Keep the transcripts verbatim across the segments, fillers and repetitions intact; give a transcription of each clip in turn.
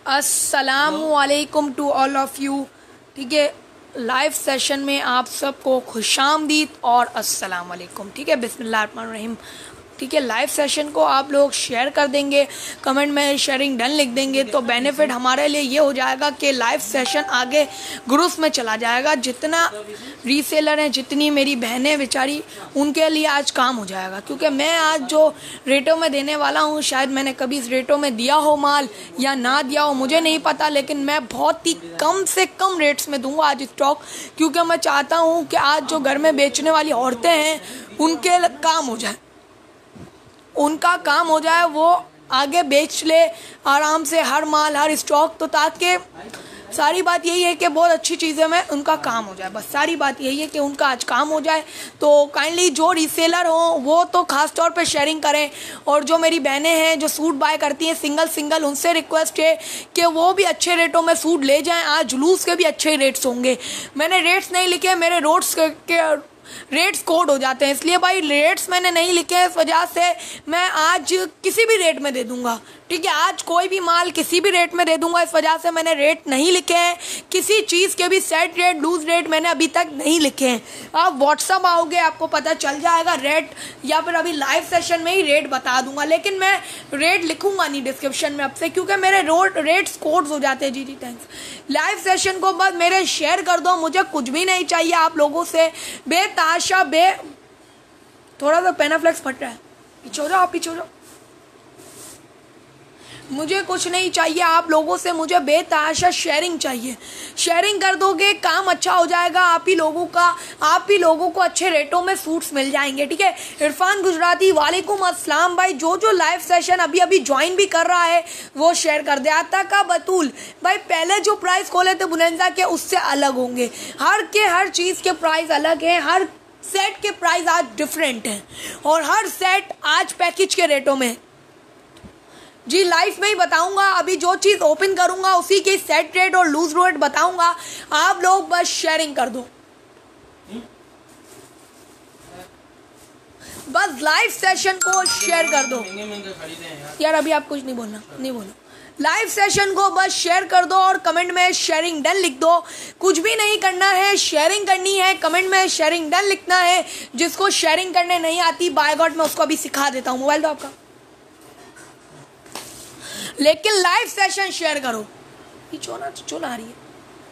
अस्सलामुअलैकुम to all of you. ठीक है, लाइव सेशन में आप सबको खुशामदीद और अस्सलाम वालेकुम। ठीक है, बिस्मिल्लाहिर्रहमानिर्रहीम। ठीक है, लाइव सेशन को आप लोग शेयर कर देंगे, कमेंट में शेयरिंग डन लिख देंगे तो बेनिफिट हमारे लिए ये हो जाएगा कि लाइव सेशन आगे ग्रुप्स में चला जाएगा। जितना रीसेलर हैं, जितनी मेरी बहनें बेचारी, उनके लिए आज काम हो जाएगा। क्योंकि मैं आज जो रेटों में देने वाला हूँ, शायद मैंने कभी इस रेटों में दिया हो माल या ना दिया हो, मुझे नहीं पता, लेकिन मैं बहुत ही कम से कम रेट्स में दूंगा आज स्टॉक। क्योंकि मैं चाहता हूँ कि आज जो घर में बेचने वाली औरतें हैं उनके काम हो जाए, उनका काम हो जाए, वो आगे बेच ले आराम से हर माल हर स्टॉक। तो ताकि सारी बात यही है कि बहुत अच्छी चीज़ें में उनका काम हो जाए, बस सारी बात यही है कि उनका आज काम हो जाए। तो काइंडली जो रीसेलर हों वो तो ख़ास तौर पे शेयरिंग करें, और जो मेरी बहनें हैं जो सूट बाय करती हैं सिंगल सिंगल, उनसे रिक्वेस्ट है कि वो भी अच्छे रेटों में सूट ले जाएं। आज जुलूस के भी अच्छे रेट्स होंगे। मैंने रेट्स नहीं लिखे, मेरे रोड्स के, के रेट्स कोड हो जाते हैं, इसलिए भाई रेट्स मैंने नहीं लिखे। इस वजह से मैं आज किसी भी रेट में दे दूंगा। ठीक है, आज कोई भी माल किसी भी रेट में दे दूंगा। इस वजह से मैंने रेट नहीं लिखे हैं, किसी चीज़ के भी सेट रेट लूज रेट मैंने अभी तक नहीं लिखे हैं। आप व्हाट्सअप आओगे आपको पता चल जाएगा रेट, या फिर अभी लाइव सेशन में ही रेट बता दूंगा। लेकिन मैं रेट लिखूंगा नहीं डिस्क्रिप्शन में अब से, क्योंकि मेरे रोड रेट्स कोड्स हो जाते हैं। जी जी थैंक्स। लाइव सेशन को बस मेरे शेयर कर दो, मुझे कुछ भी नहीं चाहिए आप लोगों से। बेताशा बे थोड़ा सा पेनाफ्लेक्स फट रहा है, पीछे हो जाओ, आप पीछे हो जाओ। मुझे कुछ नहीं चाहिए आप लोगों से, मुझे बेतहाशा शेयरिंग चाहिए। शेयरिंग कर दोगे काम अच्छा हो जाएगा आप ही लोगों का, आप ही लोगों को अच्छे रेटों में सूट्स मिल जाएंगे। ठीक है, इरफान गुजराती वालेकुम अस्सलाम भाई। जो जो लाइव सेशन अभी अभी ज्वाइन भी कर रहा है वो शेयर कर दे। आता का बतूल भाई, पहले जो प्राइस खोले थे बुलंदा के उससे अलग होंगे, हर के हर चीज़ के प्राइस अलग हैं, हर सेट के प्राइस आज डिफरेंट हैं, और हर सेट आज पैकेज के रेटों में। जी लाइफ में ही बताऊंगा, अभी जो चीज़ ओपन करूंगा उसी के सेट रेट और लूज रेट बताऊंगा। आप लोग बस शेयरिंग कर दो, बस लाइव सेशन को शेयर कर दो। यार अभी आप कुछ नहीं बोलना, नहीं बोलना। लाइव सेशन को बस शेयर कर दो और कमेंट में शेयरिंग डन लिख दो। कुछ भी नहीं करना है, शेयरिंग करनी है, कमेंट में शेयरिंग डन लिखना है। जिसको शेयरिंग करने नहीं आती बाय गॉड मैं उसको अभी सिखा देता हूँ। मोबाइल दो आपका, लेकिन लाइव सेशन शेयर करो। चोला चोला आ रही है।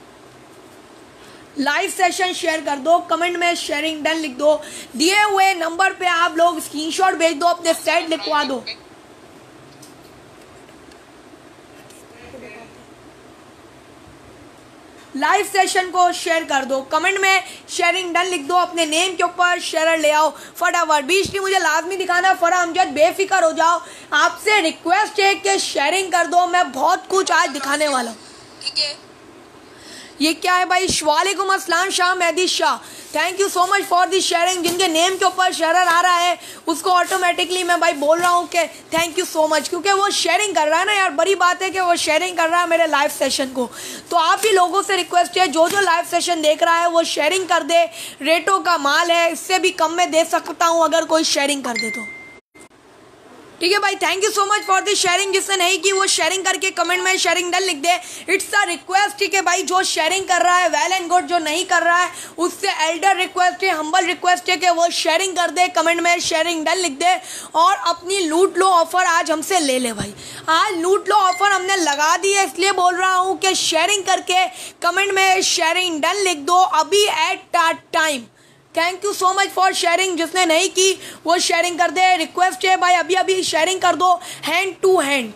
लाइव सेशन शेयर कर दो, कमेंट में शेयरिंग डन लिख दो। दिए हुए नंबर पे आप लोग स्क्रीनशॉट भेज दो, अपने सेट लिखवा दो। लाइव सेशन को शेयर कर दो, कमेंट में शेयरिंग डन लिख दो, अपने नेम के ऊपर शेयर ले आओ फटाफट। बीच की मुझे लाजमी दिखाना, फरा अमजद बेफिक्र हो जाओ। आपसे रिक्वेस्ट है कि शेयरिंग कर दो, मैं बहुत कुछ आज दिखाने वाला हूँ। ठीक है, ये क्या है भाई? वालेकुम अस्सलाम Shah Mehdi Shah, thank you so much for the sharing. जिनके नेम के ऊपर शेयर आ रहा है उसको ऑटोमेटिकली मैं भाई बोल रहा हूँ कि थैंक यू सो मच, क्योंकि वो शेयरिंग कर रहा है ना यार। बड़ी बात है कि वो शेयरिंग कर रहा है मेरे लाइव सेशन को। तो आप ही लोगों से रिक्वेस्ट है, जो जो लाइव सेशन देख रहा है वो शेयरिंग कर दे। रेटों का माल है, इससे भी कम में दे सकता हूँ अगर कोई शेयरिंग कर दे तो। ठीक है भाई, thank you so much for the sharing. जिसने नहीं की वो शेयरिंग करके कमेंट में शेयरिंग डन लिख दे। It's a request. ठीक है भाई, जो शेयरिंग कर रहा है वेल एंड गुड, जो नहीं कर रहा है उससे एल्डर रिक्वेस्ट है, हम्बल रिक्वेस्ट है कि वो शेयरिंग कर दे, कमेंट में शेयरिंग डन लिख दे, और अपनी लूट लो ऑफर आज हमसे ले ले भाई। आज लूट लो ऑफर हमने लगा दी है, इसलिए बोल रहा हूँ कि शेयरिंग करके कमेंट में शेयरिंग डन लिख दो अभी at time. Thank you so much for sharing. जिसने नहीं की वो शेयरिंग कर दे। रिक्वेस्ट है भाई, अभी अभी शेयरिंग कर दो हैंड टू हैंड।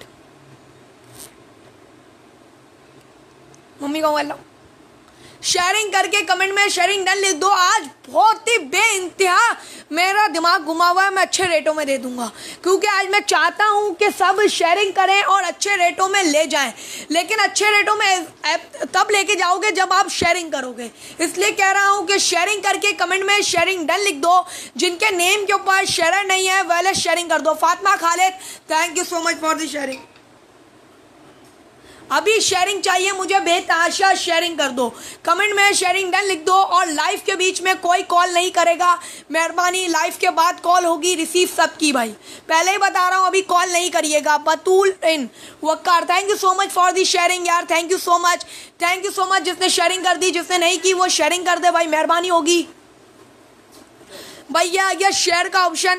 मम्मी को बोल लो शेयरिंग करके कमेंट में शेयरिंग डन लिख दो। आज बहुत ही बेइंतहा मेरा दिमाग घुमा हुआ है, मैं अच्छे रेटों में दे दूंगा, क्योंकि आज मैं चाहता हूं कि सब शेयरिंग करें और अच्छे रेटों में ले जाएं। लेकिन अच्छे रेटों में तब लेके जाओगे जब आप शेयरिंग करोगे, इसलिए कह रहा हूं कि शेयरिंग करके कमेंट में शेयरिंग डन लिख दो। जिनके नेम के ऊपर शेयर नहीं है वह शेयरिंग कर दो। Fatima Khalid, thank you so much for the sharing. अभी शेयरिंग चाहिए मुझे बेतहाशा शेयरिंग कर दो, कमेंट में शेयरिंग डन लिख दो। और लाइव के बीच में कोई कॉल नहीं करेगा, मेहरबानी, लाइव के बाद कॉल होगी रिसीव सबकी भाई, पहले ही बता रहा हूँ, अभी कॉल नहीं करिएगा। बतूल इन Waqar, thank you so much for the sharing यार, thank you so much, thank you so much. जिसने शेयरिंग कर दी, जिसने नहीं की वो शेयरिंग कर दे भाई, मेहरबानी होगी भाई। ये आ गया शेयर का ऑप्शन,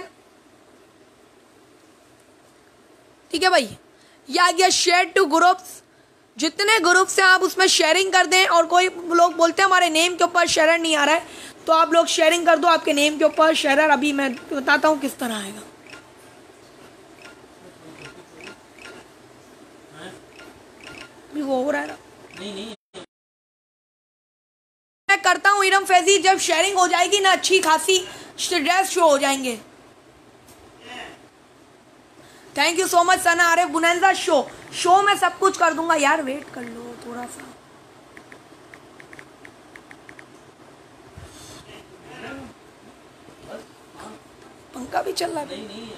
ठीक है भाई, ये आ गया शेयर टू ग्रुप्स। जितने ग्रुप से आप उसमें शेयरिंग कर दें, और कोई लोग बोलते हैं हमारे नेम के ऊपर शेयर नहीं आ रहा है, तो आप लोग शेयरिंग कर दो आपके नेम के ऊपर शेयर। अभी मैं बताता हूँ किस तरह आएगा। अभी वो हो रहा है ना, नहीं नहीं मैं करता हूँ इरम फैजी, जब शेयरिंग हो जाएगी ना अच्छी खासी ड्रेस शो हो जाएंगे। Thank you so much Sana Arif Bunanda. Show show में सब कुछ कर दूंगा यार, वेट कर लो थोड़ा सा। पंखा भी चल रहा है,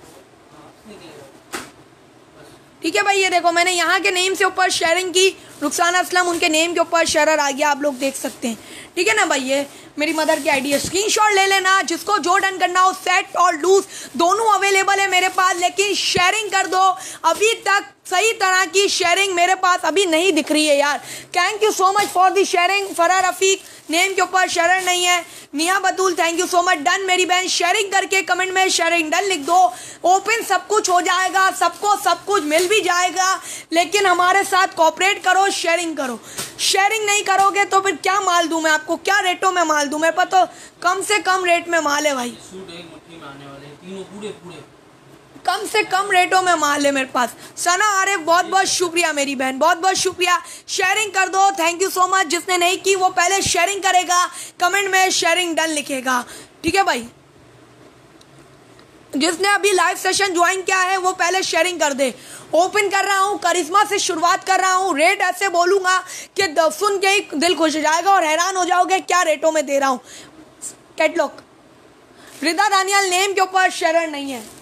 ठीक है भाई। ये देखो मैंने यहाँ के नेम से ऊपर शेयरिंग की, रुखसाना असलम उनके नेम के ऊपर शेयर आ गया, आप लोग देख सकते हैं, ठीक है ना भाई। ये मेरी मदर की आईडी है, स्क्रीनशॉट ले लेना, जिसको जो डन करना हो। सेट और लूज दोनों अवेलेबल है मेरे पास, लेकिन शेयरिंग कर दो। अभी तक सही तरह की शेयरिंग मेरे पास अभी नहीं दिख रही है यार। Thank you so much for the sharing. Fara Rafiq name के ऊपर शेयर नहीं है। Nia Batool thank you so much. Done मेरी बहन, शेयरिंग करके कमेंट में शेयरिंग डन लिख दो। ओपन सब कुछ हो जाएगा, सबको सब कुछ मिल भी जाएगा, लेकिन हमारे साथ कोऑपरेट करो, शेयरिंग करो। शेयरिंग नहीं करोगे तो फिर क्या माल दूं मैं आपको, क्या रेटों में माल दूं? मेरे पास तो कम से कम रेट में माल है भाई, सूट एक मुट्ठी में आने वाले हैं, तीनों पूरे पूरे कम से कम रेटों में माल है मेरे पास। सना आरिफ बहुत बहुत शुक्रिया मेरी बहन, बहुत बहुत शुक्रिया। शेयरिंग कर दो, थैंक यू सो मच। जिसने नहीं की वो पहले शेयरिंग करेगा, कमेंट में शेयरिंग डन लिखेगा, ठीक है भाई। जिसने अभी लाइव सेशन ज्वाइन किया है वो पहले शेयरिंग कर दे। ओपन कर रहा हूँ, करिश्मा से शुरुआत कर रहा हूँ। रेट ऐसे बोलूँगा कि सुन के ही दिल खुश हो जाएगा और हैरान हो जाओगे क्या रेटों में दे रहा हूँ। कैटलॉग रिदा दानियाल नेम के ऊपर शेयर नहीं है।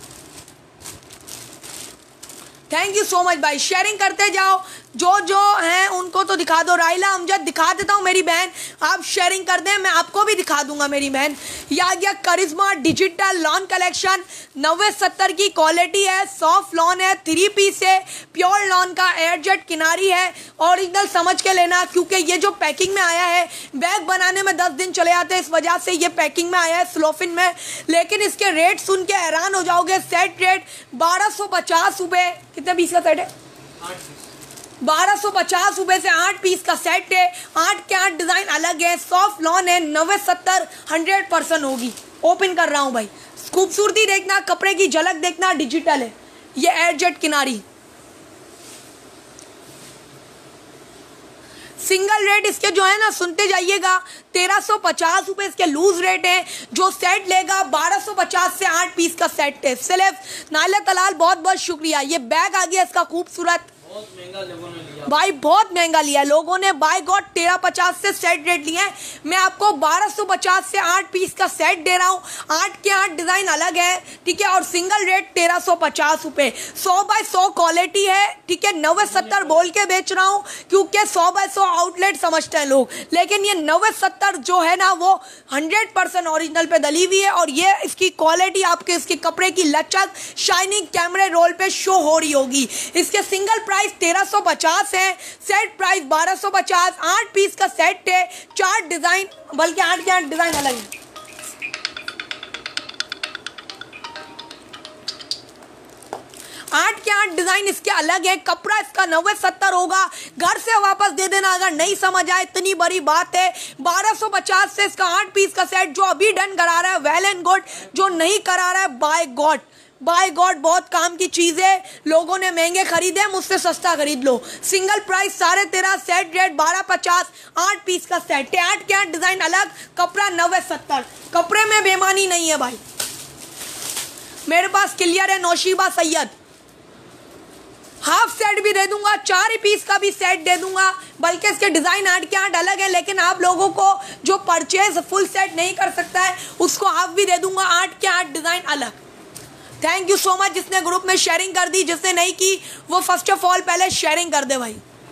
थैंक यू सो मच भाई, शेयरिंग करते जाओ। जो जो हैं उनको तो दिखा दो। राइला अमजद दिखा देता हूँ मेरी बहन, आप शेयरिंग कर दें, मैं आपको भी दिखा दूंगा मेरी बहन। ये आ गया करिश्मा डिजिटल लॉन कलेक्शन, नब्बे सत्तर की क्वालिटी है, सॉफ्ट लॉन है, थ्री पीस है, प्योर लॉन का एयरजेट किनारी है। ओरिजिनल समझ के लेना, क्योंकि ये जो पैकिंग में आया है, बैग बनाने में दस दिन चले जाते हैं, इस वजह से ये पैकिंग में आया है स्लोफिन में। लेकिन इसके रेट सुन के हैरान हो जाओगे। सेट रेट बारह सौ पचास रुपये, कितने पीस का सेट है? बारह सौ पचास रुपये से आठ पीस का सेट है। आठ के आठ डिज़ाइन अलग है, सॉफ्ट लॉन है, नब्बे सत्तर हंड्रेड परसेंट होगी। ओपन कर रहा हूँ भाई, खूबसूरती देखना, कपड़े की झलक देखना, डिजिटल है ये एयरजेट किनारी। सिंगल रेट इसके जो है ना, सुनते जाइएगा, तेरह सौ पचास रुपये इसके लूज रेट है। जो सेट लेगा बारह सौ पचास से आठ पीस का सेट है। सिर्फ नाइला तलाल बहुत बहुत शुक्रिया। ये बैग आ गया इसका खूबसूरत, बहुत महंगा लोगों ने लिया भाई, बहुत महंगा लिया लोगों ने। बाय गॉड तेरह पचास से सेट रेट लिए हैं, मैं आपको बारह सौ पचास से आठ पीस का सेट दे रहा हूँ। आठ के आठ डिज़ाइन अलग है, ठीक है, और सिंगल रेट तेरह सौ पचास रुपये। सौ बाय सौ क्वालिटी है, ठीक है। नब्बे सत्तर बोल के बेच रहा हूँ क्योंकि सौ बाय सौ आउटलेट समझते हैं लोग, लेकिन ये नब्बे सत्तर जो है ना वो हंड्रेड परसेंट ऑरिजिनल पे दली हुई है। और ये इसकी क्वालिटी आपके इसके कपड़े की लचक शाइनिंग कैमरे रोल पे शो हो रही होगी। इसके सिंगल प्राइस तेरह सौ पचास है, सेट प्राइस बारह सौ पचास। आठ पीस का सेट है, चार डिजाइन, बल्कि आठ के आठ डिजाइन अलग है। आठ के आठ डिजाइन इसके अलग है। कपड़ा इसका नब्बे सत्तर होगा, घर से वापस दे देना अगर नहीं समझ आए, इतनी बड़ी बात है। बारह सौ पचास से इसका आठ पीस का सेट जो अभी डन करा रहा है वेल एंड गुड, जो नहीं करा रहा है बाय गॉड बाय गॉड बहुत काम की चीज़ है। लोगों ने महंगे खरीदे, मुझसे सस्ता खरीद लो। सिंगल प्राइस साढ़े तेरह, सेट रेट बारह पचास। आठ पीस का सेट है, आठ के आठ डिजाइन अलग, कपड़ा नब्बे सत्तर। कपड़े में बेईमानी नहीं है भाई, मेरे पास क्लियर है। नौशीबा सैयद हाफ सेट भी दे दूंगा, चार ही पीस का भी सेट दे दूंगा, बल्कि इसके डिजाइन आठ के आठ अलग है। लेकिन आप लोगों को जो परचेज फुल सेट नहीं कर सकता है उसको हाफ भी दे दूंगा, आठ के आठ डिजाइन अलग। थैंक यू सो मच जिसने ग्रुप में शेयरिंग कर दी, जिसने नहीं की वो फर्स्ट ऑफ ऑल पहले शेयरिंग कर दे भाई।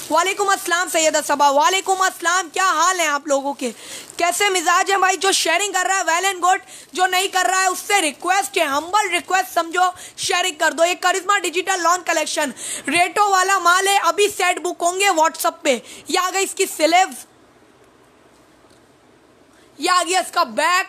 वालेकुम अस्सलाम सैयदा सबा, वालेकुम अस्सलाम। क्या हाल है आप लोगों के, कैसे मिजाज है भाई? जो शेयरिंग कर रहा है वेल एंड गुड, जो नहीं कर रहा है उससे रिक्वेस्ट है, हम्बल रिक्वेस्ट समझो, शेयरिंग कर दो। ये करिश्मा डिजिटल लॉन कलेक्शन रेटो वाला माल है, अभी सेट बुक होंगे व्हाट्सएप पे। ये आ गई इसकी स्लीव्स, ये आ गया इसका बैक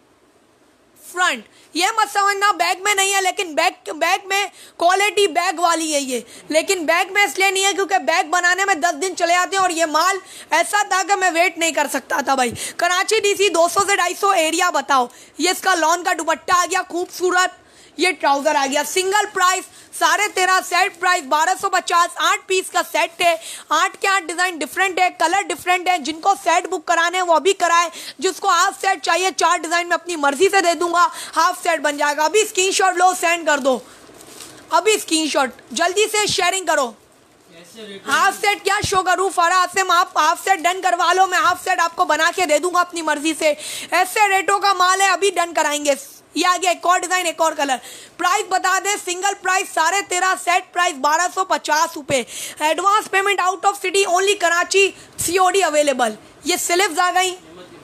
फ्रंट। ये मत समझना बैग में नहीं है, लेकिन बैग बैग में क्वालिटी बैग वाली है ये, लेकिन बैग में इसलिए नहीं है क्योंकि बैग बनाने में दस दिन चले जाते हैं और ये माल ऐसा था कि मैं वेट नहीं कर सकता था भाई। कराची डीसी दो सौ से ढाई सौ एरिया बताओ। ये इसका लॉन का दुपट्टा आ गया खूबसूरत, ये ट्राउजर आ गया। सिंगल प्राइस साढ़े तेरह, सेट प्राइस बारह सौ पचास। आठ पीस का सेट है, आठ के आठ डिजाइन डिफरेंट है, कलर डिफरेंट है। जिनको सेट बुक कराने हैं वो अभी कराए, जिसको हाफ सेट चाहिए चार डिजाइन में अपनी मर्जी से दे दूंगा, हाफ सेट बन जाएगा। अभी स्क्रीनशॉट लो, सेंड कर दो, अभी स्क्रीनशॉट जल्दी से शेयरिंग करो। हाफ सेट क्या शो करूँ फरा आसिम, आप हाफ सेट डन करवा लो, मैं हाफ सेट आपको बना के दे दूंगा अपनी मर्जी से। ऐसे रेटों का माल है, अभी डन कराएंगे। ये आ गया एक और डिजाइन, एक और कलर। प्राइस बता दें, सिंगल प्राइस साढ़े तेरह, सेट प्राइस बारह सौ पचास रुपये। Advance payment out of city only Karachi, COD available. ये स्लीव्स आ गई,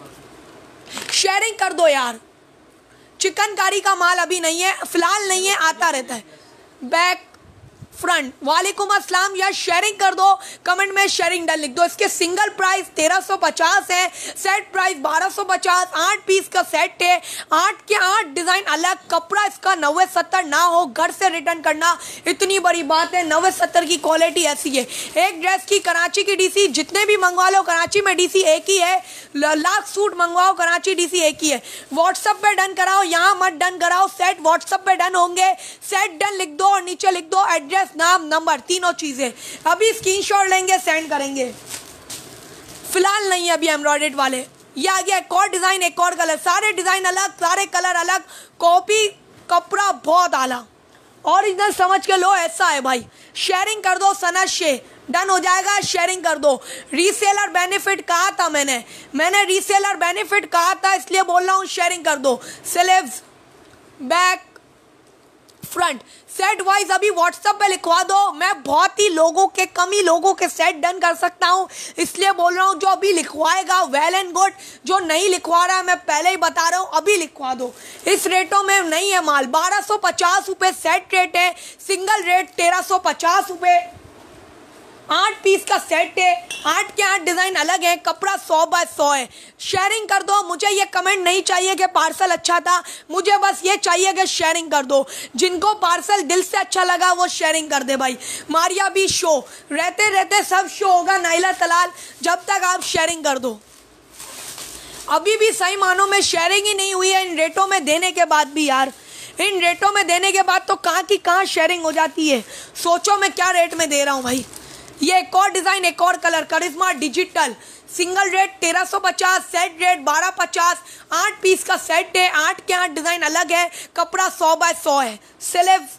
शेयरिंग कर दो यार। चिकनकारी का माल अभी नहीं है, फिलहाल नहीं है, आता रहता है। बैक फ्रंट, वालेकुम अस्सलाम। या शेयरिंग कर दो, कमेंट में शेयरिंग डन लिख दो। इसके सिंगल प्राइस तेरह सौ पचास है, सेट प्राइस बारह सौ पचास। आठ पीस का सेट है, आठ के आठ डिजाइन अलग। कपड़ा इसका नब्बे सत्तर ना हो, घर से रिटर्न करना इतनी बड़ी बात है। नब्बे सत्तर की क्वालिटी ऐसी है। एक ड्रेस की कराची की डीसी जितने भी मंगवा लो, कराची में डीसी एक ही है। लाख सूट मंगवाओ, कराची डीसी एक ही है। व्हाट्सएप पे डन कराओ, यहाँ मत डन कराओ। सेट व्हाट्सएप पे डन होंगे, सेट डन लिख दो और नीचे लिख दो एड्रेस, नाम, नंबर, तीनों चीजें। अभी स्क्रीनशॉट लेंगे, सेंड करेंगे। फिलहाल नहीं है अभी एम्ब्रॉयडर्ड वाले। ये आ गया एक और डिजाइन, एक और कलर। सारे डिजाइन अलग, सारे कलर अलग। कॉपी कपड़ा बहुत आला, ओरिजिनल समझ के लो, ऐसा है भाई। शेयरिंग कर दो, सनत शे डन हो जाएगा। शेयरिंग कर दो। रीसेलर बेनिफिट कहा था मैंने मैंने रीसेलर बेनिफिट कहा था, इसलिए बोल रहा हूँ शेयरिंग कर दो। Sleeves, back, front, set wise अभी व्हाट्सएप पे लिखवा दो। मैं बहुत ही लोगों के, कम ही लोगों के सेट डन कर सकता हूँ, इसलिए बोल रहा हूँ। जो अभी लिखवाएगा वेल एंड गुड, जो नहीं लिखवा रहा है मैं पहले ही बता रहा हूँ, अभी लिखवा दो। इस रेटों में नहीं है माल। बारह सौ पचास रुपये सेट रेट है, सिंगल रेट तेरह सौ पचास रुपये। आठ पीस का सेट है, आठ के आठ डिजाइन अलग है। कपड़ा सौ बाय सौ है। शेयरिंग कर दो। मुझे ये कमेंट नहीं चाहिए कि पार्सल अच्छा था, मुझे बस ये चाहिए कि शेयरिंग कर दो। जिनको पार्सल दिल से अच्छा लगा वो शेयरिंग कर दे भाई। मारिया भी शो, रहते रहते सब शो होगा नाइला तलाल, जब तक आप शेयरिंग कर दो। अभी भी सही मानों में शेयरिंग ही नहीं हुई है इन रेटों में देने के बाद भी यार। इन रेटों में देने के बाद तो कहाँ की कहाँ शेयरिंग हो जाती है। सोचो मैं क्या रेट में दे रहा हूँ भाई। ये एक और डिजाइन, एक और colour. Karishma digital, single rate तेरह सौ पचास, सेट रेट बारह पचास। आठ पीस का सेट है, आठ के आठ डिजाइन अलग है। कपड़ा सौ बाय सौ है। स्लीव्स,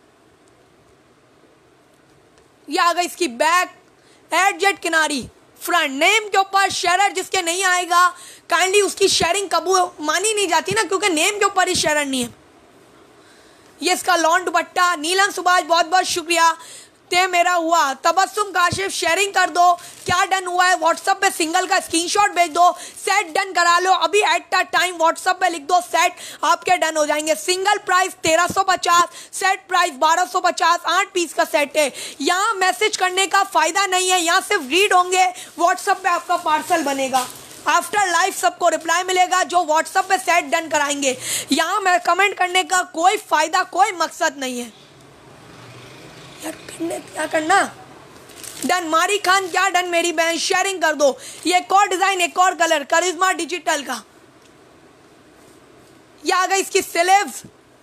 ये आ गई इसकी बैक, एडजेट किनारी, फ्रंट। नेम के ऊपर शेयर जिसके नहीं आएगा काइंडली उसकी शेयरिंग कबूल मानी नहीं जाती ना, क्योंकि नेम के ऊपर ही शेयर नहीं है। ये इसका लॉन दुपट्टा। नीलम सुभाष बहुत बहुत शुक्रिया। ते मेरा हुआ। तबस्सुम काशिफ, शेयरिंग कर दो। क्या डन हुआ है व्हाट्सएप पे सिंगल का स्क्रीनशॉट भेज दो। सेट डन करा लो अभी एट द टाइम, व्हाट्सएप पे लिख दो सेट, आपके डन हो जाएंगे। सिंगल प्राइस तेरह सौ पचास, सेट प्राइस बारह सौ पचास। आठ पीस का सेट है। यहाँ मैसेज करने का फायदा नहीं है, यहाँ सिर्फ रीड होंगे, व्हाट्सएप पे आपका पार्सल बनेगा। आफ्टर लाइव सबको रिप्लाई मिलेगा जो व्हाट्सएप पे सेट डन कराएंगे। यहाँ मैं कमेंट करने का कोई फायदा, कोई मकसद नहीं है यार। करने क्या करना, डन। मारी खान क्या डन मेरी बहन, शेयरिंग कर दो। ये एक और डिजाइन, एक और कलर। करिश्मा डिजिटल का। ये आ गई इसकी sleeves,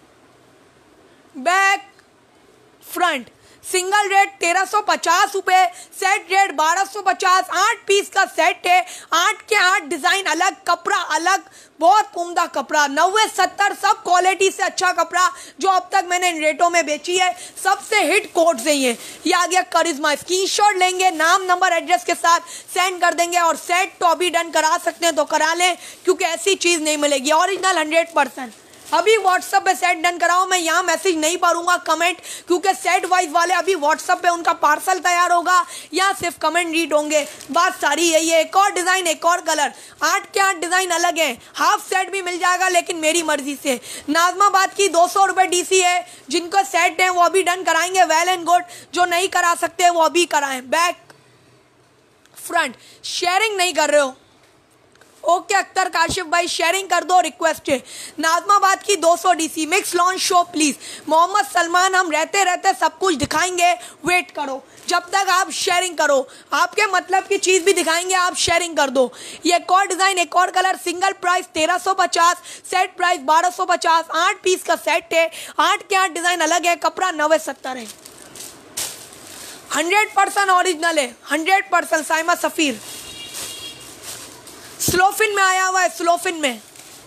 back, front. Single rate तेरह सौ पचास रुपये, सेट रेट बारह सौ पचास। आठ पीस का सेट है, आठ के आठ डिजाइन अलग, कपड़ा अलग, बहुत उम्दा कपड़ा। नब्बे सत्तर सब क्वालिटी से अच्छा कपड़ा जो अब तक मैंने इन रेटों में बेची है, सबसे हिट कोट से ही है। ये आ गया करिश्मा। स्क्रीनशॉट लेंगे, नाम नंबर एड्रेस के साथ सेंड कर देंगे। और सेट तो अभी डन करा सकते हैं तो करा लें, क्योंकि ऐसी चीज़ नहीं मिलेगी। ओरिजिनल हंड्रेड परसेंट अभी व्हाट्सएप पे सेट डन कराओ। मैं यहाँ मैसेज नहीं पढ़ूंगा कमेंट, क्योंकि सेट वाइज वाले अभी व्हाट्सएप पे उनका पार्सल तैयार होगा, यहाँ सिर्फ कमेंट रीड होंगे। बात सारी यही है। एक और डिज़ाइन, एक और कलर, आठ के आठ डिज़ाइन अलग हैं। हाफ सेट भी मिल जाएगा लेकिन मेरी मर्जी से। नाजमाबाद की दो सौ रुपये डी सी है। जिनको सेट है वो अभी डन कराएंगे, वेल एंड गुड। जो नहीं करा सकते वो अभी कराएं। बैक फ्रंट शेयरिंग नहीं कर रहे हो, ओके अख्तर काशिफ भाई शेयरिंग कर दो, रिक्वेस्ट है। नाजमाबाद की दो सौ DC mix launch show please. Mohammad Salman हम रहते रहते सब कुछ दिखाएंगे, वेट करो जब तक आप शेयरिंग करो। आपके मतलब की चीज़ भी दिखाएंगे, आप शेयरिंग कर दो। ये एक और डिज़ाइन, एक और कलर, सिंगल प्राइस तेरह सौ पचास, सेट प्राइस बारह सौ पचास। आठ पीस का सेट है, आठ के आठ डिज़ाइन अलग है, कपड़ा नवे सत्तर है, हंड्रेड परसेंट ऑरिजिनल है, हंड्रेड परसेंट। साइमा सफ़ीर स्लोफिन में आया हुआ है, स्लोफिन में।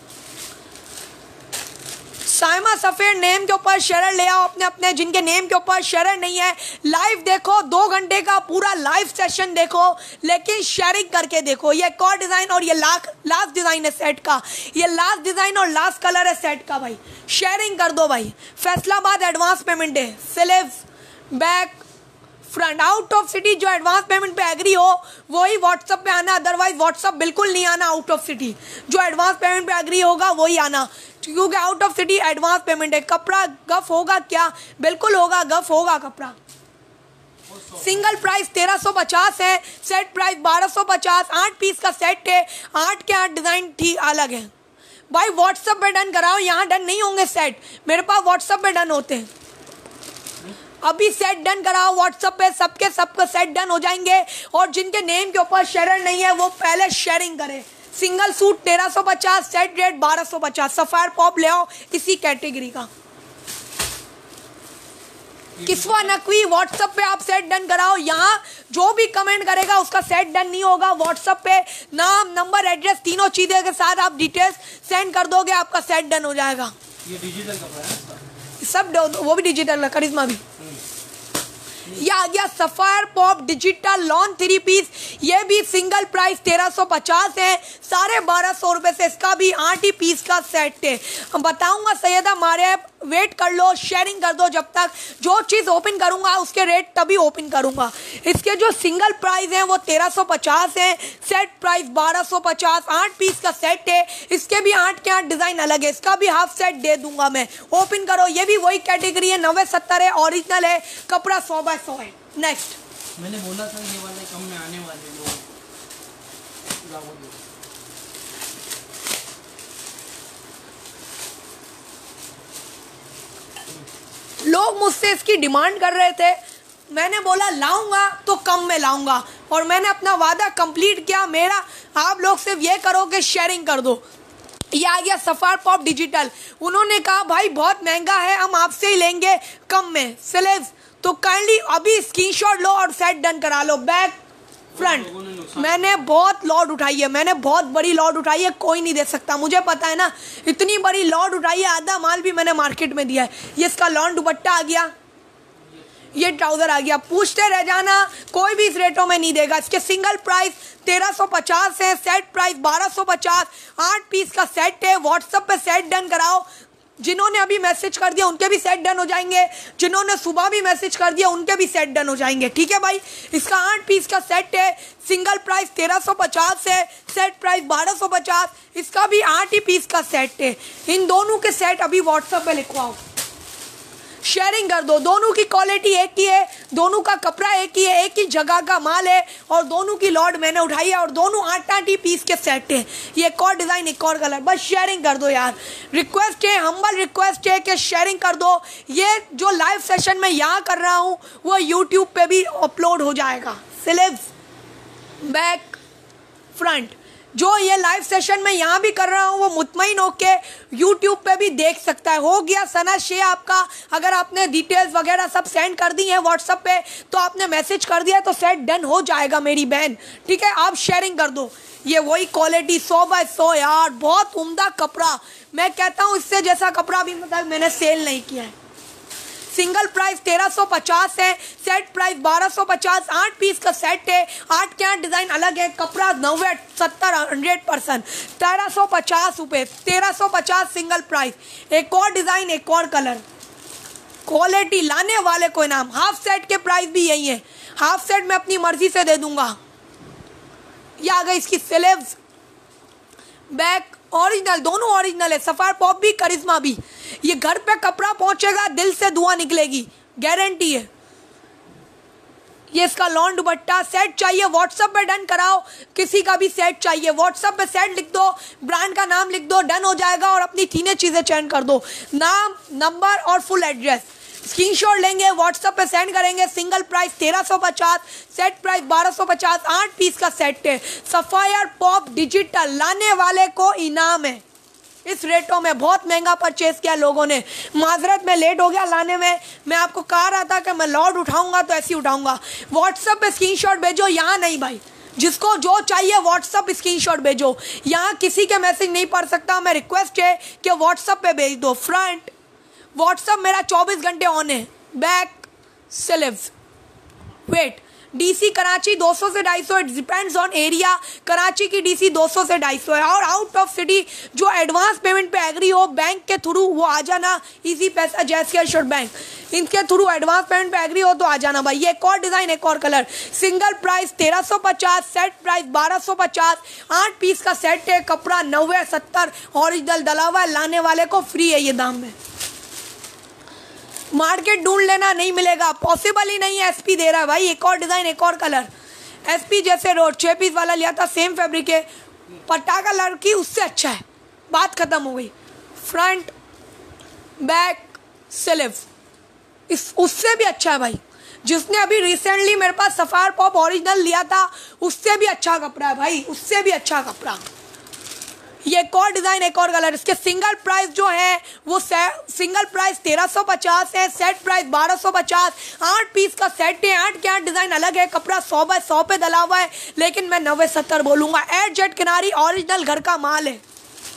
साइमा सफेर नेम के ऊपर शेयर ले आओ अपने अपने, जिनके नेम के ऊपर शेयर नहीं है। लाइव देखो, दो घंटे का पूरा लाइव सेशन देखो, लेकिन शेयरिंग करके देखो। ये एक और डिज़ाइन और ये लाख लास्ट डिज़ाइन है सेट का, ये लास्ट डिज़ाइन और लास्ट कलर है सेट का भाई। शेयरिंग कर दो भाई। फैसलाबाद एडवांस पेमेंट है, sleeves back front. Out of city जो एडवांस पेमेंट पे एग्री हो वही व्हाट्सअप पे आना, अदरवाइज व्हाट्सअप बिल्कुल नहीं आना। आउट ऑफ सिटी जो एडवांस पेमेंट पे एग्री होगा वही आना, क्योंकि out of city advance payment है। कपड़ा गफ होगा क्या? बिल्कुल होगा, गफ होगा कपड़ा। सिंगल प्राइस तेरह सौ पचास है, सेट प्राइस बारह सौ पचास। आठ पीस का सेट है, आठ के आठ डिज़ाइन ठीक अलग है भाई। व्हाट्सअप पे डन कराओ, यहाँ डन नहीं होंगे सेट, मेरे पास व्हाट्सअप पे डन होते हैं। अभी सेट डन कराओ व्हाट्सएप पे, सबके सबके सेट डन हो जाएंगे। और जिनके नेम के ऊपर शेयर नहीं है वो पहले शेयरिंग करें। सिंगल सूट तेरह सौ पचास, सेट रेट बारह सौ पचास। सफायर पॉप ले आओ इसी कैटेगरी का। किस्वा नकवी व्हाट्सएप पे आप सेट डन कराओ। यहाँ जो भी कमेंट करेगा उसका सेट डन नहीं होगा। व्हाट्सएप पे नाम, नंबर, एड्रेस तीनों चीज़ें के साथ आप डिटेल्स सेंड कर दोगे, आपका सेट डन हो जाएगा। ये डिजिटल कपड़ा है सब, वो भी डिजिटल है, करिश्मा भी। ये आ गया Sapphire pop digital lawn three piece, ये भी सिंगल प्राइस तेरह सौ पचास है, साढ़े बारह सौ रुपये से इसका भी आठ ही पीस का सेट है। बताऊंगा सैयदा मारे, वेट कर लो, शेयरिंग कर दो। जब तक जो चीज़ ओपन करूंगा उसके रेट तभी ओपन करूंगा। इसके जो सिंगल प्राइस हैं वो तेरह सौ पचास है, सेट प्राइस बारह सौ पचास। आठ पीस का सेट है, इसके भी आठ के आठ डिज़ाइन अलग है, इसका भी हाफ सेट दे दूंगा मैं। ओपन करो, ये भी वही कैटेगरी है, नब्बे सत्तर है, ओरिजिनल है, कपड़ा सौ बाय सौ है। नेक्स्ट मैंने बोला था ये वाले कम में आने वाले लोग। लोग मुझसे इसकी डिमांड कर रहे थे, मैंने बोला लाऊंगा तो कम में लाऊंगा, और मैंने अपना वादा कंप्लीट किया। मेरा आप लोग सिर्फ ये करो कि शेयरिंग कर दो। ये आ गया सफायर पॉप डिजिटल। उन्होंने कहा भाई बहुत महंगा है, हम आपसे ही लेंगे कम में स्लीव्स, तो काइंडली अभी स्क्रीनशॉट लो और सेट डन करा लो। बैक फ्रंट मैंने बहुत लॉट उठाई है, मैंने बहुत बड़ी लॉट उठाई है, कोई नहीं दे सकता, मुझे पता है ना। इतनी बड़ी लॉट उठाई है, आधा माल भी मैंने मार्केट में दिया है। ये इसका लॉन दुपट्टा आ गया, ये ट्राउजर आ गया। पूछते रह जाना, कोई भी इस रेटों में नहीं देगा। इसके सिंगल प्राइस तेरह सौ पचास है, सेट प्राइस बारह सौ पचास। आठ पीस का सेट है। व्हाट्सएप पे सेट डन कराओ। जिन्होंने अभी मैसेज कर दिया उनके भी सेट डन हो जाएंगे, जिन्होंने सुबह भी मैसेज कर दिया उनके भी सेट डन हो जाएंगे। ठीक है भाई, इसका आठ पीस का सेट है, सिंगल प्राइस तेरह सौ पचास है, सेट प्राइस बारह सौ पचास। इसका भी आठ ही पीस का सेट है। इन दोनों के सेट अभी व्हाट्सएप पे लिखवाओ, शेयरिंग कर दो। दोनों की क्वालिटी एक ही है, दोनों का कपड़ा एक ही है, एक ही जगह का माल है, और दोनों की लॉट मैंने उठाई है, और दोनों आठ आठ ही पीस के सेट है। ये एक और डिज़ाइन, एक और कलर, बस शेयरिंग कर दो यार। रिक्वेस्ट है, हम्बल रिक्वेस्ट है कि शेयरिंग कर दो। ये जो लाइव सेशन मैं यहाँ कर रहा हूँ वो यूट्यूब पे भी अपलोड हो जाएगा। स्लीव्स बैक फ्रंट जो ये लाइव सेशन में यहाँ भी कर रहा हूँ वो मुतमईन होके यूट्यूब पे भी देख सकता है। हो गया सना शे आपका, अगर आपने डिटेल्स वगैरह सब सेंड कर दी है व्हाट्सएप पे, तो आपने मैसेज कर दिया तो सेट डन हो जाएगा मेरी बहन। ठीक है, आप शेयरिंग कर दो। ये वही क्वालिटी सौ बाय सौ यार, बहुत उम्दा कपड़ा। मैं कहता हूँ इससे जैसा कपड़ा भी मतलब मैंने सेल नहीं किया है। सिंगल प्राइस तेरह सौ पचास है, सेट प्राइस बारह सौ पचास। आठ पीस का सेट है, आठ के आठ डिज़ाइन अलग है, कपड़ा नब्बे सत्तर हंड्रेड परसेंट, तेरह सौ पचास रुपये, तेरह सौ पचास सिंगल प्राइस। एक और डिज़ाइन, एक और कलर, क्वालिटी लाने वाले को इनाम। हाफ सेट के प्राइस भी यही है, हाफ सेट मैं अपनी मर्जी से दे दूंगा। ये आ गई इसकी स्लीव्स, बैक ओरिजिनल, दोनों ओरिजिनल है, सफायर पॉप भी करिश्मा भी। ये घर पे कपड़ा पहुंचेगा, दिल से दुआ निकलेगी, गारंटी है। ये इसका लॉन दुपट्टा। सेट चाहिए व्हाट्सएप पे डन कराओ, किसी का भी सेट चाहिए व्हाट्सएप पे सेट लिख दो, ब्रांड का नाम लिख दो, डन हो जाएगा। और अपनी तीनों चीज़ें चेंज कर दो, नाम, नंबर और फुल एड्रेस। स्क्रीनशॉट लेंगे, व्हाट्सएप पे सेंड करेंगे। सिंगल प्राइस तेरह सौ पचास, सेट प्राइस बारह सौ पचास। आठ पीस का सेट है, सफायर पॉप डिजिटल, लाने वाले को इनाम है। इस रेटों में बहुत महंगा परचेज किया लोगों ने, माजरत में लेट हो गया लाने में। मैं आपको कह रहा था कि मैं लॉट उठाऊंगा तो ऐसे ही उठाऊंगा। व्हाट्सएप पे स्क्रीनशॉट भेजो, यहाँ नहीं भाई, जिसको जो चाहिए व्हाट्सएप स्क्रीनशॉट भेजो, यहाँ किसी के मैसेज नहीं पढ़ सकता। मैं रिक्वेस्ट है कि व्हाट्सएप पे भेज दो। फ्रंट व्हाट्सएप मेरा चौबीस घंटे ऑन है। Back sleeves, weight, DC Karachi दो सौ से ढाई सौ, it depends on area. Karachi की डीसी दो सौ से ढाई सौ है। और आउट ऑफ सिटी जो एडवांस पेमेंट पे एग्री हो बैंक के थ्रू, वो आ जाना। इजी पैसा, जैसे श्योर बैंक, इनके थ्रू एडवांस पेमेंट पे एग्री हो तो आ जाना भाई। ये एक और डिज़ाइन, एक और कलर। सिंगल प्राइस तेरह सौ पचास, सेट प्राइस बारह सौ पचास। आठ पीस का सेट है, कपड़ा नब्बे सत्तर ओरिजिनल डला हुआ है, लाने वाले को फ्री है ये दाम में। मार्केट ढूंढ लेना, नहीं मिलेगा, पॉसिबल ही नहीं है। एसपी दे रहा है भाई। एक और डिज़ाइन, एक और कलर। एसपी जैसे रोड छः पीस वाला लिया था, सेम फैब्रिक है, पटाखा लड़की उससे अच्छा है, बात खत्म हो गई। फ्रंट बैक स्लीव इस उससे भी अच्छा है भाई। जिसने अभी रिसेंटली मेरे पास सफायर पॉप ओरिजिनल लिया था, उससे भी अच्छा कपड़ा है भाई, उससे भी अच्छा कपड़ा। ये एक और डिज़ाइन, एक और कलर। इसके सिंगल प्राइस जो है वो सिंगल प्राइस तेरह सौ पचास है, सेट प्राइस बारह सौ पचास। आठ पीस का सेट है, आठ के आठ डिज़ाइन अलग है, कपड़ा सौ बाय सौ पे डला हुआ है, लेकिन मैं नब्बे सत्तर बोलूँगा। एड जेट किनारी ओरिजिनल घर का माल है।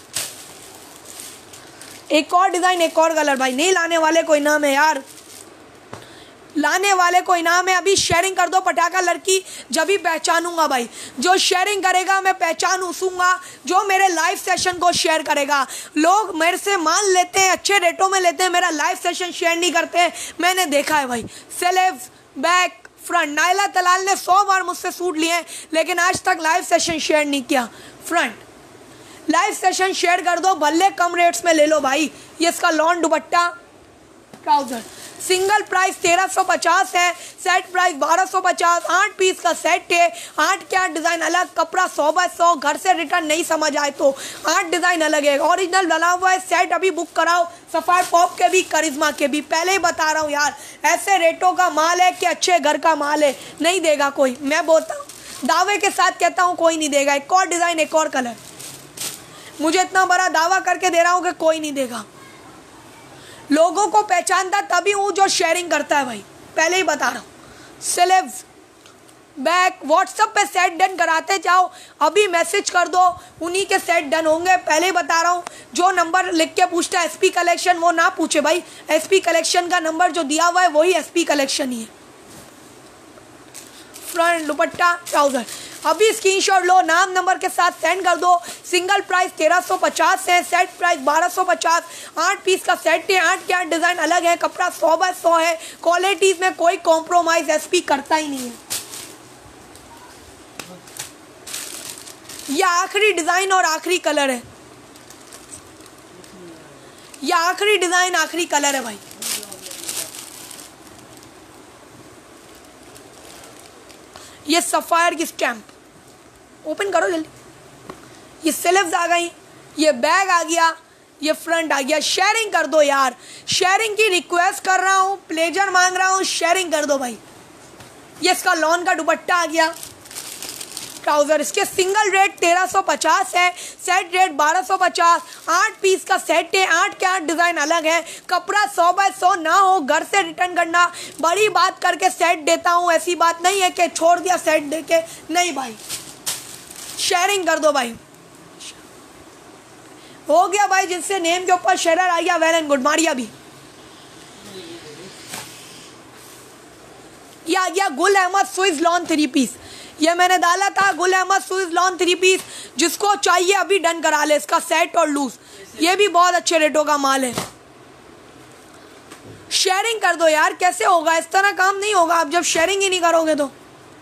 एक और डिज़ाइन, एक और कलर भाई। नहीं लाने वाले को इनाम है यार, लाने वाले को इनाम है। अभी शेयरिंग कर दो पटाखा लड़की, जब भी पहचानूंगा भाई। जो शेयरिंग करेगा मैं पहचान उसूंगा, जो मेरे लाइव सेशन को शेयर करेगा। लोग मेरे से माल लेते हैं, अच्छे रेटों में लेते हैं, मेरा लाइव सेशन शेयर नहीं करते हैं, मैंने देखा है भाई। Sleeves, back, front. Naila Talal ने सौ बार मुझसे सूट लिए हैं, लेकिन आज तक लाइव सेशन शेयर नहीं किया। फ्रंट लाइव सेशन शेयर कर दो, भले कम रेट्स में ले लो भाई। ये इसका lawn dupatta, trouser. Single price तेरह सौ पचास है, सेट प्राइस बारह सौ पचास। आठ पीस का सेट है, आठ के आठ डिज़ाइन अलग, कपड़ा सौ बाय सौ। घर से रिटर्न नहीं समझ आए तो आठ डिज़ाइन अलग है, ओरिजिनल बना हुआ है। सेट अभी बुक कराओ, सफायर पॉप के भी, करिश्मा के भी। पहले ही बता रहा हूँ यार, ऐसे रेटों का माल है कि अच्छे घर का माल है, नहीं देगा कोई। मैं बोलता हूँ, दावे के साथ कहता हूँ, कोई नहीं देगा। एक और डिज़ाइन, एक और कलर। मुझे इतना बड़ा दावा करके दे रहा हूँ कि कोई नहीं देगा। लोगों को पहचानता तभी हूँ जो शेयरिंग करता है भाई, पहले ही बता रहा हूँ। स्लीव्स, बैक, व्हाट्सएप पे सेट डन कराते जाओ, अभी मैसेज कर दो, उन्हीं के सेट डन होंगे। पहले ही बता रहा हूँ, जो नंबर लिख के पूछता है एसपी कलेक्शन, वो ना पूछे भाई। एसपी कलेक्शन का नंबर जो दिया हुआ है वही एसपी कलेक्शन ही है। Front dupatta, trouser. अभी स्क्रीनशॉट लो, नाम नंबर के साथ सेंड कर दो। सिंगल प्राइस तेरह सौ पचास है, सेट प्राइस बारह सौ पचास। आठ पीस का सेट है, आठ के आठ डिज़ाइन अलग है, कपड़ा सौ बाय सौ है। क्वालिटीज़ में कोई कॉम्प्रोमाइज़ एसपी करता ही नहीं है। यह आखिरी डिज़ाइन और आखिरी कलर है, यह आखिरी डिज़ाइन आखिरी कलर है भाई। ये सफायर की स्टैम्प, ओपन करो जल्दी। ये स्लीव्स आ गई, ये बैग आ गया, ये फ्रंट आ गया। शेयरिंग कर दो यार, शेयरिंग की रिक्वेस्ट कर रहा हूँ, प्लेजर मांग रहा हूँ, शेयरिंग कर दो भाई। ये इसका लॉन का दुपट्टा आ गया, ट्राउजर। इसके सिंगल रेट तेरह सौ पचास है, सेट रेट बारह सौ पचास। आठ पीस का सेट है, आठ के आठ डिज़ाइन अलग है, कपड़ा सौ बाय सौ ना हो, घर से रिटर्न करना। बड़ी बात करके सेट देता हूँ, ऐसी बात नहीं है कि छोड़ दिया सेट दे के, नहीं भाई। शेयरिंग कर दो भाई, हो गया भाई। जिससे नेम के ऊपर शेयर आ गया, वेल एंड गुड। मारिया भी ये आ गया Gul Ahmed Swiss lawn three piece. ये मैंने डाला था Gul Ahmed Swiss lawn three piece, जिसको चाहिए अभी डन करा ले इसका सेट और लूज। ये भी बहुत अच्छे रेटों का माल है। शेयरिंग कर दो यार, कैसे होगा, इस तरह काम नहीं होगा आप जब शेयरिंग ही नहीं करोगे तो।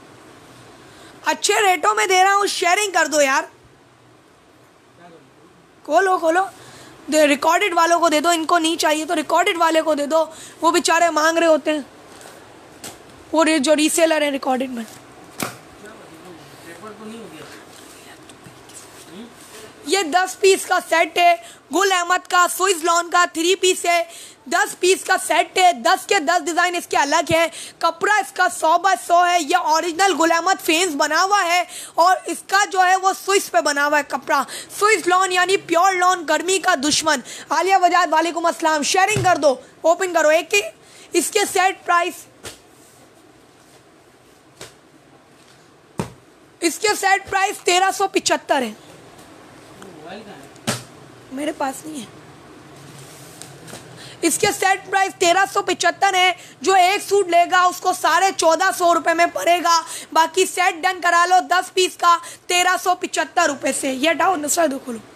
अच्छे रेटों में दे रहा हूँ, शेयरिंग कर दो यार। खोलो खोलो, दे रिकॉर्डेड वालों को दे दो, इनको नहीं चाहिए तो रिकॉर्डेड वाले को दे दो, वो बेचारे मांग रहे होते हैं, वो जो रीसेलर है रिकॉर्डेड में। ये दस पीस का सेट है गुल अहमद का स्विस लॉन का, थ्री पीस है, दस पीस का सेट है, दस के दस डिज़ाइन इसके अलग है। कपड़ा इसका सौ बाय सौ है। ये ओरिजिनल गुल अहमद फेंस बना हुआ है और इसका जो है वो स्विस पे बना हुआ है कपड़ा। स्विस लॉन यानी प्योर लॉन, गर्मी का दुश्मन। आलिया वजाद वालेकुम अस्सलाम। शेयरिंग कर दो, ओपन करो एक ही। इसके सेट प्राइस, इसके सेट प्राइस तेरह सौ पिचहत्तर है। मेरे पास नहीं है। इसके सेट प्राइस तेरह सौ पिचहत्तर है। जो एक सूट लेगा उसको साढ़े चौदह सौ रुपये में पड़ेगा। बाकी सेट डन करा लो दस पीस का तेरह सौ पिचहत्तर रुपये से। ये डाउन दूसरा देखो लो,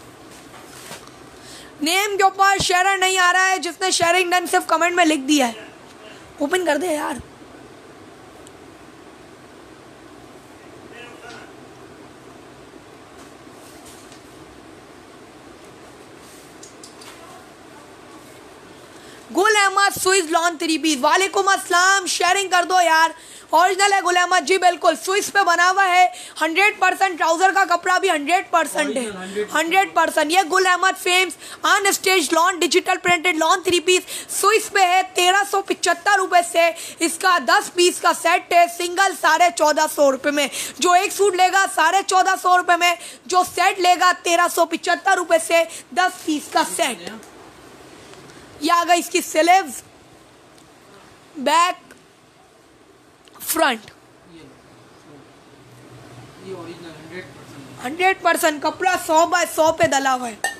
नेम के ऊपर शेयर नहीं आ रहा है। जिसने शेयरिंग डन सिर्फ कमेंट में लिख दिया है, ओपन कर दे यार। Gul Ahmed Swiss lawn three piece, वालेकुम अस्सलाम। शेयरिंग कर दो यार, ओरिजिनल है गुल अहमद जी, बिल्कुल स्विस पे बना हुआ है। हंड्रेड परसेंट ट्राउजर का कपड़ा भी हंड्रेड परसेंट है, हंड्रेड परसेंट। ये Gul Ahmed famous unstitch lawn digital printed lawn three piece Swiss पे है तेरह सौ पिचहत्तर रुपये से। इसका दस पीस का सेट है, सिंगल साढ़े चौदह सौ रुपये में। जो एक सूट लेगा साढ़े चौदह सौ रुपये में, जो सेट लेगा तेरह सौ पिचहत्तर रुपये से दस पीस का सेट। ये आ गई इसकी sleeves, back, front, hundred percent कपड़ा सौ बाय सौ पे डला हुआ है।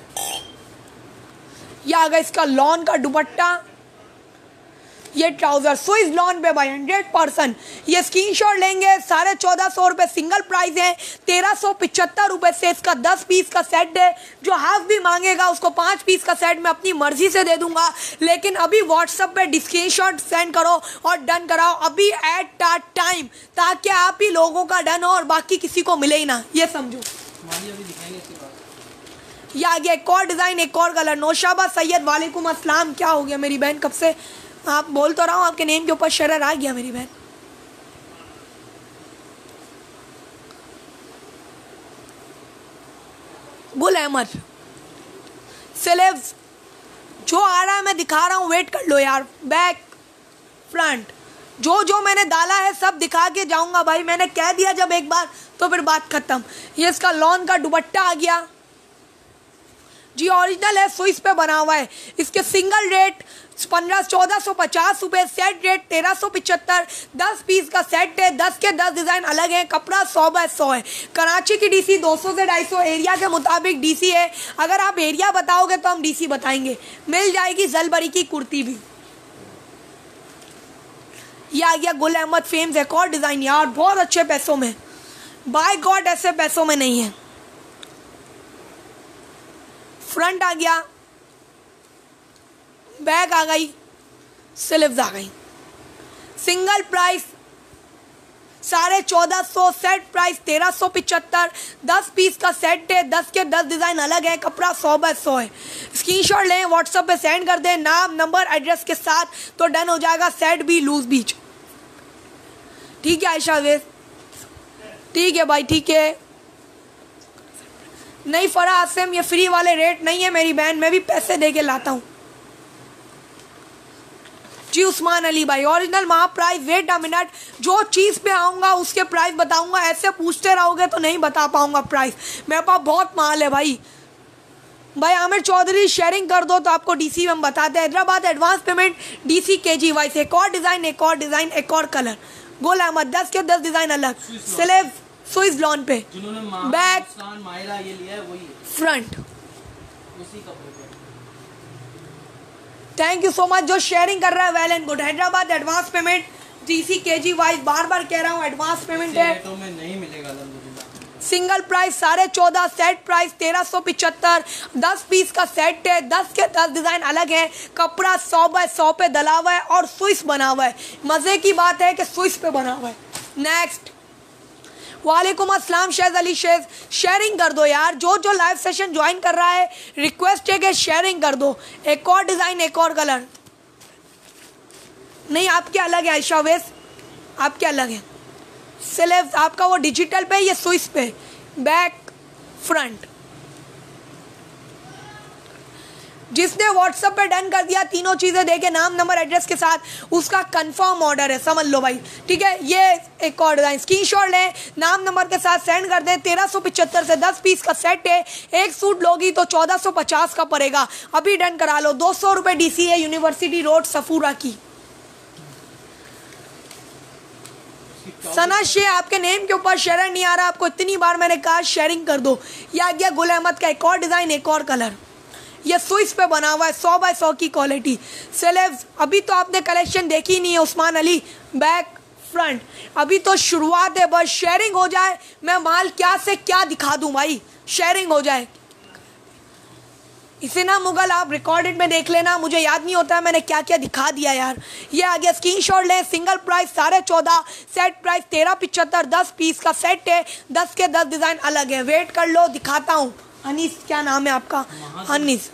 ये आ गया इसका लॉन का दुपट्टा, ये ट्राउजर स्विस लॉन पे भाई हंड्रेड परसेंट। ये स्क्रीनशॉट लेंगे, साढ़े चौदह सौ रुपये सिंगल प्राइस है, तेरह सौ पिचहत्तर रुपये से इसका दस पीस का सेट है। जो हाफ भी मांगेगा उसको पाँच पीस का सेट मैं अपनी मर्जी से दे दूंगा। लेकिन अभी व्हाट्सएप पे स्क्रीनशॉट सेंड करो और डन कराओ अभी एट दैट टाइम, ताकि आप ही लोगों का डन हो और बाकी किसी को मिले ही ना, ये समझो। ये आ गया एक और डिज़ाइन, एक और कलर। नौशाबा सैयद वालेकुम अस्सलाम। क्या हो गया मेरी बहन, कब से आप बोल तो रहा हूँ, आपके नेम के ऊपर शरर आ गया मेरी बहन। गुल अहमद स्लीव्स जो आ रहा है मैं दिखा रहा हूँ, वेट कर लो यार। बैक, फ्रंट, जो जो मैंने डाला है सब दिखा के जाऊंगा भाई। मैंने कह दिया जब एक बार तो फिर बात खत्म। ये इसका लॉन का दुपट्टा आ गया जी, ओरिजिनल है, स्विस पे बना हुआ है। इसके सिंगल रेट पंद्रह चौदह सौ पचास रुपये, सेट रेट तेरह सौ पिचहत्तर। दस पीस का सेट है, दस के दस डिज़ाइन अलग है, कपड़ा सौ बाय सौ है। कराची की डीसी दो सौ से ढाई सौ एरिया के मुताबिक डीसी है। अगर आप एरिया बताओगे तो हम डीसी बताएंगे। मिल जाएगी जलबरी की कुर्ती भी। ये आ गया गुल अहमद फेम्स, एक और डिज़ाइन यार, बहुत अच्छे पैसों में, बाय गॉड ऐसे पैसों में नहीं है। फ्रंट आ गया, बैग आ गई, स्लीव्स आ गई। सिंगल प्राइस साढ़े चौदह सौ, सेट प्राइस तेरह सौ पिचहत्तर। दस पीस का सेट है, दस के दस डिज़ाइन अलग है, कपड़ा सौ बाय सौ है। स्क्रीनशॉट लें, व्हाट्सएप पे सेंड कर दें नाम नंबर एड्रेस के साथ, तो डन हो जाएगा। सेट भी लूज बीच, ठीक है आयशा वेज, ठीक है भाई, ठीक है। नहीं फरा आसिम, ये फ्री वाले रेट नहीं है मेरी बहन, मैं भी पैसे दे के लाता हूँ जी। उस्मान अली भाई ओरिजिनल वहाँ प्राइस, वेट अ मिनट, जो चीज़ पे आऊँगा उसके प्राइस बताऊँगा। ऐसे पूछते रहोगे तो नहीं बता पाऊँगा प्राइस, मेरे पास बहुत माल है भाई। भाई आमिर चौधरी शेयरिंग कर दो तो आपको डीसी में हम बताते हैं। Hyderabad advance payment D C K G wise. एक और डिज़ाइन, एक और डिज़ाइन, एक और कलर। गुल अहमद दस के दस डिज़ाइन अलग, स्लीव स्विस लॉन पे, back, front. Thank you so much जो शेयरिंग कर रहा है, well and good. Hyderabad advance payment D C K G wise बार बार कह रहा हूँ, एडवांस पेमेंट है। रेटों में नहीं मिलेगा अल्हम्दुलिल्लाह। सिंगल प्राइस साढ़े चौदह, सेट प्राइस तेरह सौ पिचहत्तर, दस पीस का सेट है, दस के दस डिज़ाइन अलग है, कपड़ा सौ बाय सौ पे डला हुआ है और स्विच बना हुआ है। मज़े की बात है कि स्विच पे बना हुआ है। नेक्स्ट, वालेकुम अस्सलाम शेज अली शेज, शेयरिंग कर दो यार, जो जो लाइव सेशन ज्वाइन कर रहा है रिक्वेस्ट है कि शेयरिंग कर दो। एक और डिज़ाइन, एक और कलर, नहीं आपके अलग है आयशा वेस, आपके अलग है। स्लीव्स आपका वो डिजिटल पे, ये स्विच पे, बैक फ्रंट। जिसने व्हाट्सएप पे डन कर दिया तीनों चीज़ें देके नाम नंबर एड्रेस के साथ, उसका कंफर्म ऑर्डर है, समझ लो भाई, ठीक है। ये एक और डिज़ाइन स्क्रीनशॉट लें, नाम नंबर के साथ सेंड कर दें। तेरह सौ पिचहत्तर से दस पीस का सेट है, एक सूट लोगी तो चौदह सौ पचास का पड़ेगा। अभी डन करा लो। दो सौ रुपये डी सी है, यूनिवर्सिटी रोड सफूरा की। सना शे, आपके नेम के ऊपर शेयर नहीं आ रहा, आपको इतनी बार मैंने कहा शेयरिंग कर दो। यह आ गया गुल अहमद का एक और डिज़ाइन, एक और कलर, ये स्विच पे बना हुआ है, सौ बाय सौ की क्वालिटी। स्लीव्स अभी तो आपने कलेक्शन देखी नहीं है उस्मान अली, बैक फ्रंट अभी तो शुरुआत है, बस शेयरिंग हो जाए, मैं माल क्या से क्या दिखा दूं भाई, शेयरिंग हो जाए। इसे ना मुगल आप रिकॉर्डेड में देख लेना, मुझे याद नहीं होता है मैंने क्या क्या दिखा दिया यार। ये आ गया स्क्रीनशॉट ले, सिंगल प्राइस साढ़े चौदह, सेट प्राइस तेरह पिचहत्तर, दस पीस का सेट है, दस के दस डिज़ाइन अलग है। वेट कर लो, दिखाता हूँ। अनीस, क्या नाम है आपका? अनीस।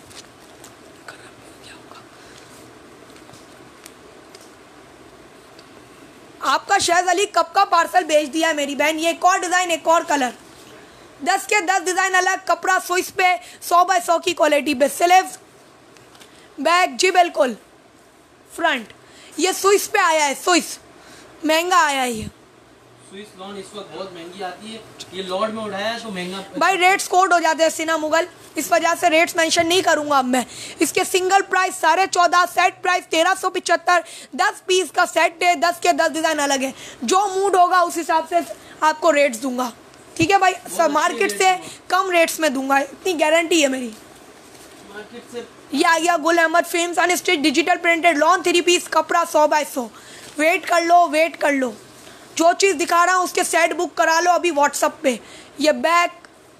आपका शहज अली कब का पार्सल भेज दिया है मेरी बहन। ये एक और डिज़ाइन, एक और कलर, दस के दस डिज़ाइन अलग, कपड़ा स्विच पे, सौ बाय सौ की क्वालिटी पे। स्लीव्स बैक, जी बिल्कुल, फ्रंट ये स्विच पे आया है, स्विच महंगा आया है। ये स्विस लॉन इस वक्त बहुत महंगी आती है, ये लॉट में उठाया है तो महंगा भाई रेट्स कोड हो जाते हैं सीना मुगल, इस वजह से रेट्स मेंशन नहीं करूंगा अब मैं। इसके सिंगल प्राइस साढ़े चौदह, सेट प्राइस तेरह सौ पिचहत्तर, दस पीस का सेट है, दस के दस डिज़ाइन अलग है। जो मूड होगा उस हिसाब से आपको रेट्स दूंगा, ठीक है भाई। सब मार्केट से कम रेट्स में दूंगा, इतनी गारंटी है मेरी। मार्केट से ये आ गया Gul Ahmed famous unstitch digital printed lawn three piece, कपड़ा सौ बाय सौ। वेट कर लो, वेट कर लो, जो चीज़ दिखा रहा हूँ उसके सेट बुक करा लो अभी व्हाट्सएप पे। ये बैक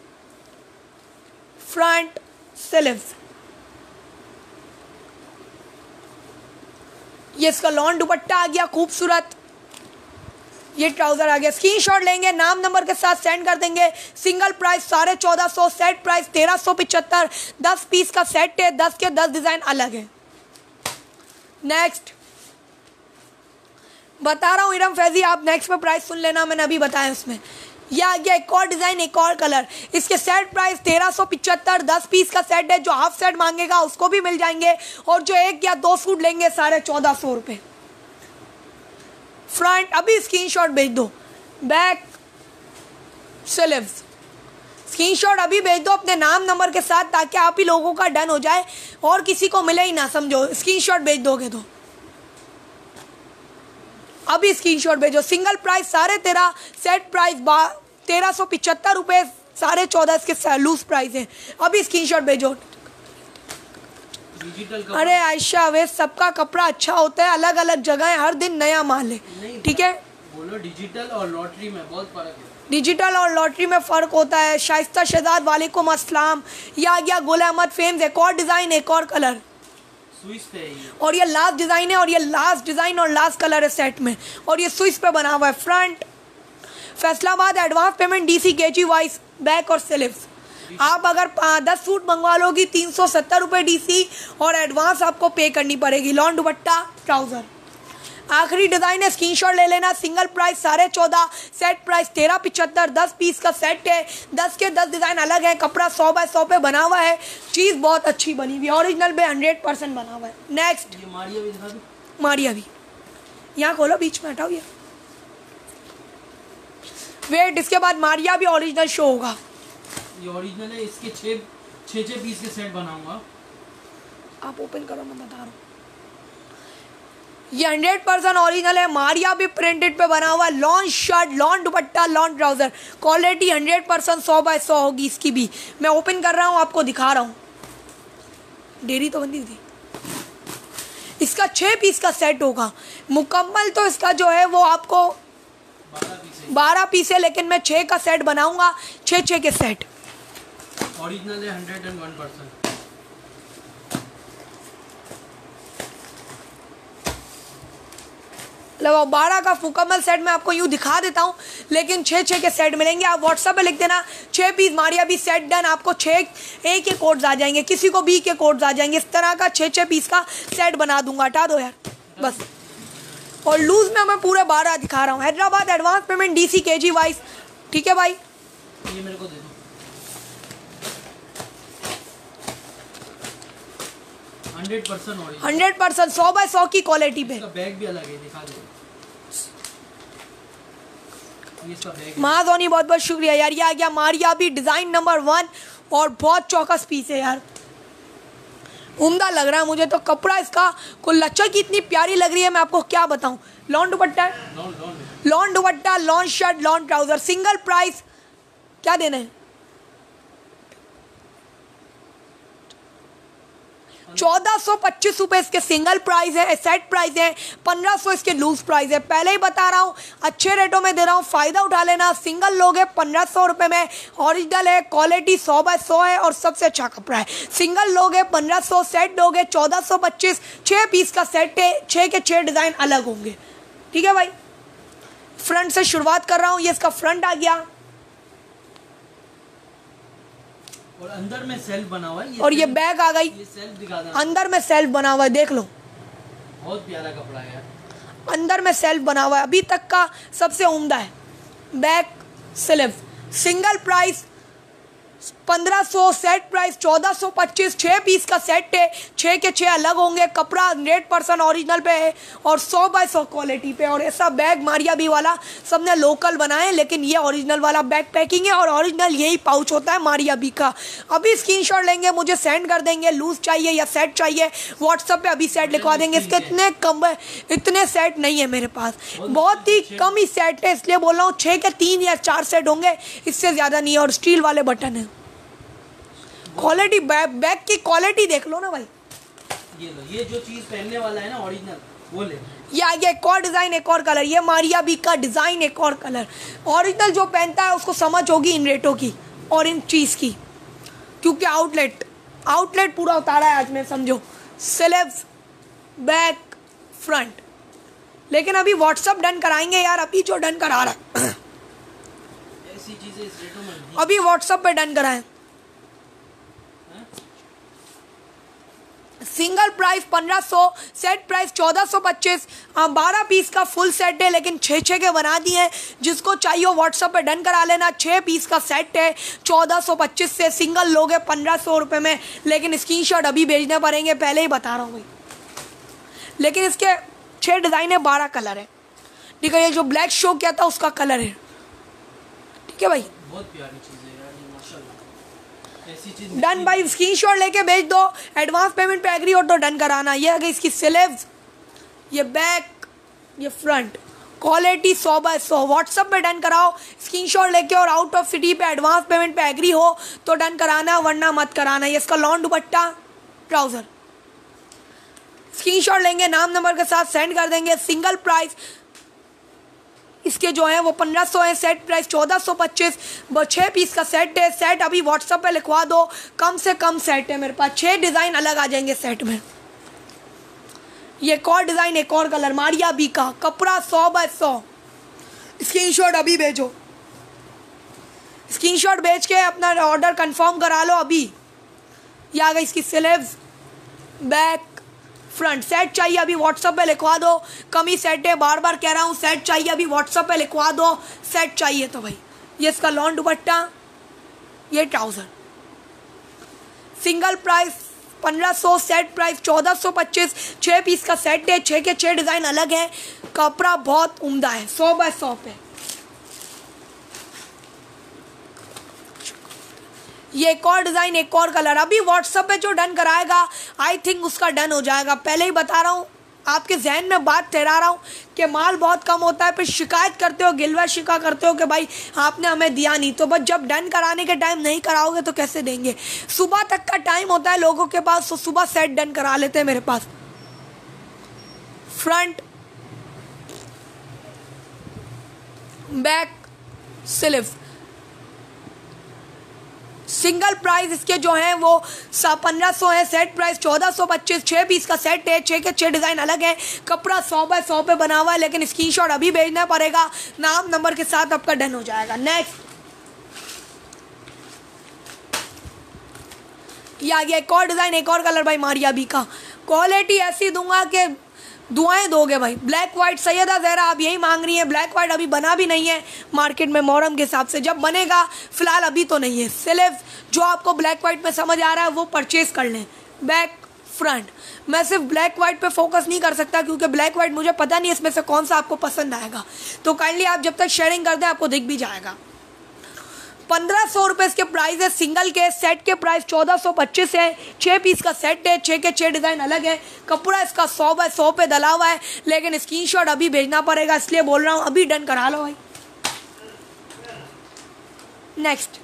फ्रंट स्लीव्स, ये इसका लॉन दुपट्टा आ गया खूबसूरत, ये ट्राउजर आ गया। स्क्रीनशॉट लेंगे, नाम नंबर के साथ सेंड कर देंगे। सिंगल प्राइस साढ़े चौदह सौ, सेट प्राइस तेरह सौ पिचहत्तर, दस पीस का सेट है, दस के दस डिज़ाइन अलग है। नेक्स्ट बता रहा हूँ इरम फैजी, आप नेक्स्ट में प्राइस सुन लेना, मैंने अभी बताया उसमें। यह आ गया एक और डिज़ाइन, एक और कलर, इसके सेट प्राइस तेरह सौ पिचहत्तर, दस पीस का सेट है। जो हाफ सेट मांगेगा उसको भी मिल जाएंगे, और जो एक या दो सूट लेंगे साढ़े चौदह सौ रुपये। फ्रंट अभी स्क्रीनशॉट भेज दो, बैक स्लीव्स स्क्रीनशॉट अभी भेज दो अपने नाम नंबर के साथ, ताकि आप ही लोगों का डन हो जाए और किसी को मिले ही ना, समझो। स्क्रीनशॉट भेज दोगे तो अभी स्क्रीनशॉट भेजो। सिंगल प्राइस साढ़े तेरह, सेट प्राइस बा तेरह सौ पिचहत्तर रुपये, साढ़े चौदह इसके लूज प्राइस है। अभी स्क्रीनशॉट भेजो। अरे आयशा वे सबका कपड़ा अच्छा होता है, अलग अलग जगह है, हर दिन नया माल है, ठीक है। बोलो डिजिटल और लॉटरी में बहुत फर्क है। डिजिटल और लॉटरी में फ़र्क होता है। शाइस्ता शहजाद वालेकुम अस्सलाम। यह आ गया गुल अहमद फेम्स, एक और डिज़ाइन, एक और कलर, स्विस पे है ये। और ये लास्ट डिज़ाइन है, और ये लास्ट डिज़ाइन और लास्ट कलर है सेट में, और ये स्विच पे बना हुआ है। Front Faisalabad, advance payment D C K G wise, back और स्लीव्स। आप अगर दस सूट मंगवा लोगी तीन सौ सत्तर रुपये डी सी, और एडवांस आपको पे करनी पड़ेगी। लॉन दुपट्टा ट्राउज़र आखिरी डिज़ाइन है, स्क्रीनशॉट ले लेना। सिंगल प्राइस साढ़े चौदह, सेट प्राइस तेरह पिचहत्तर, दस पीस का सेट है, दस के दस डिज़ाइन अलग है, कपड़ा सौ बाय सौ पे बना हुआ है, चीज़ बहुत अच्छी बनी हुई है, ओरिजिनल पे हंड्रेड परसेंट बना हुआ है। नेक्स्ट ये मारिया भी दिखा दो। मारिया भी यहाँ खोलो, बीच में हटाओ ये, वेट, इसके बाद मारिया भी ओरिजिनल शो होगा। ये ओरिजिनल है, इसके छः छः छः पीस के सेट बनाऊंगा। आप ओपन करो, मैं बता रहा हूँ। ये हंड्रेड परसेंट ओरिजिनल है, मारिया भी प्रिंटेड पे बना हुआ है। Lawn shirt, lawn dupatta, lawn trouser, quality hundred percent सौ बाय सौ होगी इसकी भी। मैं ओपन कर रहा हूँ, आपको दिखा रहा हूँ, डेरी तो बंदी थी। इसका छः पीस का सेट होगा मुकम्मल। तो इसका जो है वो आपको बारह पीस है, लेकिन मैं छः का सेट बनाऊंगा, छः छः के सेट। ओरिजिनल है हंड्रेड एंड वन परसेंट। मतलब बारह का मुकम्मल सेट मैं आपको यूँ दिखा देता हूँ, लेकिन छः छः के सेट मिलेंगे। आप व्हाट्सएप पे लिख देना छः piece Maria B set done, आपको छः ए के कोड्स आ जाएंगे, किसी को बी के कोड्स आ जाएंगे। इस तरह का छः छः पीस का सेट बना दूंगा। हटा दो यार बस। और लूज में मैं पूरे बारह दिखा रहा हूँ। Hyderabad advance payment D C K G wise, ठीक है भाई। ये मेरे को दे दो। हंड्रेड परसेंट हंड्रेड परसेंट सौ बाय सौ की क्वालिटी पे। बैग भी अलग है, दिखा दो। महाधोनी बहुत बहुत शुक्रिया यार। ये आ गया मारिया भी डिजाइन नंबर वन और बहुत चौकस पीस है यार, उम्दा लग रहा है मुझे तो। कपड़ा इसका को लच्छा की इतनी प्यारी लग रही है, मैं आपको क्या बताऊं। लॉन दुपट्टा है, lawn dupatta, lawn shirt, lawn trouser. Single price क्या देना है, चौदह सौ पच्चीस रुपए इसके सिंगल प्राइस है, सेट प्राइस है। पंद्रह सौ इसके लूज प्राइस है। पहले ही बता रहा हूँ अच्छे रेटों में दे रहा हूँ, फायदा उठा लेना। सिंगल लोग है पंद्रह सौ रुपये में, ओरिजिनल है, क्वालिटी सौ बाय सौ है और सबसे अच्छा कपड़ा है। सिंगल लोग है पंद्रह सौ, सेट लोग है चौदह सौ पच्चीस। छः पीस का सेट है, छः के छः डिज़ाइन अलग होंगे, ठीक है भाई। फ्रंट से शुरुआत कर रहा हूँ, ये इसका फ्रंट आ गया और अंदर में सेल्फ बना हुआ है। ये और ये बैग आ गई, ये सेल्फ दिखा दो। अंदर में सेल्फ बना हुआ है, देख लो। बहुत प्यारा कपड़ा है यार। अंदर में सेल्फ बना हुआ है, अभी तक का सबसे उम्दा है। बैक स्लीव, सिंगल प्राइस पंद्रह सौ, सेट प्राइस चौदह सौ पच्चीस। छः पीस का सेट है, छः के छः अलग होंगे। कपड़ा हंड्रेड परसेंट ओरिजिनल पे है और सौ बाय सौ क्वालिटी पे। और ऐसा बैग मारिया भी वाला सबने लोकल बनाए, लेकिन ये ओरिजिनल वाला बैग पैकिंग है और ओरिजिनल यही पाउच होता है मारिया बी का। अभी स्क्रीनशॉट लेंगे, मुझे सेंड कर देंगे, लूज चाहिए या सेट चाहिए व्हाट्सएप पे अभी सेट लिखवा देंगे। इसके इतने कम इतने सेट नहीं है मेरे पास, बहुत ही कम ही सेट है, इसलिए बोल रहा हूँ। छः के तीन या चार सेट होंगे, इससे ज़्यादा नहीं है। और स्टील वाले बटन है। क्वालिटी बैग बैग की क्वालिटी देख लो ना भाई। ये लो, ये जो चीज पहनने वाला है ना ओरिजिनल, वो ले। ये आ गया एक और डिजाइन, एक और कलर। ये मारिया बी का डिजाइन, एक और कलर। ओरिजिनल जो पहनता है उसको समझ होगी इन रेटों की और इन चीज की, क्योंकि आउटलेट आउटलेट पूरा उतारा है आज मैं, समझो। Sleeves, back, front. लेकिन अभी व्हाट्सअप डन कराएंगे यार, अभी जो डन करा रहा है ऐसी चीजें इस रेटों में अभी व्हाट्सअप पे डन कराएं। सिंगल प्राइस पंद्रह सौ, सेट प्राइस चौदह सौ पच्चीस। बारह पीस का फुल सेट है, लेकिन छः छः के बना दिए हैं। जिसको चाहिए व्हाट्सएप पे डन करा लेना। छः पीस का सेट है, चौदह सौ पच्चीस से। सिंगल लोगे पंद्रह सौ रुपये में, लेकिन स्क्रीनशॉट अभी भेजने पड़ेंगे, पहले ही बता रहा हूँ भाई। लेकिन इसके छः डिज़ाइन है, बारह कलर है, ठीक है। ये जो ब्लैक शो किया था उसका कलर है, ठीक है भाई। बहुत प्यारी चीज़ है यार, माशाल्लाह। ऐसी चीज डन भाई, स्क्रीनशॉट लेके भेज दो। एडवांस पेमेंट पे एग्री हो तो डन कराना। ये आ गई इसकी स्लीव्स, ये बैक, ये फ्रंट। क्वालिटी सौ बाय सौ। व्हाट्सअप पे डन कराओ स्क्रीनशॉट लेके, और आउट ऑफ सिटी पे एडवांस पेमेंट पे एग्री हो तो डन कराना, वरना मत कराना। ये इसका लॉन दुपट्टा, ट्राउजर। स्क्रीनशॉट लेंगे, नाम नंबर के साथ सेंड कर देंगे। सिंगल प्राइस इसके जो है वो पंद्रह सौ है, सेट प्राइस चौदह सौ पच्चीस। छः पीस का सेट है। सेट अभी व्हाट्सएप पे लिखवा दो, कम से कम सेट है मेरे पास। छः डिज़ाइन अलग आ जाएंगे सेट में। ये एक और डिज़ाइन, एक और कलर, मारिया बी का। कपड़ा सौ बाय सौ। स्क्रीनशॉट अभी भेजो, स्क्रीनशॉट भेज के अपना ऑर्डर कंफर्म करा लो अभी। ये आ गई इसकी स्लीव्स, बैक, फ्रंट। सेट चाहिए अभी व्हाट्सएप पे लिखवा दो, कम ही सेट है, बार बार कह रहा हूँ। सेट चाहिए अभी व्हाट्सएप पे लिखवा दो, सेट चाहिए तो भाई। ये इसका लॉन दुपट्टा, ये ट्राउजर। सिंगल प्राइस पंद्रह सौ, सेट प्राइस चौदह सौ पच्चीस। छः पीस का सेट है, छः के छः डिज़ाइन अलग है। कपड़ा बहुत उम्दा है, सौ बाय सौ पे। ये एक और डिज़ाइन, एक और कलर। अभी व्हाट्सएप पे जो डन कराएगा आई थिंक उसका डन हो जाएगा। पहले ही बता रहा हूँ, आपके जहन में बात ठहरा रहा हूँ कि माल बहुत कम होता है, फिर शिकायत करते हो, गिलवा शिका करते हो कि भाई आपने हमें दिया नहीं। तो बस जब डन कराने के टाइम नहीं कराओगे तो कैसे देंगे। सुबह तक का टाइम होता है लोगों के पास, तो सुबह सेट डन करा लेते हैं मेरे पास। Front, back, sleeve. Single price इसके जो हैं वो पंद्रह सौ है, सेट प्राइस चौदह सौ पच्चीस। छः पीस का सेट है, छः के छः डिज़ाइन अलग है, कपड़ा सौ बाय सौ पे बना हुआ है, लेकिन स्क्रीनशॉट अभी भेजना पड़ेगा, नाम नंबर के साथ आपका डन हो जाएगा। नेक्स्ट ये आ गया एक और डिज़ाइन, एक और कलर भाई मारिया बी का। क्वालिटी ऐसी दूंगा कि दुआएं दोगे भाई। ब्लैक वाइट सैयदा ज़हरा आप यही मांग रही हैं, ब्लैक वाइट अभी बना भी नहीं है मार्केट में मोहर्रम के हिसाब से, जब बनेगा फिलहाल अभी तो नहीं है। स्लीव जो आपको ब्लैक वाइट में समझ आ रहा है वो परचेज कर लें। बैक, फ्रंट, मैं सिर्फ ब्लैक वाइट पे फोकस नहीं कर सकता क्योंकि ब्लैक वाइट मुझे पता नहीं इसमें से कौन सा आपको पसंद आएगा, तो काइंडली आप जब तक शेयरिंग कर दें आपको दिख भी जाएगा। पंद्रह सौ रुपये इसके प्राइस है सिंगल के। सेट के प्राइस चौदह सौ पच्चीस है। छः पीस का सेट है, छः के छः डिज़ाइन अलग है, कपड़ा इसका सौ बाय सौ पे डला हुआ है, लेकिन स्क्रीनशॉट अभी भेजना पड़ेगा, इसलिए बोल रहा हूँ अभी डन करा लो भाई। नेक्स्ट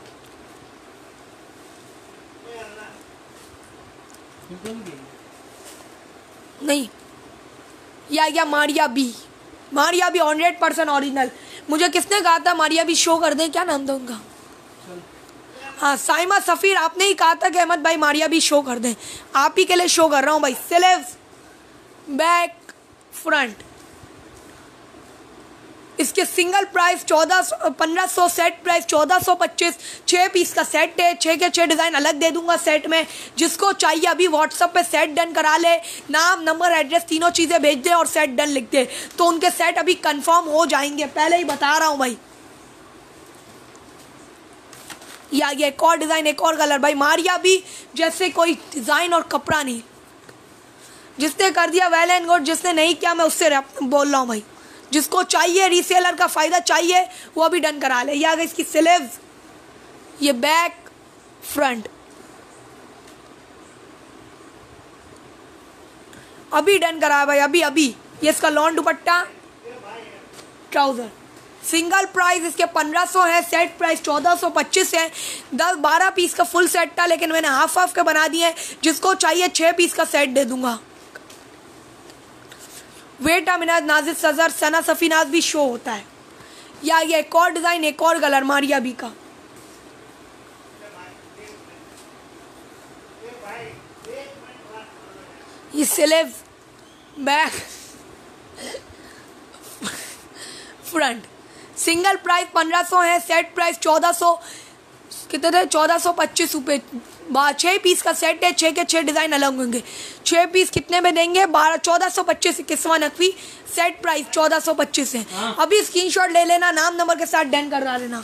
नहीं, या या Maria B. Maria B hundred percent original. मुझे किसने कहा था मारिया बी शो कर दें, क्या नाम था उनका? हाँ साइमा सफ़ीर, आपने ही कहा था कि अहमद भाई मारिया बी शो कर दें, आप ही के लिए शो कर रहा हूँ भाई। स्लीव, बैक, फ्रंट, इसके सिंगल प्राइस चौदह सौ पंद्रह सौ, सेट प्राइस चौदह सौ पच्चीस। छः पीस का सेट है, छः के छः डिज़ाइन अलग दे दूंगा सेट में। जिसको चाहिए अभी व्हाट्सएप पे सेट डन करा ले, नाम नंबर एड्रेस तीनों चीज़ें भेज दे और सेट डन लिख दे, तो उनके सेट अभी कंफर्म हो जाएंगे, पहले ही बता रहा हूँ भाई। ये आ गया एक और डिज़ाइन, एक और कलर भाई। मारिया भी जैसे कोई डिज़ाइन और कपड़ा नहीं, जिसने कर दिया वेल एंड गुड, जिसने नहीं किया मैं उससे बोल रहा हूँ भाई। जिसको चाहिए रीसेलर का फ़ायदा चाहिए वो अभी डन करा ले। ये आ गई इसकी स्लीव, ये बैक, फ्रंट, अभी डन करा भाई, अभी अभी। ये इसका lawn dupatta, trouser. Single price इसके पंद्रह सौ है, सेट प्राइस चौदह सौ पच्चीस है। दस बारह पीस का फुल सेट था, लेकिन मैंने हाफ हाफ के बना दिए हैं। जिसको चाहिए छः पीस का सेट दे दूंगा। वेट अमीनाज, नाजिद सजर, सना सफीनाज भी शो होता है। या ये एक और डिज़ाइन, एक और कलर मारिया बी का। ये sleeve, back, front. Single price पंद्रह सौ है, सेट प्राइस चौदह सौ कितने थे, चौदह सौ पच्चीस रुपये। छः पीस का सेट है, छः के छः डिज़ाइन अलग होंगे। छः पीस कितने में देंगे? बारह चौदह सौ पच्चीस किस्वा नकवी। सेट प्राइस चौदह सौ पच्चीस है। हाँ। अभी स्क्रीनशॉट ले लेना, नाम नंबर के साथ डन करवा लेना।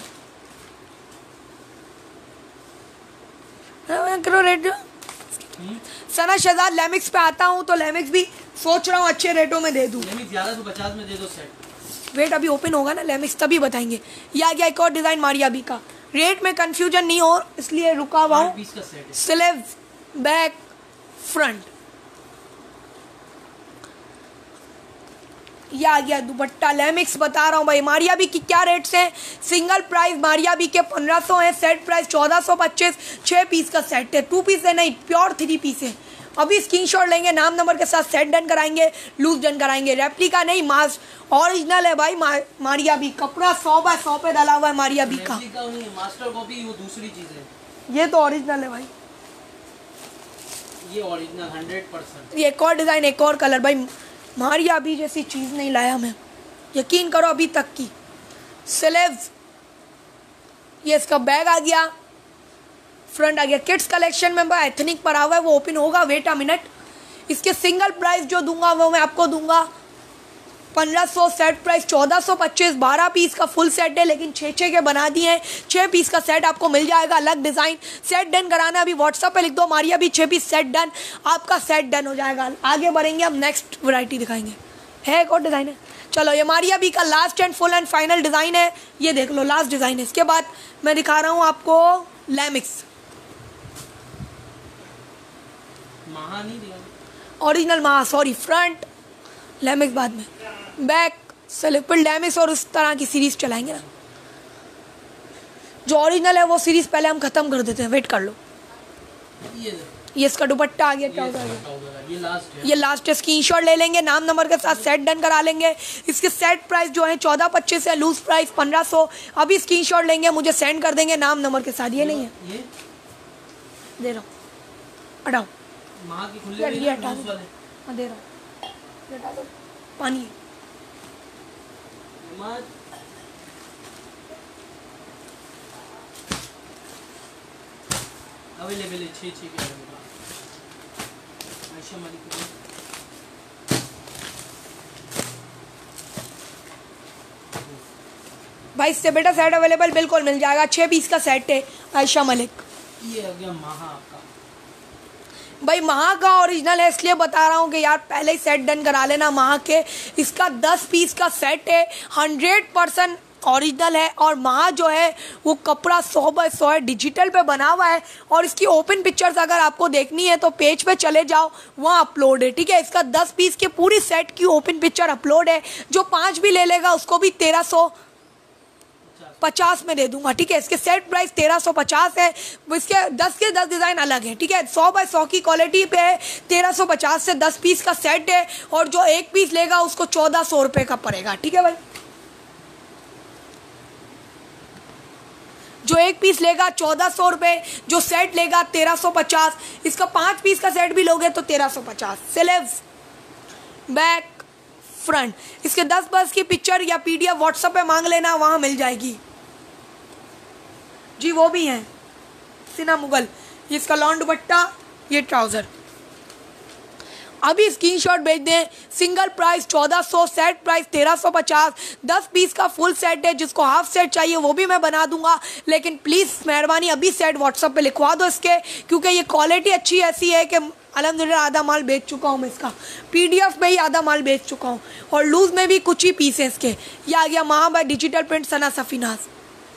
करो रेट। सना शहजाद लेमिक्स पे आता हूँ तो लेमिक्स भी सोच रहा हूँ अच्छे रेटों में दे दूँ। ग्यारह सौ पचास में दे दो सेट। वेट अभी ओपन होगा ना लेमिक्स, तभी बताएंगे। ये आ गया एक और डिज़ाइन मारिया बी का। रेट में कंफ्यूजन नहीं हो इसलिए रुका हुआ हूँ। Sleeve, back, front. ये आ गया दुपट्टा, लेमिक्स बता रहा हूँ भाई। मारिया बी की क्या रेट्स हैं? सिंगल प्राइस मारिया बी के पंद्रह सौ है, सेट प्राइस चौदह सौ पच्चीस। छः पीस का सेट है, टू पीस है नहीं, प्योर थ्री पीस है। अभी स्क्रीनशॉट लेंगे, नाम नंबर के साथ सेट डन कराएंगे, लूज डन कराएंगे। रेप्लिका नहीं, मास ओरिजिनल है भाई। मा, मारिया बी कपड़ा सौ बाय सौ पे डाला हुआ है मारिया बी का। मास्टर कॉपी वो दूसरी चीज है, ये तो ओरिजिनल है भाई, ये ओरिजिनल हंड्रेड परसेंट। ये एक और डिज़ाइन, एक और कलर भाई। मारिया बी जैसी चीज़ नहीं लाया मैं, यकीन करो अभी तक की। स्लीव, ये इसका बैग आ गया, फ्रंट आ गया। किड्स कलेक्शन में एथनिक पर हुआ है, वो ओपन होगा, वेट अ मिनट। इसके सिंगल प्राइस जो दूंगा वो मैं आपको दूंगा पंद्रह सौ, सेट प्राइस चौदह सौ पच्चीस। बारह पीस का फुल सेट है, लेकिन छः छः के बना दिए हैं। छः पीस का सेट आपको मिल जाएगा, अलग डिज़ाइन। सेट डन कराना अभी व्हाट्सएप पे लिख दो मारिया भी छः पीस सेट डन, आपका सेट डन हो जाएगा। आगे बढ़ेंगे, हम नेक्स्ट वैरायटी दिखाएंगे। है एक और डिज़ाइन है, चलो ये मारिया बी का last and full and final design है। ये देख लो, लास्ट डिज़ाइन है। इसके बाद मैं दिखा रहा हूँ आपको लेमिक्स, महा नहीं दिया, ओरिजिनल महा, सॉरी फ्रंट, लेमिक्स बाद में, बैक, स्लीपर, लेमिक्स और उस तरह की सीरीज चलाएंगे ना। जो ओरिजिनल है वो सीरीज पहले हम खत्म कर देते हैं, वेट कर लो। ये ये इसका दुपट्टा आ गया, ट्राउजर आ गया। ये लास्ट है, ये लास्ट है। स्क्रीनशॉट ले लेंगे, नाम नंबर के साथ सेट डन करा लेंगे। इसके सेट प्राइस जो है चौदह पच्चीस है, लूज प्राइस पंद्रह सौ। अभी स्क्रीनशॉट लेंगे, मुझे सेंड कर देंगे नाम नंबर के साथ। ये नहीं है, ये दे रहा हूँ, हटाओ माँ की खुले यार, हुए ये ना, हटा लूज दो, वाले। हाँ दे रहा हूँ, ये हटा दो, पानी है। माँ अवेलेबल है, छः छः के अवेलेबल। आयशा मलिक को भाई इससे बेटा सेट अवेलेबल बिल्कुल मिल जाएगा, छः पीस का सेट है आयशा मलिक। ये हो गया महा आपका। भाई महा का ओरिजिनल है, इसलिए बता रहा हूँ कि यार पहले ही सेट डन करा लेना महा के। इसका दस पीस का सेट है, हंड्रेड परसेंट ओरिजिनल है। और महा जो है वो कपड़ा सौ बाय सौ है, डिजिटल पे बना हुआ है। और इसकी ओपन पिक्चर्स अगर आपको देखनी है तो पेज पे चले जाओ, वहाँ अपलोड है, ठीक है। इसका दस पीस के पूरी सेट की ओपन पिक्चर अपलोड है। जो पाँच भी ले लेगा उसको भी तेरह सौ पचास में दे दूंगा, ठीक है। इसके सेट प्राइस तेरह सौ पचास है। इसके दस के दस डिज़ाइन अलग है, ठीक है। सौ बाय सौ की क्वालिटी पे है, तेरह सौ पचास से दस पीस का सेट है। और जो एक पीस लेगा उसको चौदह सौ रुपये का पड़ेगा, ठीक है भाई। जो एक पीस लेगा चौदह सौ रुपये, जो सेट लेगा तेरह सौ पचास। इसका पाँच पीस का सेट भी लोगे तो तेरह सौ पचास। Sleeves, back, front. इसके दस बस की पिक्चर या पीडीएफ व्हाट्सएप पे मांग लेना, वहाँ मिल जाएगी जी। वो भी हैं सिना मुगल। ये इसका लॉन्ग दुपट्टा, ये ट्राउज़र। अभी स्क्रीनशॉट भेज दें। सिंगल प्राइस चौदह सौ, सेट प्राइस तेरह सौ पचास। दस पीस का फुल सेट है, जिसको हाफ सेट चाहिए वो भी मैं बना दूंगा। लेकिन प्लीज़ मेहरबानी अभी सेट व्हाट्सएप पे लिखवा दो इसके, क्योंकि ये क्वालिटी अच्छी ऐसी है कि अल्हम्दुलिल्लाह आधा माल बेच चुका हूँ मैं इसका। पीडीएफ में ही आधा माल बेच चुका हूँ, और लूज में भी कुछ ही पीस है इसके। ये आ गया Mahay by digital print Sana Safinaz.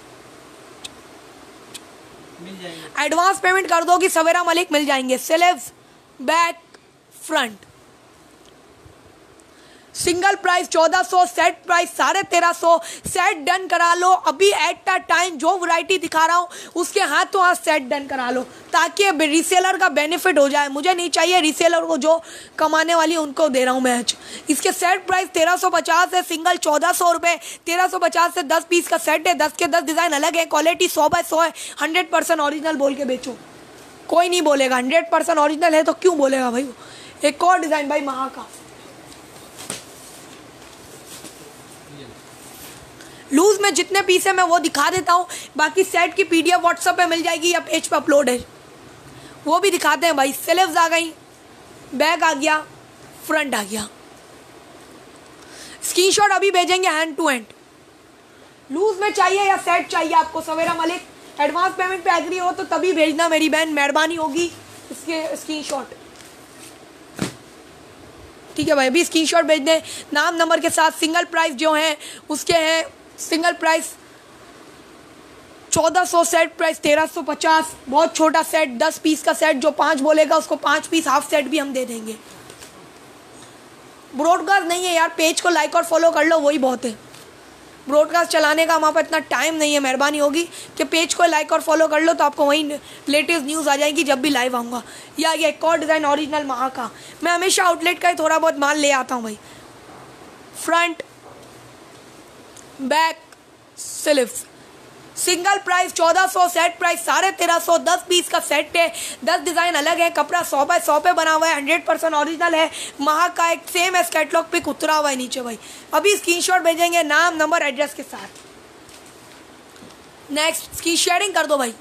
Advance payment कर दो कि सवेरा मलिक मिल जाएंगे। Sleeves, back, front. Single price चौदह सौ, सेट प्राइस साढ़े तेरह सौ। सेट डन करा लो अभी एट अ टाइम। जो वैरायटी दिखा रहा हूँ उसके हाथों हाथ सेट डन करा लो, ताकि रीसेलर का बेनिफिट हो जाए। मुझे नहीं चाहिए रीसेलर को, जो कमाने वाली उनको दे रहा हूँ मैं आज। इसके सेट प्राइस तेरह सौ पचास है, सिंगल चौदह सौ रुपये। तेरह सौ पचास से दस पीस का सेट है, दस के दस डिज़ाइन अलग है। क्वालिटी सौ बाय सौ है, हंड्रेड परसेंट ऑरिजिनल बोल के बेचो, कोई नहीं बोलेगा। हंड्रेड परसेंट ऑरिजिनल है तो क्यों बोलेगा भाई। एक और डिज़ाइन भाई महा का, लूज में जितने पीस है मैं वो दिखा देता हूँ। बाकी सेट की पीडीएफ व्हाट्सएप पे मिल जाएगी या पेज पे अपलोड है, वो भी दिखाते हैं भाई। स्लीव्स आ गई, बैक आ गया, फ्रंट आ गया। स्क्रीनशॉट अभी भेजेंगे हैंड टू हैंड। लूज में चाहिए या सेट चाहिए आपको सवेरा मलिक, एडवांस पेमेंट पे एग्री हो तो तभी भेजना मेरी बहन, मेहरबानी होगी। इसके स्क्रीनशॉट, ठीक है भाई। अभी स्क्रीनशॉट भेज दें नाम नंबर के साथ। सिंगल प्राइस जो है उसके हैं, सिंगल प्राइस चौदह सौ, सेट प्राइस तेरह सौ पचास। बहुत छोटा सेट, दस पीस का सेट। जो पांच बोलेगा उसको पांच पीस हाफ सेट भी हम दे देंगे। ब्रॉडकास्ट नहीं है यार, पेज को लाइक और फॉलो कर लो, वही बहुत है। ब्रॉडकास्ट चलाने का हमारे पास इतना टाइम नहीं है। मेहरबानी होगी कि पेज को लाइक और फॉलो कर लो, तो आपको वहीं लेटेस्ट न्यूज़ आ जाएगी जब भी लाइव आऊँगा। ये आ गया एक और डिज़ाइन ओरिजिनल महा का। मैं हमेशा आउटलेट का ही थोड़ा बहुत माल ले आता हूँ भाई। Front, back, sleeves. Single price चौदह सौ, सेट प्राइस साढ़े तेरह सौ। दस पीस का सेट है, दस डिज़ाइन अलग है। कपड़ा सौ बाय सौ पे बना हुआ है, हंड्रेड परसेंट ऑरिजिनल है। महा का एक सेम एस कैटलॉग पिक उतरा हुआ है नीचे भाई। अभी स्क्रीनशॉट भेजेंगे नाम नंबर एड्रेस के साथ। नेक्स्ट इसकी शेयरिंग कर दो भाई।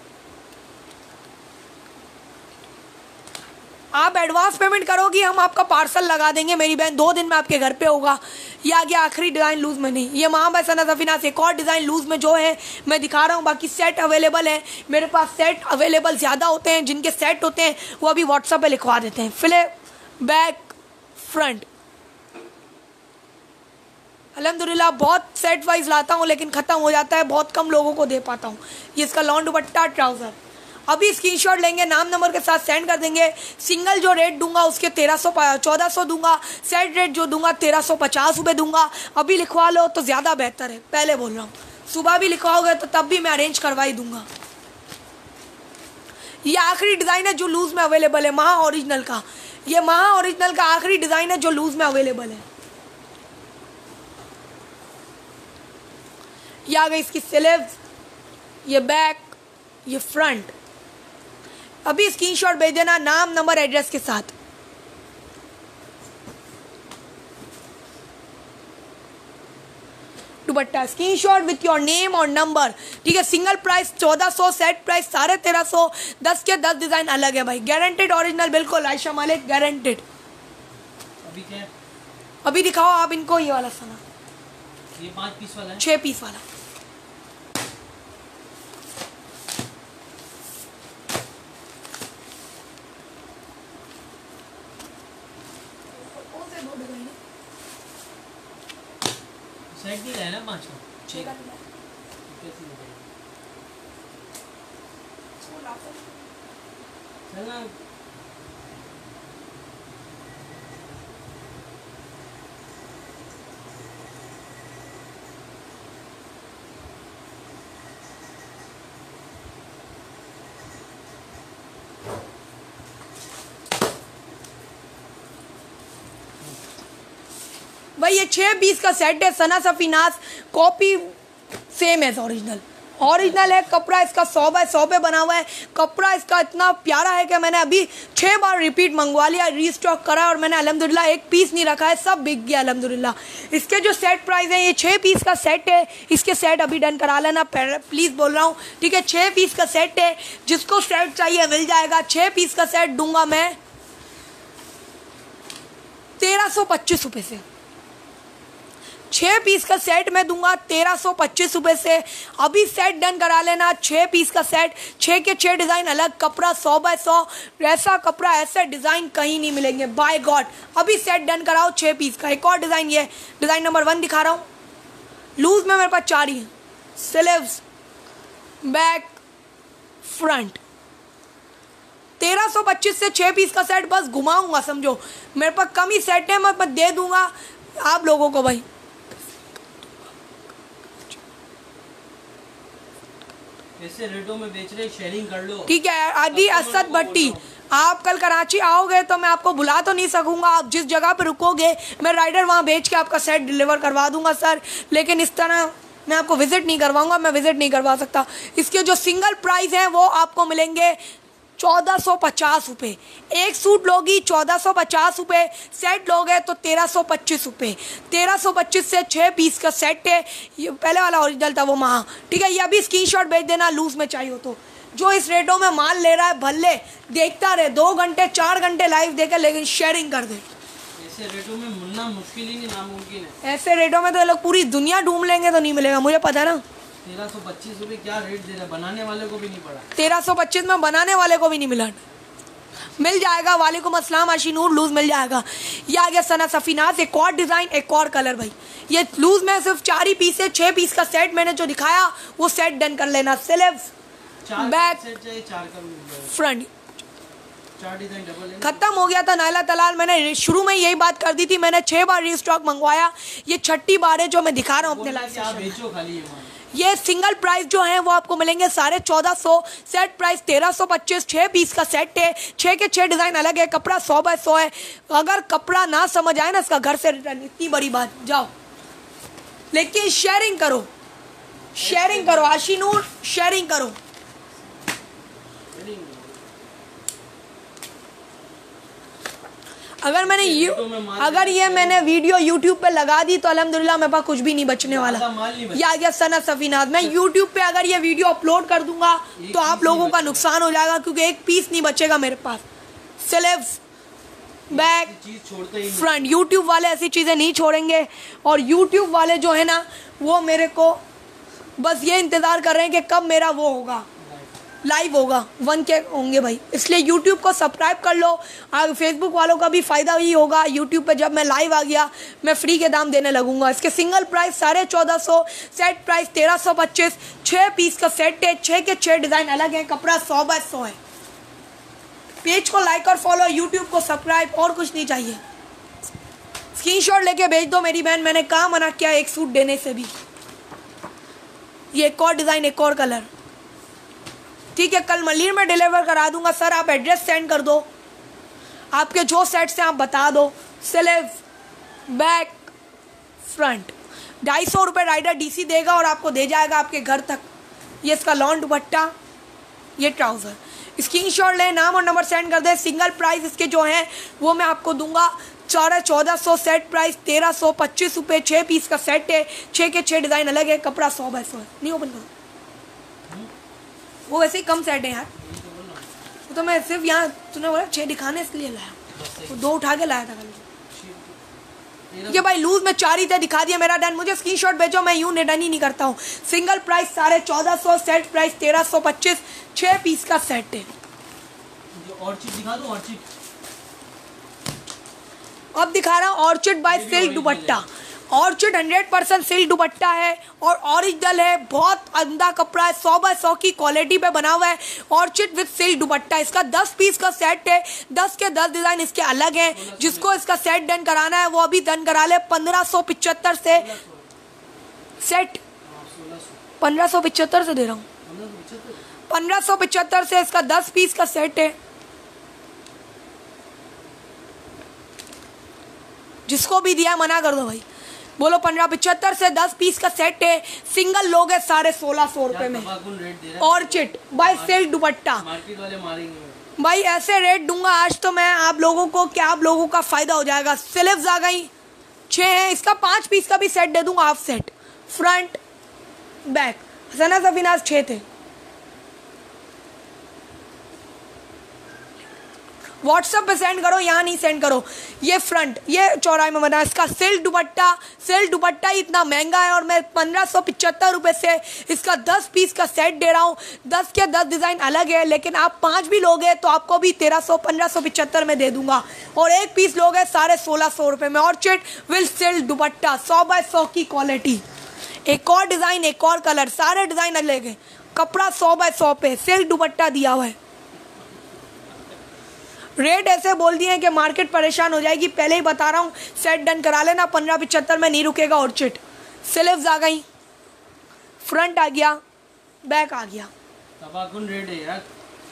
आप एडवांस पेमेंट करोगी, हम आपका पार्सल लगा देंगे मेरी बहन, दो दिन में आपके घर पे होगा। ये आ गया आखिरी डिज़ाइन लूज में नहीं, ये महा बाय सना सफीनाज। एक और डिज़ाइन लूज में जो है मैं दिखा रहा हूँ। बाकी सेट अवेलेबल है मेरे पास। सेट अवेलेबल ज़्यादा होते हैं, जिनके सेट होते हैं वो अभी व्हाट्सएप पे लिखवा देते हैं। फिले, बैक, फ्रंट। अल्हम्दुलिल्लाह बहुत सेट वाइज लाता हूँ, लेकिन ख़त्म हो जाता है, बहुत कम लोगों को दे पाता हूँ। ये इसका लॉन्ग दुपट्टा, ट्राउज़र। अभी स्क्रीनशॉट लेंगे, नाम नंबर के साथ सेंड कर देंगे। सिंगल जो रेट दूंगा उसके तेरह सौ चौदह सौ दूंगा। सेट रेट जो दूंगा तेरह सौ पचास रुपये दूंगा। अभी लिखवा लो तो ज़्यादा बेहतर है, पहले बोल रहा हूँ। सुबह भी लिखवाओगे तो तब भी मैं अरेंज करवा ही दूंगा। ये आखिरी डिज़ाइन है जो लूज में अवेलेबल है, महा ओरिजिनल का। ये महा ओरिजिनल का आखिरी डिज़ाइन है जो लूज में अवेलेबल है। ये आ गई इसकी स्लीव्स, ये बैक, ये फ्रंट। अभी स्क्रीनशॉट भेज देना नाम नंबर एड्रेस के साथ। Dupatta screenshot with your name और नंबर, ठीक है। सिंगल प्राइस चौदह सौ, सेट प्राइस साढ़े तेरह सौ। दस के दस डिजाइन अलग है भाई, गारंटेड ओरिजिनल, बिल्कुल आयशा मालिक गारंटेड। अभी क्या है? अभी दिखाओ आप इनको ये वाला सना, ये पांच पीस वाला है, छह पीस वाला। सेट नहीं है ना पांच का, छह का चलना। भाई ये छह पीस का सेट है, सना सफीनास, कॉपी सेम है ओरिजिनल, ओरिजिनल है। कपड़ा इसका सौ बाय सौ पे बना हुआ है। कपड़ा इसका इतना प्यारा है कि मैंने अभी छह बार रिपीट मंगवा लिया, रीस्टॉक करा और मैंने अल्हम्दुलिल्लाह एक पीस नहीं रखा है, सब बिक गया अल्हम्दुलिल्लाह। इसके जो सेट प्राइस है, ये छः पीस का सेट है, इसके सेट अभी डन करा लेना प्लीज़, बोल रहा हूँ, ठीक है। छः पीस का सेट है, जिसको सेट चाहिए मिल जाएगा। छः पीस का सेट दूंगा मैं तेरह सौ पच्चीस रुपये से। छः पीस का सेट मैं दूंगा तेरह सौ पच्चीस रुपये से। अभी सेट डन करा लेना। छः पीस का सेट, छः के छः डिज़ाइन अलग, कपड़ा सौ बाय सौ। ऐसा कपड़ा, ऐसे डिज़ाइन कहीं नहीं मिलेंगे बाय गॉड। अभी सेट डन कराओ छः पीस का। एक और डिज़ाइन, ये डिज़ाइन नंबर वन दिखा रहा हूँ। लूज में मेरे पास चार ही हैं, स्लीव्स, बैक, फ्रंट। तेरह सौ पच्चीस से छः पीस का सेट बस घुमाऊंगा, समझो मेरे पास कम ही सेट है, मैं मैं दे दूंगा आप लोगों को भाई। ऐसे रेटों में बेच रहे, शेयरिंग कर लो, ठीक है। आदि असद भट्टी, आप कल कराची आओगे तो मैं आपको बुला तो नहीं सकूंगा, आप जिस जगह पे रुकोगे मैं राइडर वहाँ भेज के आपका सेट डिलीवर करवा दूंगा सर, लेकिन इस तरह मैं आपको विजिट नहीं करवाऊंगा, मैं विजिट नहीं करवा सकता। इसके जो सिंगल प्राइस हैं वो आपको मिलेंगे चौदह सौ पचास रुपये। एक सूट लोगी चौदह सौ पचास रुपये, सेट लोगे तो तेरह सौ पच्चीस रुपये। तेरह सौ पच्चीस से छः पीस का सेट है। ये पहले वाला ओरिजिनल था वो महा, ठीक है। ये अभी स्क्रीनशॉट भेज देना लूज में चाहिए हो तो। जो इस रेटों में माल ले रहा है भले देखता रहे, दो घंटे चार घंटे लाइव देखे, लेकिन शेयरिंग कर दे। ऐसे रेटों में मिलना मुश्किल ही नहीं, नामुमकिन है। ऐसे रेटों में तो ये लोग पूरी दुनिया ढूंढ लेंगे तो नहीं मिलेगा, मुझे पता है ना। तेरह सौ पच्चीस रुपये क्या रेट दे रहा है, बनाने वाले को भी नहीं पड़ा। तेरह सौ पच्चीस में बनाने वाले को भी नहीं मिला, मिल जाएगा। वालेकुम अस्सलाम आशीनूर, लूज मिल जाएगा। ये आ गया सना सफीनास, एक और डिज़ाइन, एक और कलर भाई। ये लूज में सिर्फ चार ही पीस है। छः पीस का सेट मैंने जो दिखाया वो सेट डन कर लेना। स्लीव्स, बैक, फ्रंट, चार डिजाइन डबल है। खत्म हो गया था नायला तलाल। मैंने शुरू में यही बात कर दी थी, मैंने छः बार रीस्टॉक मंगवाया, ये छठी बार है जो मैं दिखा रहा हूँ अपने लाइफ में। ये सिंगल प्राइस जो है वो आपको मिलेंगे साढ़े चौदह सौ, सेट प्राइस तेरह सौ पच्चीस। छः पीस का सेट है, छः के छः डिज़ाइन अलग है, कपड़ा सौ बाय सौ है। अगर कपड़ा ना समझ आए ना इसका घर से रिटर्न, इतनी बड़ी बात। जाओ लेकिन शेयरिंग करो, शेयरिंग करो आशीनूर, शेयरिंग करो। अगर मैंने यू अगर ये मैंने वीडियो यूट्यूब पे लगा दी तो अल्हम्दुलिल्लाह मेरे पास कुछ भी नहीं बचने वाला। ये आ गया सना सफीनाज। मैं यूट्यूब पे अगर ये वीडियो अपलोड कर दूंगा तो आप लोगों का नुकसान हो जाएगा, क्योंकि एक पीस नहीं बचेगा मेरे पास। स्लीव्स, बैक, फ्रंट, यूट्यूब वाले ऐसी चीज़ें नहीं छोड़ेंगे। और यूट्यूब वाले जो है ना वो मेरे को बस ये इंतज़ार कर रहे हैं कि कब मेरा वो होगा, लाइव होगा, वन के होंगे भाई। इसलिए यूट्यूब को सब्सक्राइब कर लो। आगे फेसबुक वालों का भी फ़ायदा ही होगा। यूट्यूब पे जब मैं लाइव आ गया मैं फ्री के दाम देने लगूंगा। इसके सिंगल प्राइस साढ़े चौदह सौ, सेट प्राइस तेरह सौ पच्चीस। छः पीस का सेट है, छः के छः डिज़ाइन अलग हैं, कपड़ा सौ बाय सौ है। पेज को लाइक और फॉलो, यूट्यूब को सब्सक्राइब, और कुछ नहीं चाहिए। स्क्रीनशॉट लेके भेज दो मेरी बहन, मैंने कहाँ मना किया एक सूट देने से भी। ये एक और डिज़ाइन, एक और कलर, ठीक है। कल मलिर में डिलीवर करा दूंगा सर, आप एड्रेस सेंड कर दो। आपके जो सेट्स हैं आप बता दो। स्लीव, बैक, फ्रंट, ढाई सौ रुपये राइडर डीसी देगा और आपको दे जाएगा आपके घर तक। ये इसका लॉन दुपट्टा, ये ट्राउज़र। स्क्रीनशॉट लें, नाम और नंबर सेंड कर दें। सिंगल प्राइस इसके जो हैं वो मैं आपको दूंगा साढ़े चौदह सौ, सेट प्राइस तेरह सौ पच्चीस रुपये। छः पीस का सेट है, छः के छः डिज़ाइन अलग है, कपड़ा सौ बाय सौ है। नहीं ओपन करो, वो वैसे ही कम सेट है यार। वो तो मैं सिर्फ यहाँ तूने बोला छः दिखाने इसके लिए लाया, वो दो उठा के लाया था कल। ये भाई लूज में चार ही थे, दिखा दिया, मेरा डन। मुझे स्क्रीनशॉट भेजो, मैं यूँ डन ही नहीं करता हूँ। सिंगल प्राइस साढ़े चौदह सौ, सेट प्राइस तेरह सौ पच्चीस। छः पीस का सेट है। ऑर्चिड दिखा दो, ऑर्चिड अब दिखा रहा हूँ orchid by silk dupatta. Orchid hundred percent silk dupatta है और ओरिजिनल है, बहुत अंधा कपड़ा है, सौ बाय सौ की क्वालिटी पे बना हुआ है। ऑर्चिड विद सिल्क दुपट्टा, इसका दस पीस का सेट है, दस के दस डिजाइन इसके अलग हैं। जिसको इसका सेट डन कराना है वो अभी डन करा ले। पंद्रह सौ पिचहत्तर से सेट, पंद्रह सौ पिचहत्तर से दे रहा हूँ, पंद्रह सौ पिचहत्तर से इसका दस पीस का सेट है। जिसको भी दिया मना कर दो भाई, बोलो पंद्रह पिचहत्तर से दस पीस का सेट है। सिंगल लोग है साढ़े सोलह सौ रुपए में। Orchid by silk dupatta, market वाले मारेंगे भाई ऐसे रेट दूंगा आज तो मैं आप लोगों को, क्या आप लोगों का फायदा हो जाएगा। स्लीव्स आ गई, छः है, इसका पाँच पीस का भी सेट दे दूंगा, half set, front back. Sana Safinaz छः थे। व्हाट्सएप पे सेंड करो, यहाँ नहीं सेंड करो। ये फ्रंट, ये चौराहे में बना, इसका सिल्क दुपट्टा, सिल्क दुपट्टा ही इतना महंगा है और मैं पंद्रह सौ पिचहत्तर रुपये से इसका दस पीस का सेट दे रहा हूँ। दस के दस डिज़ाइन अलग है, लेकिन आप पाँच भी लोगे तो आपको भी तेरह सौ पंद्रह सौ पिचहत्तर में दे दूंगा। और एक पीस लोगे साढ़े सोलह सौ रुपये में। ऑर्चिड विल सिल्क दुपट्टा, सौ बाय सौ की क्वालिटी। एक और डिज़ाइन, एक और कलर, सारे डिज़ाइन अलग है। कपड़ा सौ बाय सौ पे, सिल्क दुपट्टा दिया हुआ है। रेट ऐसे बोल दिए हैं कि मार्केट परेशान हो जाएगी, पहले ही बता रहा हूँ। सेट डन करा लेना, पंद्रह पिचहत्तर में नहीं रुकेगा। ऑर्चिड स्लीव्स आ गई, फ्रंट आ गया, बैक आ गया। तबाकुन रेट है यार।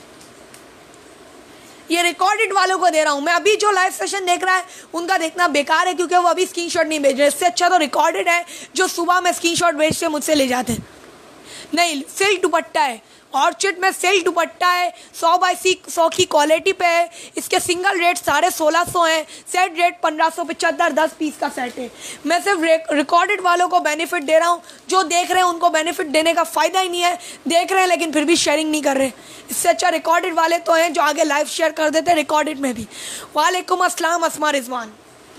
ये रिकॉर्डेड वालों को दे रहा हूँ मैं। अभी जो लाइव सेशन देख रहा है उनका देखना बेकार है, क्योंकि वो अभी स्क्रीनशॉट नहीं भेज रहे। इससे अच्छा तो रिकॉर्डेड है, जो सुबह में स्क्रीनशॉट भेजते मुझसे ले जाते हैं। नहीं, सिल्क दुपट्टा है, ऑर्चिड में सिल्क दुपट्टा है, सौ बाई सी सौ की क्वालिटी पे है। इसके सिंगल रेट साढ़े सोलह सौ हैं, सेट रेट पंद्रह सौ पचहत्तर, दस पीस का सेट है। मैं सिर्फ रिकॉर्डेड वालों को बेनिफिट दे रहा हूँ, जो देख रहे हैं उनको बेनिफिट देने का फ़ायदा ही नहीं है। देख रहे हैं लेकिन फिर भी शेयरिंग नहीं कर रहे। इससे अच्छा रिकॉर्डेड वाले तो हैं जो आगे लाइव शेयर कर देते हैं रिकॉर्डेड में भी। वालेकुम अस्सलाम अस्मा रिजवान।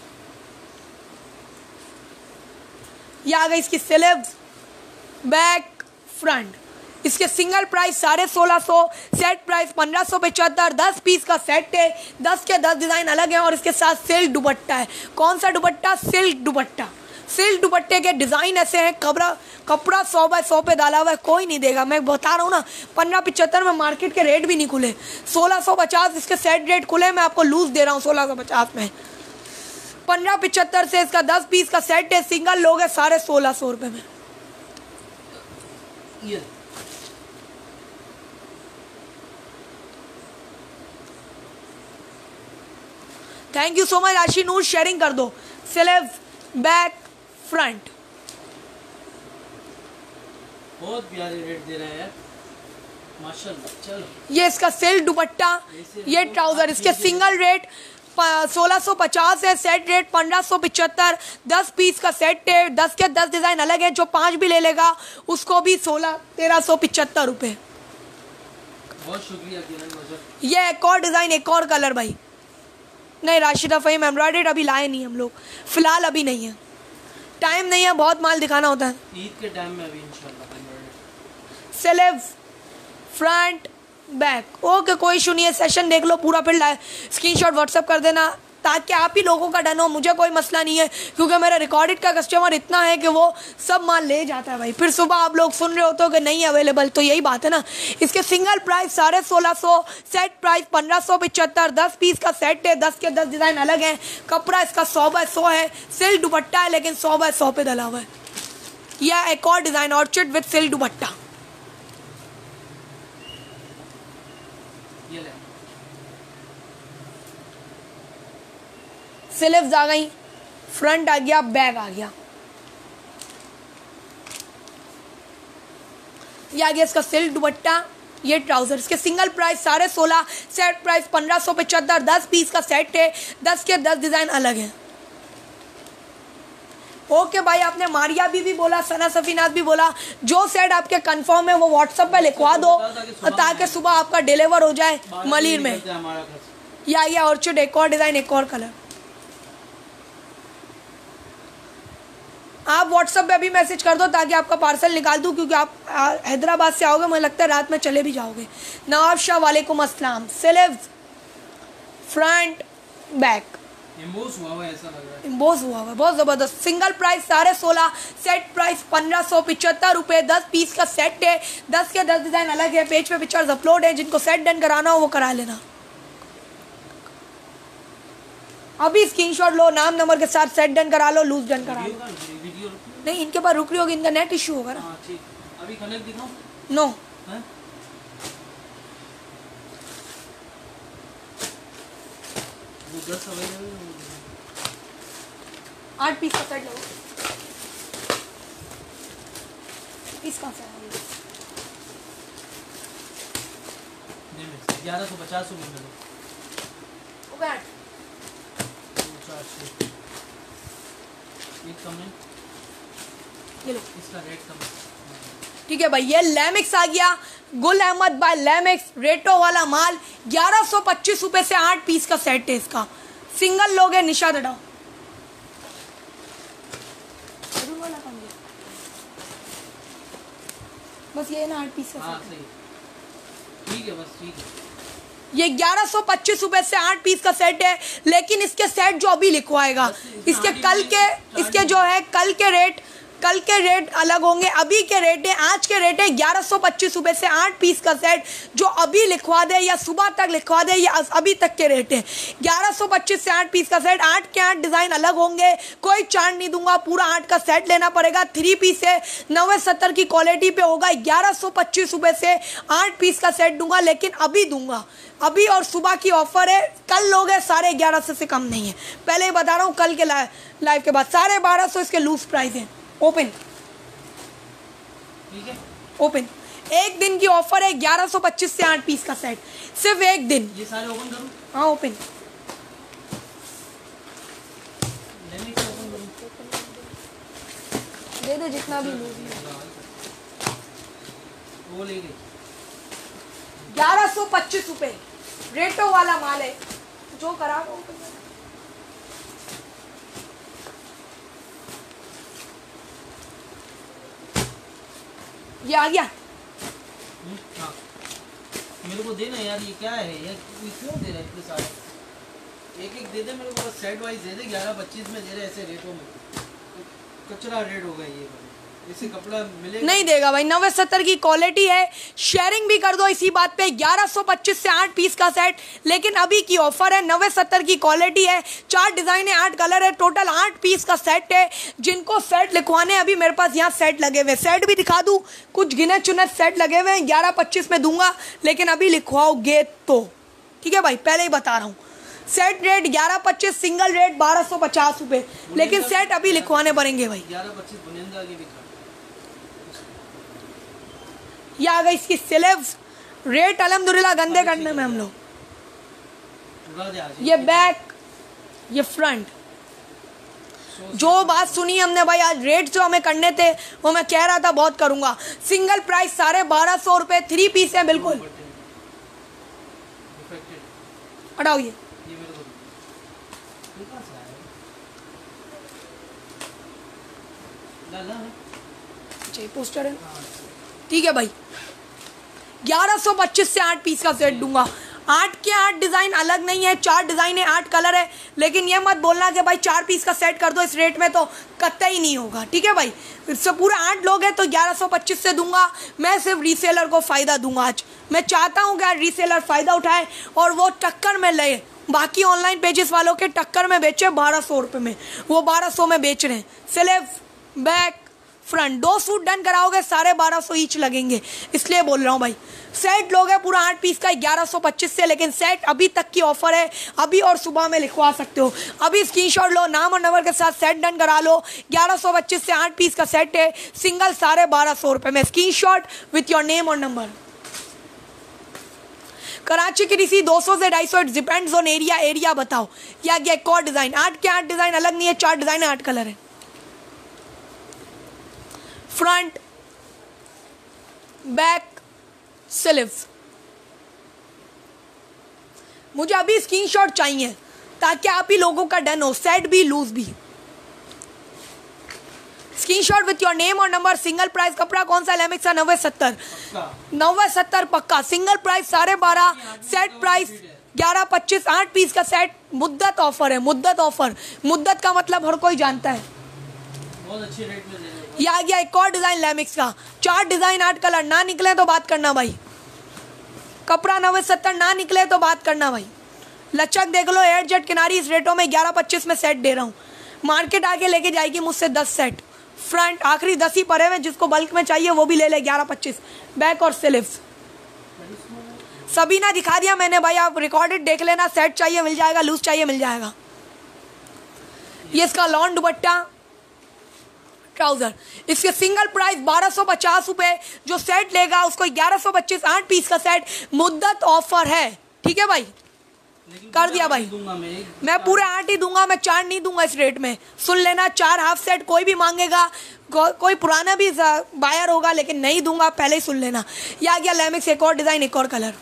ये आ गई इसकी स्लीव्स, बैक, फ्रंट। इसके सिंगल प्राइस साढ़े सोलह सौ, सेट प्राइस पंद्रह सौ पचहत्तर, दस पीस का सेट है, दस के दस डिज़ाइन अलग हैं और इसके साथ सिल्क दुपट्टा है। कौन सा दुपट्टा? सिल्क दुपट्टा। सिल्क दुपट्टे के डिज़ाइन ऐसे हैं, कपड़ा कपड़ा सौ बाय सौ पे डाला हुआ है, कोई नहीं देगा। मैं बता रहा हूँ ना, पंद्रह पिचहत्तर में मार्केट के रेट भी नहीं खुले। सोलह सौ पचास इसके सेट रेट खुले, मैं आपको लूज दे रहा हूँ सोलह सौ पचास में। पंद्रह पिचहत्तर से इसका दस पीस का सेट है, सिंगल लोग है साढ़े सोलह सौ रुपये में। थैंक यू सो मच राशि नूर, शेयरिंग कर दो। स्लीव, बैक, फ्रंट, बहुत प्यारे रेट दे रहे हैं माशाल्लाह। चलो, ये इसका सिल्क दुपट्टा, ये ट्राउजर। इसके सिंगल रेट सोलह सौ पचास है, सेट रेट पंद्रह सौ पिचहत्तर, दस पीस का सेट है, दस के दस डिज़ाइन अलग है। जो पाँच भी ले लेगा उसको भी सोलह तेरह सौ पिचहत्तर रुपये। बहुत शुक्रिया। ये एक और डिज़ाइन, एक और कलर भाई। नहीं, राशिदा फ़हीम एम्ब्रॉयडर्ड अभी लाए नहीं हम लोग, फ़िलहाल अभी नहीं है, टाइम नहीं है, बहुत माल दिखाना होता है। ईद के टाइम में अभी इंशाल्लाह। Sleeve, front, back. ओके, कोई इशू नहीं है। सेशन देख लो पूरा, फिर लाए स्क्रीनशॉट व्हाट्सअप कर देना ताकि आप ही लोगों का डन हो। मुझे कोई मसला नहीं है, क्योंकि मेरा रिकॉर्डेड का कस्टमर इतना है कि वो सब माल ले जाता है भाई। फिर सुबह आप लोग सुन रहे होते हो कि नहीं अवेलेबल, तो यही बात है ना। इसके सिंगल प्राइस साढ़े सोलह सौ, सेट प्राइस पंद्रह सौ पिचहत्तर, दस पीस का सेट है, दस के दस डिज़ाइन अलग हैं। कपड़ा इसका सौ बाय सौ है, सिल्क दुपट्टा है लेकिन सौ बाय सौ पे डला हुआ है। यह एक और design, orchid with silk dupatta. Sleeves आ गई, फ्रंट आ गया, बैक आ गया, ये आ गया इसका सिल्क दुपट्टा, ये ट्राउजर। इसके सिंगल प्राइस साढ़े सोलह, सेट प्राइस पंद्रह सौ पचहत्तर। दस पीस का सेट है, दस के दस डिजाइन अलग है। ओके भाई, आपने मारिया भी, भी बोला, सना सफीनाथ भी बोला, जो सेट आपके कंफर्म है वो व्हाट्सएप पे लिखवा दो ताकि सुबह आपका डिलीवर हो जाए मलिर में। या ये ऑर्चिड, एक और डिजाइन, एक और कलर। आप व्हाट्सएप पे अभी मैसेज कर दो ताकि आपका पार्सल निकाल दूं, क्योंकि आप हैदराबाद से आओगे, मुझे लगता है रात में चले भी जाओगे। नवाब शाह वालेकुम अस्सलाम। स्लीव्स, फ्रंट, बैक एम्बोस हुआ हुआ है, ऐसा लग रहा है। एम्बोस हुआ हुआ है, बहुत जबरदस्त। सिंगल प्राइस साढ़े सोलह, सेट प्राइस पंद्रह सौ पिचहत्तर रुपये। दस पीस का सेट है, दस के दस डिजाइन अलग है। पेज पे पिक्चर्स अपलोड है, जिनको सेट डन कराना हो वो करा लेना। अभी स्क्रीनशॉट लो, नाम नंबर के साथ सेट डन करा लो, लूज डन करा लो। नहीं, इनके पास रुक रही होगी, इनका नेट इशू होगा ना। हाँ, ठीक। अभी कनेक्ट दिखाऊं? नो, आठ पीस का सेट लो। पीस कहाँ से आया? ग्यारह सौ पचास रुपये में हो गया। ये लो, इसका रेट कम है। ठीक है भाई। ये लैमिक्स आ गया, गुल अहमद बाय लैमिक्स, रेटो वाला माल। ग्यारह सौ पच्चीस रुपए से आठ पीस का सेट है इसका। सिंगल लोग है, निशा हटाओ। बस ये ना आठ पीस का हाँ, सेट है। ठीक है, बस ठीक है। ये ग्यारह सौ पच्चीस रुपए से आठ पीस का सेट है, लेकिन इसके सेट जो अभी लिखवाएगा, इसके कल के इसके जो है कल के रेट कल के रेट अलग होंगे। अभी के रेट है, आज के रेट है ग्यारह सौ पच्चीस रुपये से आठ पीस का सेट। जो अभी लिखवा दे या सुबह तक लिखवा दे, ये अभी तक के रेट है। ग्यारह सौ पच्चीस से आठ पीस का सेट, आठ के आठ डिज़ाइन अलग होंगे। कोई चार्ज नहीं दूंगा, पूरा आठ का सेट लेना पड़ेगा। थ्री पीस है, नब्बे सत्तर की क्वालिटी पे होगा। ग्यारह सौ पच्चीस रुपये से आठ पीस का सेट दूंगा, लेकिन अभी दूंगा, अभी और सुबह की ऑफर है। कल लोग है साढ़े ग्यारह सौ से कम नहीं है, पहले ही बता रहा हूँ। कल के लाइव के बाद साढ़े बारह सौ इसके लूज प्राइस है। ओपन, ठीक है, ओपन। एक दिन की ऑफर है, ग्यारह सौ पच्चीस से आठ पीस का सेट, सिर्फ एक दिन। ये सारे ओपन करूं? हाँ, ओपन। दे दे जितना भी लूज। वो ले गई। ग्यारह सौ पच्चीस रुपए रेटो वाला माल है, जो करा वो ओपन। ये आ गया। हाँ, मेरे को देना यार, ये क्या है यार, क्यों दे रहे इतने सारे? एक एक दे दे मेरे को, बस सेट वाइज दे दे। ग्यारह पच्चीस में दे रहे ऐसे रेटों में, कचरा रेट हो गया ये। इसे कपड़ा मिलेगा नहीं देगा भाई, नब्बे सत्तर की क्वालिटी है। शेयरिंग भी कर दो इसी बात पे। ग्यारह सौ पच्चीस से आठ पीस का सेट, लेकिन अभी की ऑफर है। नब्बे सत्तर की क्वालिटी है, चार डिजाइन है, आठ कलर है, टोटल आठ पीस का सेट है। जिनको सेट लिखवाने, अभी मेरे पास यहाँ सेट लगे हुए, सेट भी दिखा दूँ, कुछ गिने चुने सेट लगे हुए हैं। ग्यारह पच्चीस में दूंगा, लेकिन अभी लिखवाओगे तो ठीक है भाई, पहले ही बता रहा हूँ। सेट रेट ग्यारह पच्चीस, सिंगल रेट बारह सौ पचास रुपये, लेकिन सेट अभी लिखवाने पड़ेंगे भाई। ग्यारह पच्चीस बुनिंदा की भी। ये आ गई इसकी स्लीव्स, रेट अल्हम्दुलिल्लाह गंदे करने में हम लोग। ये बैक, ये फ्रंट। जो बात सुनी हमने भाई, आज रेट जो हमें करने थे वो मैं कह रहा था बहुत करूंगा। सिंगल प्राइस साढ़े बारह सौ रुपये, थ्री पीस है बिल्कुल। हटाओ ये, पोस्टर है, ठीक है भाई। ग्यारह सौ पच्चीस से आठ पीस का सेट दूंगा। आठ के आठ डिजाइन अलग नहीं है, चार डिजाइन है, आठ कलर है। लेकिन ये मत बोलना कि भाई चार पीस का सेट कर दो इस रेट में, तो कतई नहीं होगा। ठीक है भाई, इससे पूरा आठ लोग हैं तो ग्यारह सौ पच्चीस से दूंगा। मैं सिर्फ रीसेलर को फायदा दूंगा। आज मैं चाहता हूँ कि आज रीसेलर फायदा उठाए और वो टक्कर में ले, बाकी ऑनलाइन पेजेस वालों के टक्कर में बेचे बारह सौ रुपये में, वो बारह सौ में बेच रहे हैं। Sleeve, back, front. दो सूट डन कराओगे साढ़े बारह सौ ईच लगेंगे, इसलिए बोल रहा हूँ भाई। सेट लोगे पूरा आठ पीस का ग्यारह सौ पच्चीस से, लेकिन सेट अभी तक की ऑफर है, अभी और सुबह में लिखवा सकते हो। अभी स्क्रीनशॉट लो, नाम और नंबर के साथ सेट डन करा लो। ग्यारह सौ पच्चीस से आठ पीस का सेट है, सिंगल साढ़े बारह सौ रुपये में। स्क्रीनशॉट विथ योर नेम और नंबर। कराची की रिसी दो सौ से ढाई सौ, it depends on area. Area बताओ। या गया एक और डिज़ाइन, आठ के आठ डिज़ाइन अलग नहीं है, चार डिज़ाइन आठ कलर है। Front, back, sleeves. मुझे अभी स्क्रीनशॉट चाहिए ताकि आप ही लोगों का डन हो, सेट भी लूज भी। स्क्रीनशॉट विथ योर नेम और नंबर। सिंगल प्राइस कपड़ा कौन सा? लेमिक्स का नब्बे सत्तर नब्बे सत्तर पक्का। सिंगल प्राइस साढ़े बारह, सेट प्राइस ग्यारह पच्चीस। आठ पीस का सेट, मुद्दत ऑफर है, मुद्दत ऑफर। मुद्दत का मतलब हर कोई जानता है। बहुत अच्छे रेट में दे रहे हो। ये आ गया एक और डिजाइन लेमिक्स का, चार डिजाइन आठ कलर। ना निकले तो बात करना भाई, कपड़ा नब्बे सत्तर ना निकले तो बात करना भाई। लचक देख लो, एयर जेट किनारी इस रेटों में ग्यारह पच्चीस में सेट दे रहा हूँ। मार्केट आके लेके जाएगी मुझसे दस सेट। फ्रंट आखिरी दस ही पड़े हुए, जिसको बल्क में चाहिए वो भी ले ले, ग्यारह पच्चीस। बैक और स्लीव्स सभी ना दिखा दिया मैंने भाई, आप रिकॉर्डेड देख लेना। सेट चाहिए मिल जाएगा, लूज चाहिए मिल जाएगा। ये इसका लॉन दुपट्टा, ट्राउजर। इसके सिंगल प्राइस बारह सौ पचास रुपये। जो सेट लेगा उसको ग्यारह सौ पच्चीस। आठ पीस का सेट, मुद्दत ऑफर है, ठीक है भाई। कर दिया भाई, मैं, मैं पूरे आठ ही दूंगा, मैं चार नहीं दूंगा इस रेट में। सुन लेना, चार हाफ सेट कोई भी मांगेगा, को, कोई पुराना भी बायर होगा, लेकिन नहीं दूंगा, पहले ही सुन लेना। ये आ गया लेमिक्स, एक और डिजाइन, एक और कलर।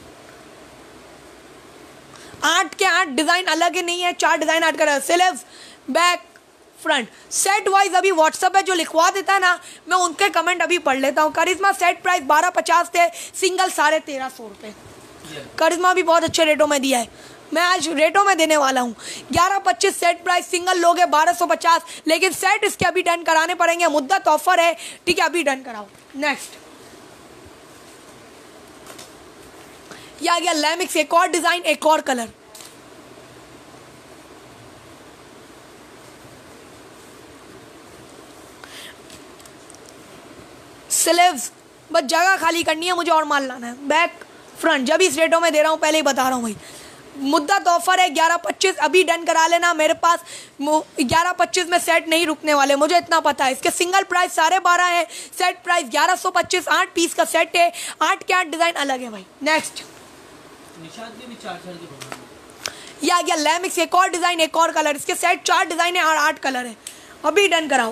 आठ के आठ डिजाइन अलग ही नहीं है, चार डिजाइन आठ colour. Sleeves, back, front. Set wise अभी व्हाट्सएप पे जो लिखवा देता है ना, मैं उनके कमेंट अभी पढ़ लेता हूँ। करिश्मा सेट प्राइस बारह पचास थे, सिंगल साढ़े तेरह सौ रुपये। करिश्मा भी बहुत अच्छे रेटों में दिया है, मैं आज रेटों में देने वाला हूँ। ग्यारह पच्चीस सेट प्राइस, सिंगल लोगे बारह सौ पचास, लेकिन सेट इसके अभी डन कराने पड़ेंगे, मुद्दत ऑफर है, ठीक है, अभी डन कराओ। नेक्स्ट ये आ गया लेमिक्स, एक और डिजाइन, एक और कलर। स्लीव्स, बस जगह खाली करनी है मुझे और माल लाना है। बैक, फ्रंट, जब इस रेटों में दे रहा हूँ पहले ही बता रहा हूँ भाई। मुद्दत ऑफर है ग्यारह पच्चीस, अभी डन करा लेना। मेरे पास ग्यारह पच्चीस में सेट नहीं रुकने वाले, मुझे इतना पता है। इसके सिंगल प्राइस साढ़े बारह है, सेट प्राइस ग्यारह सौ पच्चीस। आठ पीस का सेट है, आठ के आठ डिजाइन अलग है भाई। नेक्स्ट ये आ गया लेमिक्स, एक और डिजाइन, एक और कलर। इसके सेट चार डिजाइन है और आठ कलर है, अभी डन कराओ।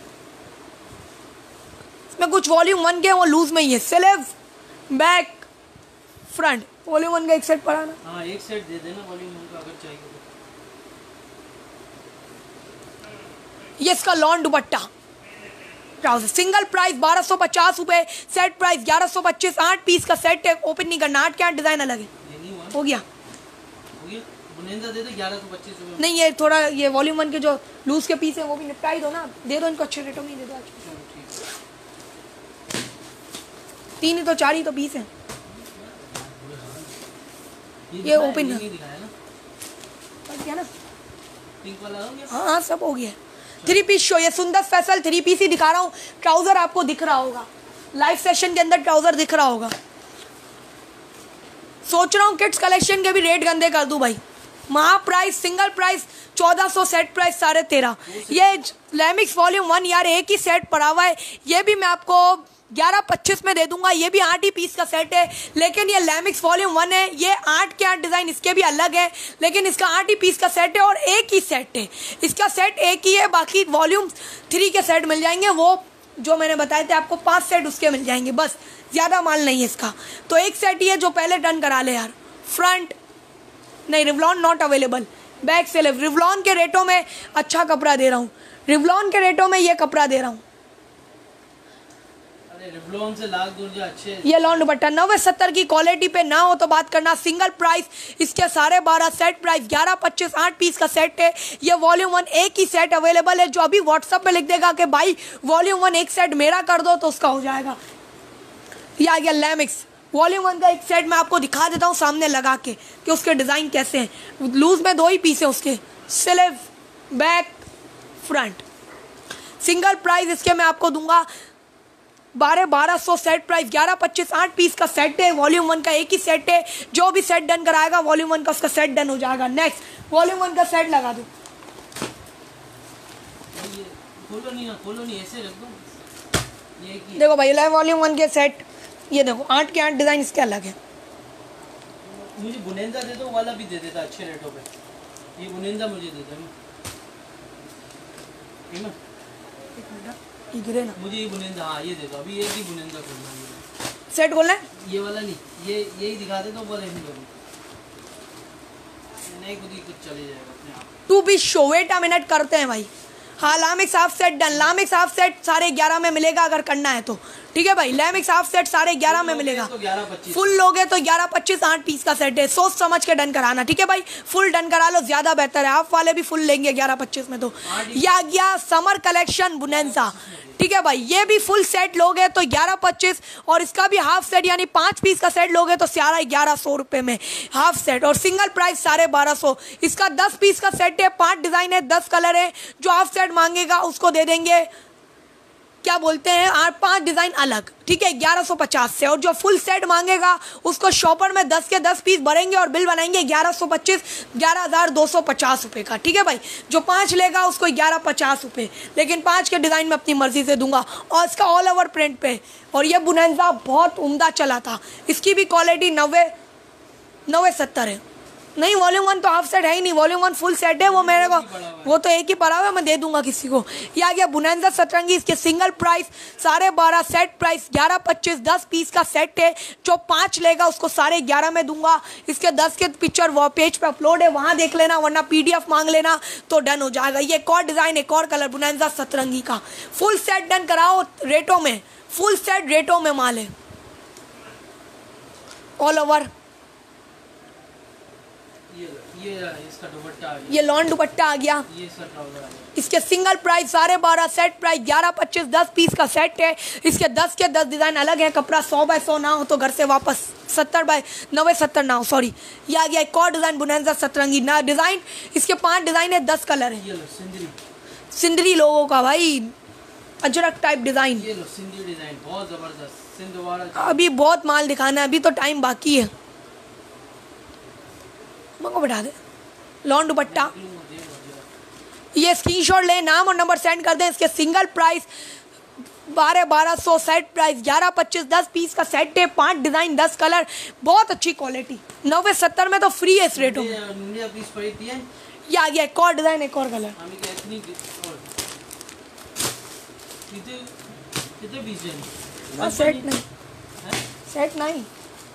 इसमें कुछ वॉल्यूम वन के वो लूज में ही है। Sleeve, back, front. Volume one का एक सेट पड़ा ना, हाँ एक सेट दे देना वॉल्यूम वन का अगर चाहिए तो। ये इसका lawn dupatta, trouser. Single price बारह सौ पचास रुपए, सेट प्राइस ग्यारह सौ पच्चीस। आठ पीस का सेट है, ओपन नहीं करना। आठ के आठ डिजाइन अलग है। हो गया, हो गया। बुनिंदा दे दे ग्यारह सौ पच्चीस रुपए। नहीं, ये थोड़ा ये वॉल्यूम वन के जो लूज के पीस है वो भी निपटा ही दो ना, दे दो इनको अच्छे रेटों में दे दो। आज तीन ही तो, चार ही तो पीस है। ये ओपन है ना, पिंक वाला हो गया। हाँ हाँ सब हो गया। थ्री पीस शो, ये सुंदर स्पेशल थ्री पीस ही दिखा रहा हूँ। ट्राउजर आपको दिख रहा होगा, लाइव सेशन के अंदर ट्राउजर दिख रहा होगा। सोच रहा हूँ किड्स कलेक्शन के भी रेट गंदे कर दूं भाई। महा प्राइस, सिंगल प्राइस चौदह सौ, सेट प्राइस साढ़े तेरह। ये लेमिक्स वॉल्यूम वन यार एक ही सेट पड़ा हुआ है, ये भी मैं आपको ग्यारह पच्चीस में दे दूंगा। ये भी आठ ही पीस का सेट है, लेकिन ये लेमिक्स वॉल्यूम वन है। ये आठ के आठ डिजाइन इसके भी अलग है, लेकिन इसका आठ ही पीस का सेट है और एक ही सेट है। इसका सेट एक ही है, बाकी वॉल्यूम थ्री के सेट मिल जाएंगे। वो जो मैंने बताए थे आपको पांच सेट उसके मिल जाएंगे, बस ज़्यादा माल नहीं है इसका। तो एक सेट ही है जो पहले डन करा ले यार। फ्रंट नहीं, रिवलॉन नॉट अवेलेबल। बैक से रिवलॉन के रेटों में अच्छा कपड़ा दे रहा हूँ, रिवलॉन के रेटों में ये कपड़ा दे रहा हूँ। रिवलॉन से लाख दूर जो अच्छे। ये लॉन दुपट्टा नब्बे सत्तर की क्वालिटी पे ना हो तो बात करना। सिंगल प्राइस इसके साढ़े बारह, सेट प्राइस ग्यारह पच्चीस। आठ पीस का सेट है। ये वॉल्यूम वन एक ही सेट अवेलेबल है। जो अभी व्हाट्सएप पे लिख देगा कि भाई वॉल्यूम वन एक सेट मेरा कर दो तो उसका हो जाएगा। ये आ गया लेमिक्स वॉल्यूम वन का एक सेट, मैं आपको दिखा देता हूँ सामने लगा के कि उसके डिज़ाइन कैसे हैं। लूज में दो ही पीस है उसके, sleeve, back, front. Single price इसके मैं आपको दूंगा बारह बारह सौ सेट प्राइस, ग्यारह पच्चीस आठ पीस का सेट है। वॉल्यूम वन का एक ही सेट है, जो भी सेट डन कराएगा वॉल्यूम वन का उसका सेट डन हो जाएगा। नेक्स्ट वॉल्यूम वन का सेट लगा दो। खोलो नहीं ना, खोलो नहीं, ऐसे रख दो। ये की देखो भाई वॉल्यूम वन के सेट, ये देखो आठ के आठ डिजाइन इसके अलग है। मुझे बुनेंदा दे दो, वाला भी दे देता अच्छे रेटों पे। ये बुनेंदा मुझे दे दो ना, ये गिरे ना, मुझे ये बुनेंदा, हाँ ये दे दो। अभी एक ही बुनेंदा खोलना है, सेट खोलना है। ये वाला नहीं, ये यही दिखा दे तो बोले नहीं करूँ नहीं, खुद ही कुछ चले जाएगा अपने आप। Two piece show wait minute करते हैं भाई। हाँ लामिक्स हाफ सेट डन, लामिक्स हाफ सेट साढ़े ग्यारह में मिलेगा अगर करना है तो, ठीक है भाई। लामिक्स हाफ सेट साढ़े ग्यारह में मिलेगा, फुल लोगे तो ग्यारह पच्चीस आठ पीस का सेट है। सोच समझ के डन कराना, ठीक है भाई। फुल डन करा लो, ज्यादा बेहतर है। हाफ वाले भी फुल लेंगे ग्यारह पच्चीस में तो। ये आ गया समर कलेक्शन बुनेंजा, ठीक है भाई। ये भी फुल सेट लोगे तो ग्यारह पच्चीस, और इसका भी हाफ सेट यानी पाँच पीस का सेट लोगे तो सारा ग्यारह सौ रुपये में हाफ सेट, और सिंगल प्राइस साढ़े बारह सौ। इसका दस पीस का सेट है, पांच डिज़ाइन है, दस कलर है। जो हाफ सेट मांगेगा उसको दे देंगे क्या बोलते हैं आठ पांच डिज़ाइन अलग, ठीक है, ग्यारह सौ पचास से। और जो फुल सेट मांगेगा उसको शॉपर में दस के दस पीस भरेंगे और बिल बनाएंगे ग्यारह सौ पच्चीस, ग्यारह हज़ार दो सौ पचास रुपये का, ठीक है भाई। जो पाँच लेगा उसको ग्यारह पचास रुपये, लेकिन पाँच के डिज़ाइन में अपनी मर्जी से दूंगा। और इसका ऑल ओवर प्रिंट पे, और ये बुनेंजा बहुत उम्दा चला था। इसकी भी क्वालिटी नब्बे नब्बे सत्तर है। नहीं वॉल्यूम वन तो हाफ सेट है ही नहीं, वॉल्यूम वन फुल सेट है। वो मेरे को वो तो एक ही पड़ा हुआ है, मैं दे दूंगा किसी को। ये आ गया बुनेंजा सतरंगी, इसके सिंगल प्राइस साढ़े बारह, सेट प्राइस ग्यारह पच्चीस, दस पीस का सेट है। जो पाँच लेगा उसको साढ़े ग्यारह में दूंगा। इसके दस के पिक्चर वो पेज पे अपलोड है, वहाँ देख लेना, वरना पीडीएफ मांग लेना तो डन हो जाएगा। ये एक और डिज़ाइन, एक और कलर बुनेंजा सतरंगी का। फुल सेट डन कराओ रेटों में, फुल सेट रेटों में माल है ऑल ओवर। ये ये इसका दुपट्टा आ गया, ये लॉन दुपट्टा आ गया। ये इसका ट्राउजर आ गया। इसके सिंगल प्राइस साढ़े बारह, सेट प्राइस ग्यारह पच्चीस, दस पीस का सेट है। इसके दस के दस डिज़ाइन अलग है। कपड़ा सौ बाय सौ ना हो तो घर से वापस सत्तर बाय नब्बे सत्तर ना हो, सॉरी। ये आ गया एक और डिज़ाइन बुनेंजा सतरंगी ना डिज़ाइन। इसके पांच डिज़ाइन है, दस कलर है। ये लो सिंदरी, सिंदरी लोगों का भाई, अजरक टाइप डिज़ाइन। ये लो सिंदरी डिज़ाइन बहुत ज़बरदस्त सिंधवाड़ा। अभी बहुत माल दिखाना है, अभी तो टाइम बाकी है। मंगो बैठा दे लॉन दुपट्टा। ये स्क्रीनशॉट ले, नाम और नंबर सेंड कर दें। इसके सिंगल प्राइस बारह बारह सौ, सेट प्राइस ग्यारह पच्चीस, दस पीस का सेट है, पांच डिज़ाइन, दस कलर, बहुत अच्छी क्वालिटी। नब्बे सत्तर में तो फ्री है इस रेटों में। ये आ गया एक और डिज़ाइन, एक और कलर। सेट नहीं, सेट नहीं,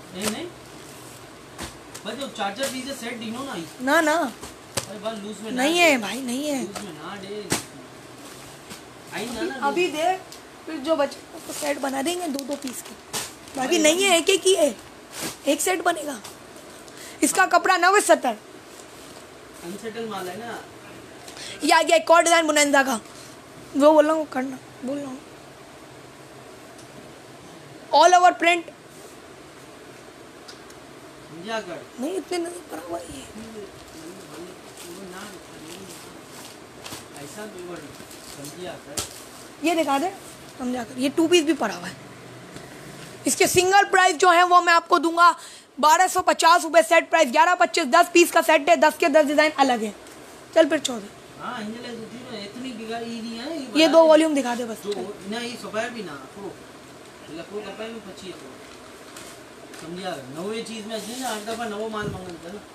चार्जर पीस सेट दिनो ना ना ना अरे बात लूज में नहीं है भाई, नहीं है। लूज में ना दे आई ना ना अभी दे, फिर जो बचे उसको सेट बना देंगे दो दो पीस के। बाकी नहीं है, एक एक ही है, एक सेट बनेगा। इसका कपड़ा नब्बे सत्तर, अनसेटल माल है ना। ये आ गया एक और डिजाइन बुनेंजा का, वो बोल रहा हूँ करना, बोल रहा हूँ ऑल ओवर प्रिंट। कर नहीं इतने नहीं पड़ा हुआ ये, ऐसा समझिया कर, ये दिखा दे समझा कर। ये टू पीस भी पड़ा हुआ है। इसके सिंगल प्राइस जो है वो मैं आपको दूंगा बारह सौ पचास रुपये, सेट प्राइस ग्यारह पच्चीस, दस पीस का सेट है, दस के दस डिजाइन अलग है। चल फिर छोड़ दे, ये दो वॉल्यूम दिखा दे बस। नवे चीज में हर दफा नवो माल मंगलता ना।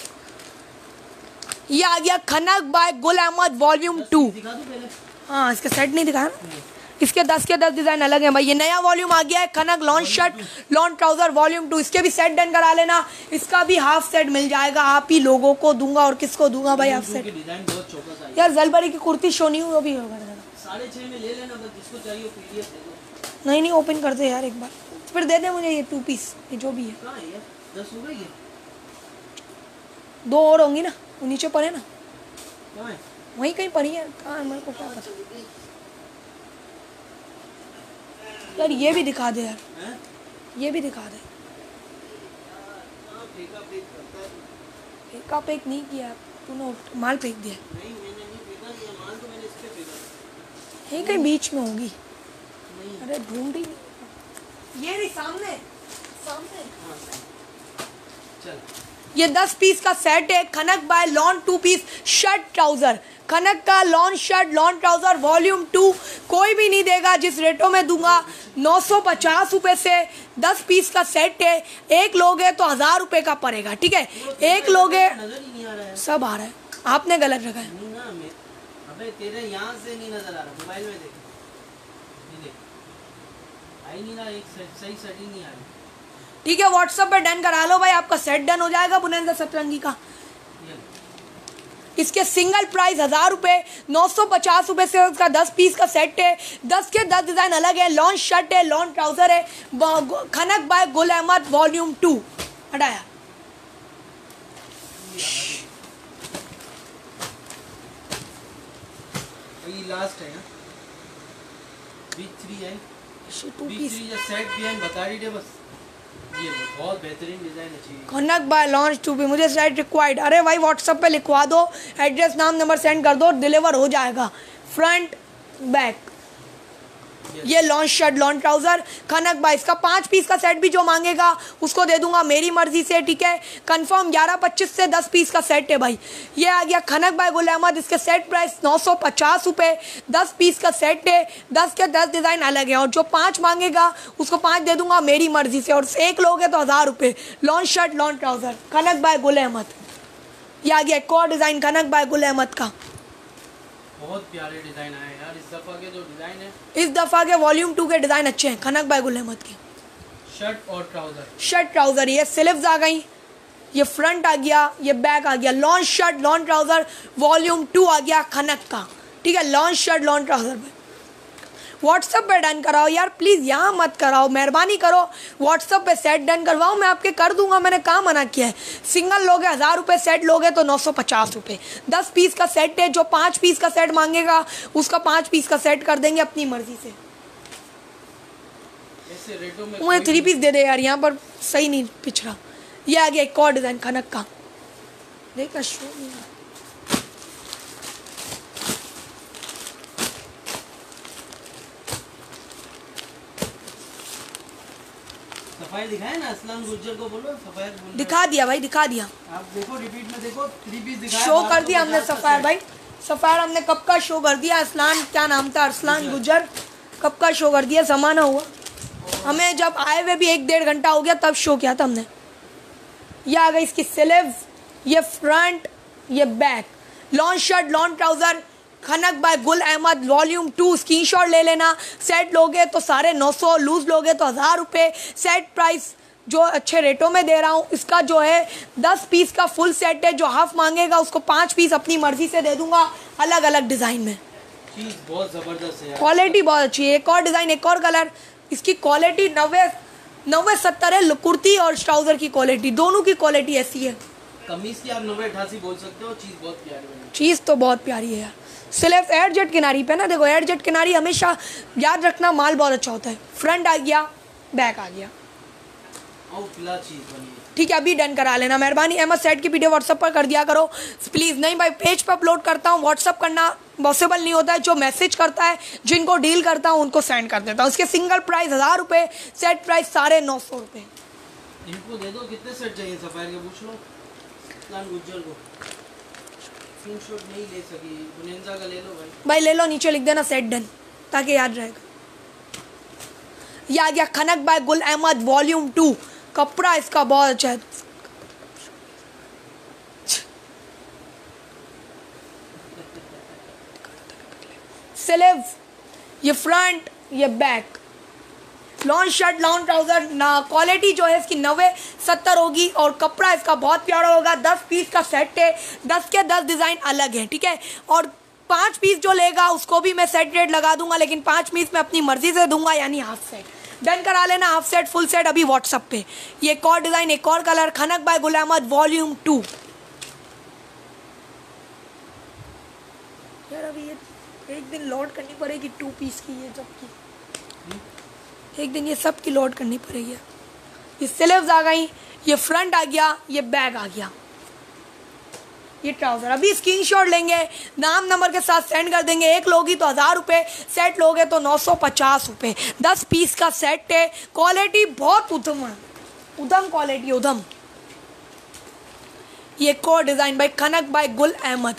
ये आ गया खनक by Gul Ahmed volume two. दिखा दो पहले। हाँ इसके सेट नहीं दिखाया ना। इसके दस के दस डिजाइन अलग है भाई। ये नया वॉल्यूम आ गया है, Khanak long shirt long trouser volume two. इसके भी सेट डन करा लेना। इसका भी हाफ सेट मिल जाएगा, आप ही लोगों को दूंगा। और किसको दूंगा भाई हाफ सेट? डिजाइन बहुत चौकस आई यार जलबरी की कुर्ती शो नहीं हुई अभी होगा। साढ़े छह में ले लेना, बस जिसको चाहिए पीडीएफ दे दो। नहीं नहीं ओपन कर दे यार एक बार, फिर दे दे मुझे ये टू पीस, ये जो भी है। कहाँ है यार? दस हो गई है। दो और होंगी ना, वो नीचे पड़े ना, कहाँ है? वहीं कहीं पड़ी है। कहाँ मेरे को क्या पता यार। ये भी दिखा दे यार, हैं? ये भी दिखा दे। हाँ, फेंका फेंक करता है। फेंका फेंक नहीं किया तूने, माल फेंक दिया। नहीं मैंने नहीं फेंका, ये माल तो मैंने इस पे फेंका। ये कहीं बीच में होगी। नहीं अरे ढूंढ ही नहीं। ये नहीं, सामने सामने। हाँ, चल ये दस पीस का सेट है, Khanak by lawn two piece shirt trouser. Khanak का lawn shirt lawn trouser volume two कोई भी नहीं देगा जिस रेटों में दूंगा। नौ सौ पचास रुपये से दस पीस का सेट है। एक लोग है तो हजार रुपये का पड़ेगा, ठीक है। एक लोग है, नजर ही नहीं आ रहा है। सब आ रहा है, आपने गलत रखा है। नहीं ना, मैं अबे तेरे यहाँ से नहीं नजर आ रहा, मोबाइल में देख, ये देख, आई नहीं ना, एक से, सही सेटिंग नहीं आ रही। ठीक है, व्हाट्सएप पे डन करा लो भाई, आपका सेट डन हो जाएगा बुनेंद्र सतरंगी का। ये इसके सिंगल प्राइस हजार रुपए, नौ सौ पचास रुपए से उसका दस पीस का सेट है। दस के दस डिजाइन अलग है। लॉन शर्ट है, लॉन ट्राउजर है, Khanak by Gul Ahmed volume two. हटाया ये लास्ट है ना, बी थ्री है, टू बी पीस थ्री जो सेट भी है बता रही है बस। ये लो, बहुत बेहतरीन डिजाइन अच्छी है। Khanak by launch two piece, मुझे सेट रिक्वायर्ड। अरे भाई व्हाट्सएप पे लिखवा दो, एड्रेस नाम नंबर सेंड कर दो, डिलीवर हो जाएगा। फ्रंट बैक ये launch shirt launch trouser Khanak by, इसका पाँच पीस का सेट भी जो मांगेगा उसको दे दूंगा मेरी मर्जी से, ठीक है। कंफर्म ग्यारह पच्चीस से दस पीस का सेट है भाई। ये आ गया खनक बाय गुल अहमद। इसके सेट प्राइस नौ सौ पचास रुपये, दस पीस का सेट है। दस के दस डिज़ाइन अलग है और जो पाँच मांगेगा उसको पाँच दे दूंगा मेरी मर्जी से, और एक लोग है तो हज़ार रुपये। Launch shirt launch trouser Khanak by Gul Ahmed. ये आ गया एक और design Khanak by Gul Ahmed का। बहुत प्यारे डिजाइन आए यार इस दफा के, जो डिजाइन है इस दफा के वॉल्यूम टू के डिजाइन अच्छे हैं खनक बाय गुल अहमद के। शर्ट और ट्राउजर, शर्ट ट्राउजर, ये स्लीव्स आ गई, ये फ्रंट आ गया, ये बैक आ गया। Launch shirt launch trouser volume two आ गया खनक का, ठीक है। लॉन्च शर्ट लॉन्च ट्राउजर पे व्हाट्सएप पे डन कराओ यार प्लीज़, यहाँ मत कराओ, मेहरबानी करो। व्हाट्सएप पे सेट डन करवाओ, मैं आपके कर दूंगा, मैंने कहाँ मना किया है। सिंगल लोगे हज़ार रुपये, सेट लोगे तो नौ सौ पचास रुपये। दस पीस का सेट है, जो पाँच पीस का सेट मांगेगा उसका पाँच पीस का सेट कर देंगे अपनी मर्जी से। ऐसे रेटों में मुझे थ्री पीस दे दे यार, यहाँ पर सही नहीं पिछ रहा। ये आ गया एक और डिज़ाइन खनक का, देखा शो नहीं है। सफाई दिखाए ना, असलान गुज्जर को बोलो सफाई बोल। दिखा दिया भाई, दिखा दिया, आप देखो रिपीट में देखो, थ्री पीस दिखाया, शो कर दिया हमने सफायर भाई। सफायर हमने कब का शो कर दिया। असलान क्या नाम था, अरसलान गुज्जर, कब का शो कर दिया, जमाना हुआ हमें, जब आए हुए भी एक डेढ़ घंटा हो गया तब शो किया था हमने। ये आ गई इसकी स्लीव्स, ये फ्रंट, ये back. Launch shirt launch trouser Khanak by Gul Ahmed volume two. Screenshot ले लेना। सेट लोगे तो साढ़े नौ सौ, लूज लोगे तो हज़ार रुपये। सेट प्राइस जो अच्छे रेटों में दे रहा हूँ। इसका जो है दस पीस का फुल सेट है, जो हाफ मांगेगा उसको पाँच पीस अपनी मर्जी से दे दूंगा, अलग अलग डिज़ाइन में। चीज बहुत जबरदस्त है, क्वालिटी बहुत अच्छी है। एक और डिज़ाइन, एक और कलर, इसकी क्वालिटी नब्बे नब्बे सत्तर है। कुर्ती और ट्राउज़र की क्वालिटी, दोनों की क्वालिटी ऐसी है। कमीज की आप नब्बे अठासी बोल सकते हो, चीज बहुत प्यारी बनी। चीज़ तो बहुत प्यारी है यार। सिलेक्ट एयर जेट किनारी पे ना, देखो एयर जेट किनारी हमेशा याद रखना, माल बहुत अच्छा होता है। फ्रंट आ गया, बैक आ गया, और फिलहाल चीज बनी है। ठीक है, अभी डन करा लेना मेहरबानी। अहमद सेट की वीडियो व्हाट्सएप पर कर दिया करो प्लीज़। नहीं भाई, पेज पर अपलोड करता हूँ, व्हाट्सएप करना पॉसिबल नहीं होता है। जो मैसेज करता है, जिनको डील करता हूँ उनको सेंड कर देता हूँ। उसके सिंगल प्राइस हज़ार रुपये, सेट प्राइस साढ़े नौ सौ रुपये। इनको दे दो, कितने सेट चाहिए सफायर के पूछ लो असलान गुज्जर को। स्क्रीनशॉट नहीं ले सकी, बुनेंजा का ले लो भाई। भाई ले लो, नीचे लिख देना सेट डन, ताकि याद रहेगा। यह आ गया खनक by Gul Ahmed volume two. कपड़ा इसका बहुत अच्छा है। स्लीव्स, ये फ्रंट, ये back. Launch shirt launch trouser ना, क्वालिटी जो है इसकी नब्बे सत्तर होगी और कपड़ा इसका बहुत प्यारा होगा। दस पीस का सेट है, दस के दस डिज़ाइन अलग है, ठीक है। और पाँच पीस जो लेगा उसको भी मैं सेट रेट लगा दूंगा, लेकिन पाँच पीस मैं अपनी मर्जी से दूंगा, यानी हाफ सेट। डन करा लेना, हाफ सेट फुल सेट अभी व्हाट्सअप पे। ये एक और डिज़ाइन, एक और colour, Khanak by Gul Ahmed volume two. यार अभी ये एक दिन लोड करनी पड़ेगी टू पीस की, ये सबकी एक दिन ये सब की लोड करनी पड़ेगी। ये स्लीव्स आ गई, ये फ्रंट आ गया, ये बैक आ गया। ये ट्राउज़र। अभी स्क्रीनशॉट लेंगे, नाम नंबर के साथ सेंड कर देंगे। एक लोगी तो हज़ार रुपये, सेट लोगे तो नौ सौ पचास रुपये। दस पीस का सेट है, क्वालिटी बहुत उधम है, उधम क्वालिटी उधम। ये core design by Khanak by Gul Ahmed.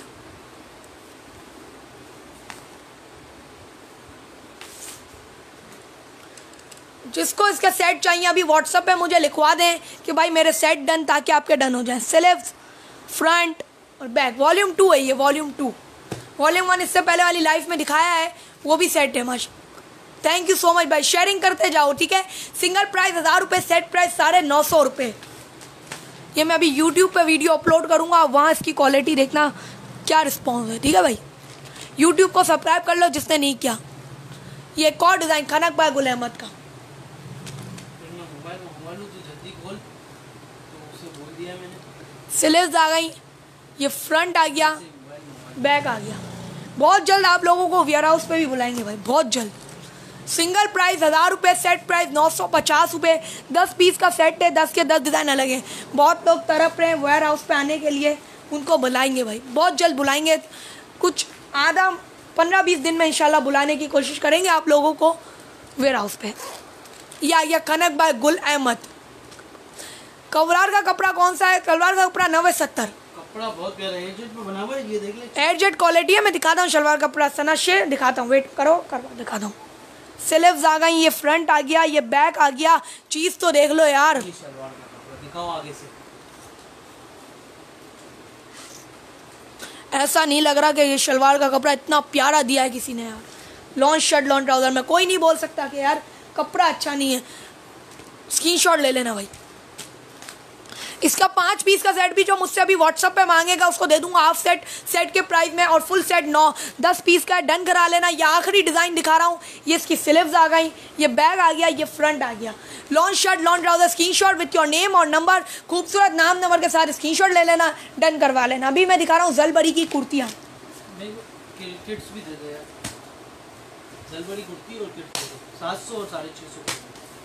जिसको इसका सेट चाहिए अभी व्हाट्सएप पे मुझे लिखवा दें कि भाई मेरे सेट डन, ताकि आपके डन हो जाए। स्लीव्स, फ्रंट और बैक, वॉल्यूम टू है ये, वॉल्यूम टू। वॉल्यूम वन इससे पहले वाली लाइफ में दिखाया है, वो भी सेट है। मश थैंक यू सो मच भाई, शेयरिंग करते जाओ, ठीक है। सिंगल प्राइस हज़ार रुपये, सेट प्राइस साढ़े नौ सौ रुपये। ये मैं अभी यूट्यूब पे वीडियो अपलोड करूँगा, वहाँ इसकी क्वालिटी देखना क्या रिस्पॉन्स है, ठीक है भाई। यूट्यूब को सब्सक्राइब कर लो जिसने नहीं किया। ये एक और design Khanak by Gul Ahmed का। स्लीव्स आ गई, ये फ्रंट आ गया, बैक आ गया। बहुत जल्द आप लोगों को वेयर हाउस पे भी बुलाएंगे भाई, बहुत जल्द। सिंगल प्राइस हज़ार रुपये, सेट प्राइस नौ सौ पचास रुपये। दस पीस का सेट है, दस के दस डिज़ाइन अलग है। बहुत लोग तरफ रहे हैं वेयर हाउस पे आने के लिए, उनको बुलाएंगे भाई, बहुत जल्द बुलाएंगे। कुछ आधा पंद्रह बीस दिन में इंशाल्लाह बुलाने की कोशिश करेंगे आप लोगों को वेयर हाउस पे। या या खनक बाय गुल अहमद। कवरार का कपड़ा कौन सा है? कवरार का कपड़ा नवे सत्तर। कपड़ा बहुत प्यारा है, एयरजेट में बना हुआ है, ये देख ले। एयरजेट क्वालिटी है। मैं दिखाता हूँ शलवार कपड़ा, सना से दिखाता हूँ, वेट करो, करवा दिखाता हूँ। स्लीव्स आ गई, ये फ्रंट आ गया, ये बैक आ गया। चीज तो देख लो यार, ये शलवार का कपड़ा दिखाओ आगे से। ऐसा नहीं लग रहा कि ये शलवार का कपड़ा इतना प्यारा दिया है किसी ने यार। लॉन्ग शर्ट लॉन्ग ट्राउजर में कोई नहीं बोल सकता कि यार कपड़ा अच्छा नहीं है। स्क्रीनशॉट ले लेना भाई। इसका पाँच पीस का सेट भी जो मुझसे अभी व्हाट्सएप पे मांगेगा उसको दे दूंगा हाफ सेट, सेट के प्राइस में, और फुल सेट नौ दस पीस का डन करा लेना। ये आखिरी डिज़ाइन दिखा रहा हूँ, ये इसकी स्लीव्स आ गई, ये बैग आ गया, ये फ्रंट आ गया। Long shirt long trouser, screenshot with your name और नंबर, खूबसूरत नाम नंबर के साथ स्क्रीनशॉट ले लेना, डन करवा लेना। अभी मैं दिखा रहा हूँ जलबरी की कुर्तियाँ। किट्स भी दे दो यार, जलबरी कुर्ती और किट्स दे दो, सात सौ और साढ़े छः सौ।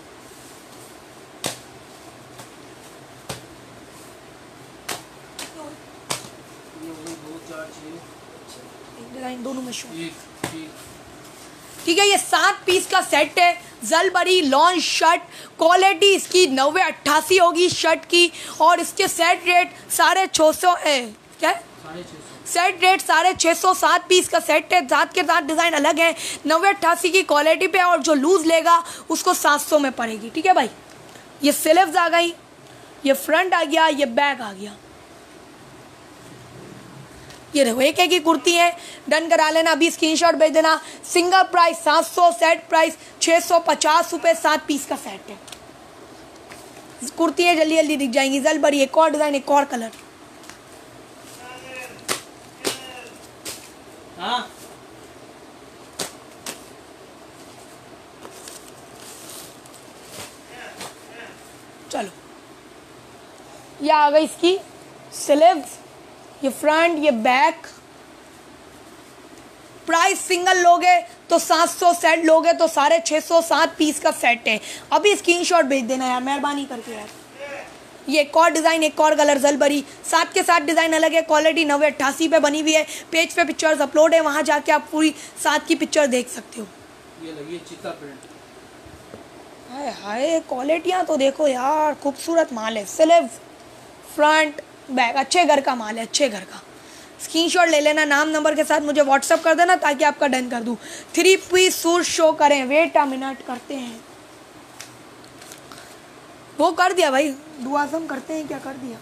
डिजाइन दोनों में शो, ठीक है। ये सात पीस का सेट है, जलबरी लॉन्ग शर्ट। क्वालिटी इसकी नब्बे अट्ठासी होगी शर्ट की, और इसके सेट रेट साढ़े छः सौ है। क्या सेट रेट साढ़े छः सौ। सात पीस का सेट है, सात के साथ डिज़ाइन अलग है, नब्बे अट्ठासी की क्वालिटी पे, और जो लूज लेगा उसको सात सौ में पड़ेगी, ठीक है भाई। ये स्लीव्स आ गई, ये फ्रंट आ गया, ये बैक आ गया। ये देखो एक एक ही कुर्ती है, डन करा लेना। अभी स्क्रीनशॉट भेज देना। सिंगल प्राइस सात सौ, सेट प्राइस छः सौ पचास रुपये। सात पीस का सेट है, कुर्ती है, जल्दी जल्दी दिख जाएंगी। जलबरी, एक और डिज़ाइन, एक और कलर। हाँ चलो, ये आ गई इसकी स्लीव्स, ये फ्रंट, ये बैक। प्राइस सिंगल लोगे तो सात सौ, सेट लोगे तो साढ़े छः सौ। सात पीस का सेट है। अभी स्क्रीनशॉट भेज देना यार, मेहरबानी करके यार। ये एक और डिज़ाइन, एक और कलर, जलबरी। सात के साथ डिज़ाइन अलग है, क्वालिटी नब्बे अट्ठासी पे बनी हुई है। पेज पे पिक्चर्स अपलोड है, वहाँ जाके आप पूरी सात की पिक्चर देख सकते हो। ये लगी चिता प्रिंट। हाय हाय, क्वालिटियाँ तो देखो यार, खूबसूरत माल है। स्लीव्स, फ्रंट, बैक, अच्छे घर का माल है, अच्छे घर का। स्क्रीनशॉट ले लेना, नाम नंबर के साथ मुझे व्हाट्सअप कर देना ताकि आपका डन कर दूँ। थ्री पीस सूट शो करें, वेट अ मिनट करते हैं। वो कर दिया भाई, दुआज़म करते हैं क्या, कर दिया।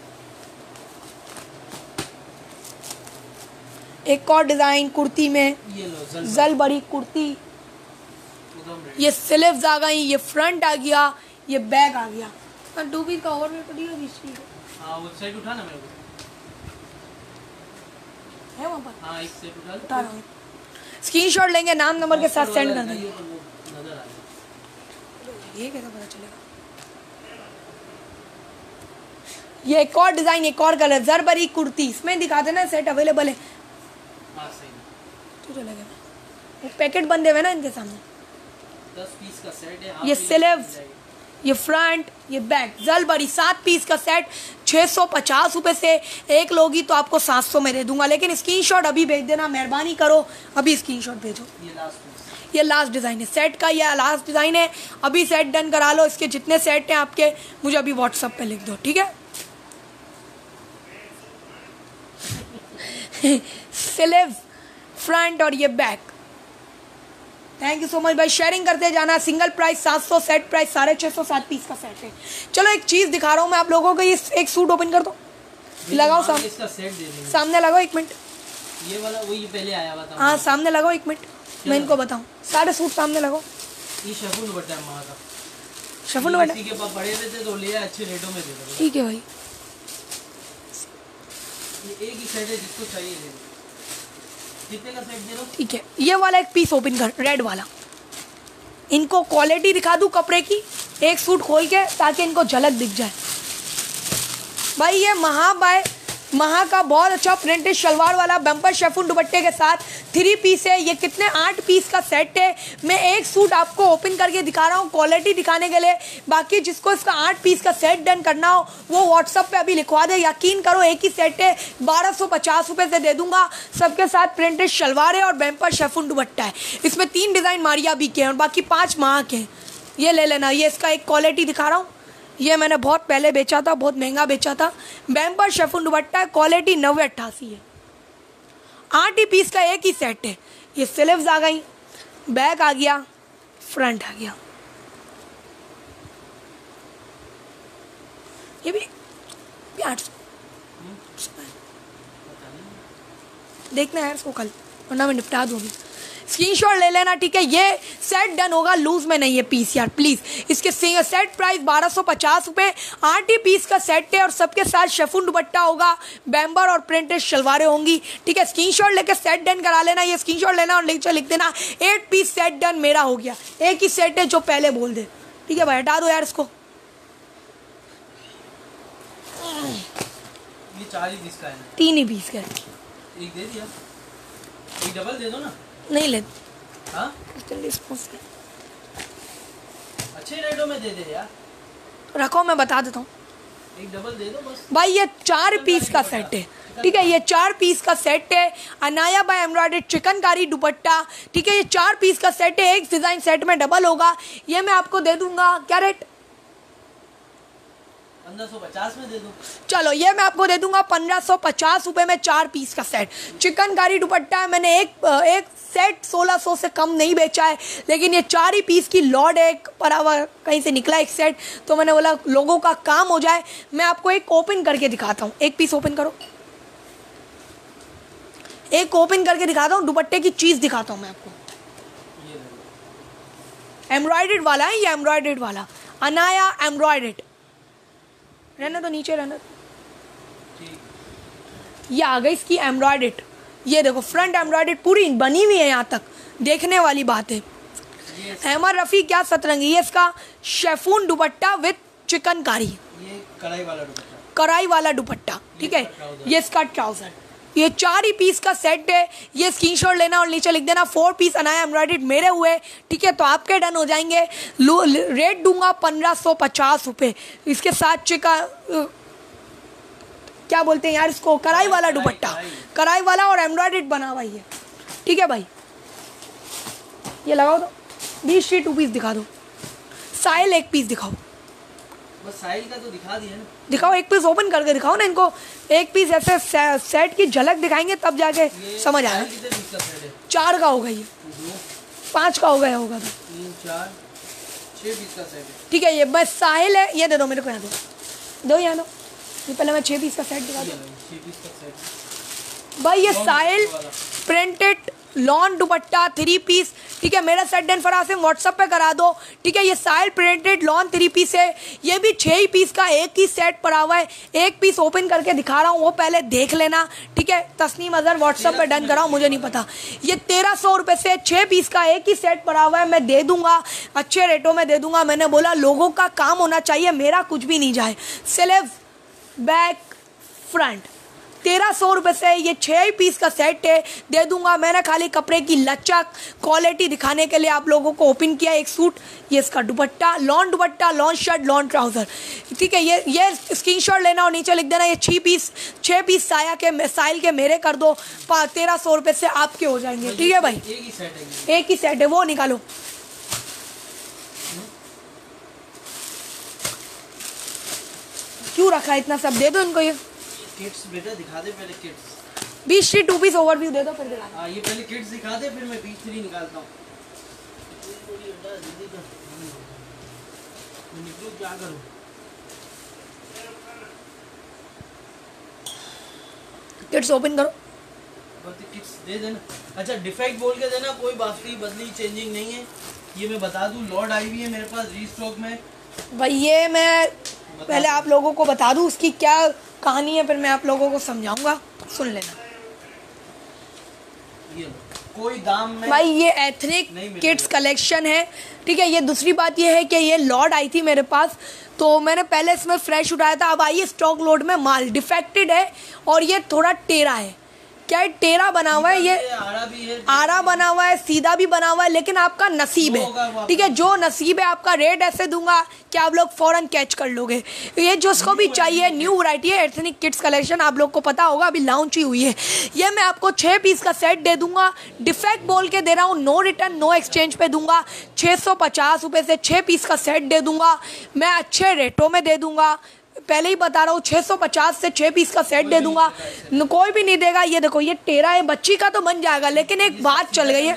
एक और डिज़ाइन कुर्ती में, जलबरी कुर्ती। ये स्लीव्स आ गई, ये फ्रंट आ गया, ये बैग आ गया। टू पीस का और हाँ वो सेट उठा ना मेरे को, है वहाँ पर। हाँ एक सेट उठा उठा रहा हूँ। स्क्रीनशॉट लेंगे, नाम नंबर के साथ सेंड कर देंगे। नजर आ ये कैसा पता चलेगा। ये एक और डिज़ाइन, एक और कलर, जरबरी कुर्ती। इसमें दिखा देना सेट अवेलेबल है। हाँ सही तो चलेगा, वो पैकेट बंदे हुए ना इनके सामने। दस पीस का सेट है। ये स्लीव्स, ये फ्रंट, ये बैक, जलबरी सात पीस का सेट छः सौ पचास रुपये से एक लोगी तो आपको सात सौ में दे दूंगा, लेकिन स्क्रीनशॉट अभी भेज देना, मेहरबानी करो अभी स्क्रीनशॉट भेजो। ये लास्ट ये लास्ट डिज़ाइन है सेट का, ये लास्ट डिज़ाइन है, अभी सेट डन करा लो। इसके जितने सेट हैं आपके मुझे अभी व्हाट्सअप पे लिख दो, ठीक है। स्लीव, फ्रंट और ये back. Thank you so much भाई, शेयरिंग करते जाना। सिंगल प्राइस सात सौ, सेट प्राइस साढ़े छः सौ, सात पीस का सेट है। चलो एक चीज़ दिखा रहा हूँ मैं आप लोगों को, ये एक सूट ओपन कर दो, लगाओ सामने, इसका सेट दे देंगे। सामने लगाओ एक मिनट, ये वाला वो ये पहले आया हुआ था। हाँ सामने लगाओ एक मिनट, मैं इनको बताऊँ, सारे सूट सामने लगाओ। ये शफून दुपट्टा है माँ का, शफून दुपट्टा किसी के पास पड़े हुए थे तो ले आए, अच्छे रेटों में दे दो। ठीक है भाई, ये एक ही सेट है, जिसको चाहिए ले लो। कितने का सेट दे रहा हूँ? ठीक है। ये वाला एक पीस ओपन कर, रेड वाला। इनको क्वालिटी दिखा दूँ कपड़े की, एक सूट खोल के, ताकि इनको झलक दिख जाए। भाई ये महा बाय महा का बहुत अच्छा प्रिंटेड शलवार वाला बम्पर शेफून दुपट्टे के साथ थ्री पीस है। ये कितने आठ पीस का सेट है। मैं एक सूट आपको ओपन करके दिखा रहा हूँ क्वालिटी दिखाने के लिए। बाकी जिसको इसका आठ पीस का सेट डन करना हो वो व्हाट्सअप पे अभी लिखवा दे। यकीन करो एक ही सेट है, बारह सौ पचास रुपये से दे दूंगा। सबके साथ प्रिंटेड शलवार है और बम्पर शेफून दुपट्टा है। इसमें तीन डिज़ाइन मारिया भी के हैं और बाकी पाँच माह के हैं। ये ले लेना। ये इसका एक क्वालिटी दिखा रहा हूँ, ये मैंने बहुत पहले बेचा था, बहुत महंगा बेचा था। बम्पर शेफून दुपट्टा है, क्वालिटी नब्बे अट्ठासी है। आठ ही पीस का एक ही सेट है। ये स्लीव्स आ गई, बैक आ गया, फ्रंट आ गया। ये भी आठ सौ देखना है इसको कल, वरना मैं निपटा दूंगी। स्क्रीनशॉट ले लेना, ठीक है। ये सेट डन होगा, लूज में नहीं है पीस यार प्लीज़। इसके सेट प्राइस बारह सौ पचास रुपये, आठ ही पीस का सेट है और सबके साथ शेफून दुपट्टा होगा, बैम्बर और प्रिंटेड शलवारें होंगी, ठीक है। स्क्रीनशॉट लेके सेट डन करा लेना। ये स्क्रीनशॉट लेना और नीचे लिख देना एट पीस सेट डन मेरा हो गया। एक ही सेट है जो पहले बोल दे, ठीक है भाई। हटा दो यार इसको। ये चार ही पीस का है, तीन ही पीस का है। एक दे दिया, एक डबल दे दो ना। नहीं ले, हाँ अच्छे रेटों में दे दे यार। रखो, मैं बता देता हूँ। एक डबल दे दो बस भाई ये चार पीस का सेट है, ठीक है। ये चार पीस का सेट है, अनाया बाय एम्ब्रॉयडर्ड चिकनकारी दुपट्टा, ठीक है। ये चार पीस का सेट है, एक डिजाइन सेट में डबल होगा। ये मैं आपको दे दूंगा, क्या रेट? पंद्रह सौ पचास में दे दूं। चलो ये मैं आपको दे दूंगा पंद्रह सौ पचास रुपये में चार पीस का सेट। चिकनकारी दुपट्टा है, मैंने एक एक सेट सोलह सौ से कम नहीं बेचा है, लेकिन ये चार ही पीस की लॉट है। एक परावा कहीं से निकला एक सेट, तो मैंने बोला लोगों का काम हो जाए। मैं आपको एक ओपन करके दिखाता हूँ, एक पीस ओपन करो, एक ओपन करके दिखाता हूँ, दुपट्टे की चीज़ दिखाता हूँ मैं आपको। एम्ब्रॉयडर्ड वाला है ये, एम्ब्रॉयडर्ड वाला अनाया एम्ब्रॉयडर्ड। रहने तो नीचे रहने तो। ये आ गई इसकी एम्ब्रॉयडर्ड। ये देखो फ्रंट एम्ब्रॉयडर्ड पूरी बनी हुई है, यहाँ तक देखने वाली बात है। अहमद रफ़ी क्या सतरंगी। ये इसका शेफून दुपट्टा विद चिकनकारी, ये कढ़ाई वाला दुपट्टा, कढ़ाई वाला दुपट्टा, ठीक है। ये इसका ट्राउजर। ये चार ही पीस का सेट है। ये स्क्रीनशॉट लेना और नीचे लिख देना फोर पीस अनाया एम्ब्रॉयडर्ड मेरे हुए, ठीक है। तो आपके डन हो जाएंगे। रेट दूंगा पंद्रह सौ पचास रुपये। इसके साथ चिका क्या बोलते हैं यार इसको, कढ़ाई वाला दुपट्टा, कढ़ाई वाला और एम्ब्रॉयडर्ड बना हुआ है, ठीक है भाई। ये लगाओ तो बीस शी टू पीस दिखा दो। साइल एक पीस दिखाओ, बस साइल का तो दिखा दिया ना। दिखाओ एक पीस ओपन करके दिखाओ ना इनको। एक पीस ऐसे से, सेट की झलक दिखाएंगे तब जाके समझ आएगा। कितने पीस का सेट है? चार का होगा, ये पाँच का हो गया होगा तो तीन चार छः पीस का सेट है, ठीक है। ये बस साहिल है, ये दे दो मेरे को, यहाँ दो दो यहाँ दो। ये पहले मैं छः पीस का सेट दिखा दूँ छः पीस का सेट भाई। ये Sahil printed lawn dupatta three piece, ठीक है। मेरा सेट डन फरासिम व्हाट्सअप पे करा दो, ठीक है। ये Sahil printed lawn three piece है। ये भी छः ही पीस का एक ही सेट पड़ा हुआ है। एक पीस ओपन करके दिखा रहा हूँ, वो पहले देख लेना, ठीक है। तस्नीम अजहर व्हाट्सअप पे डन कराओ, मुझे नहीं पता। ये तेरह सौ रुपये से छः पीस का एक ही सेट पड़ा हुआ है। मैं दे दूंगा, अच्छे रेटों में दे दूंगा। मैंने बोला लोगों का काम होना चाहिए, मेरा कुछ भी नहीं जाए। स्लीव, बैक, फ्रंट, तेरह सौ रुपये से ये छः ही पीस का सेट है, दे दूंगा। मैंने खाली कपड़े की लचक क्वालिटी दिखाने के लिए आप लोगों को ओपन किया। एक सूट, ये इसका dupatta, lawn dupatta, lawn shirt, lawn trouser, ठीक है। ये ये स्क्रीनशॉट लेना और नीचे लिख देना ये छः पीस छः पीस साया के साइल के मेरे कर दो, तेरह सौ रुपये से आपके हो जाएंगे, ठीक है भाई। एक ही सेट है, एक ही सेट है, वो निकालो। क्यों रखा है इतना सब, दे दो इनको। ये किड्स बेटा दिखा दे पहले, किड्स बीस थ्री टू पीस ओवरव्यू दे दो फिर दिखा। हाँ ये पहले किड्स दिखा दे, फिर मैं बीस थ्री निकालता हूँ। निकलो क्या करूँ, किड्स ओपन करो, किड्स दे देना। अच्छा डिफेक्ट बोल के देना, कोई बात नहीं, बदली चेंजिंग नहीं है। ये मैं बता दूँ, लॉर्ड आई हुई है मेरे पास रीस्टॉक में भाई। ये मैं पहले आप लोगों को बता दूं उसकी क्या कहानी है, फिर मैं आप लोगों को समझाऊंगा, सुन लेना। ये कोई दाम में भाई ये एथनिक किड्स कलेक्शन है, ठीक है। ये दूसरी बात ये है कि ये लॉट आई थी मेरे पास, तो मैंने पहले इसमें फ्रेश उठाया था। अब आई स्टॉक लोड में माल डिफेक्टेड है और ये थोड़ा टेढ़ा है। क्या टेढ़ा बना हुआ है, ये आरा भी है, आरा बना हुआ है, सीधा भी बना हुआ है, लेकिन आपका नसीब है, ठीक है। जो नसीब है आपका, रेट ऐसे दूंगा कि आप लोग फौरन कैच कर लोगे। ये जो उसको भी चाहिए, न्यू वैरायटी है, एथनिक किड्स कलेक्शन, आप लोग को पता होगा अभी लॉन्च ही हुई है। ये मैं आपको छः पीस का सेट दे दूंगा, डिफेक्ट बोल के दे रहा हूँ, नो रिटर्न नो एक्सचेंज पे दूंगा। छः सौ पचास रुपये से छः पीस का सेट दे दूंगा, मैं अच्छे रेटों में दे दूंगा। पहले ही बता रहा हूँ, छः सौ पचास से छः पीस का सेट दे दूंगा, कोई भी नहीं देगा। ये देखो ये टेढ़ा है, बच्ची का तो बन जाएगा, लेकिन एक बात चल गई है।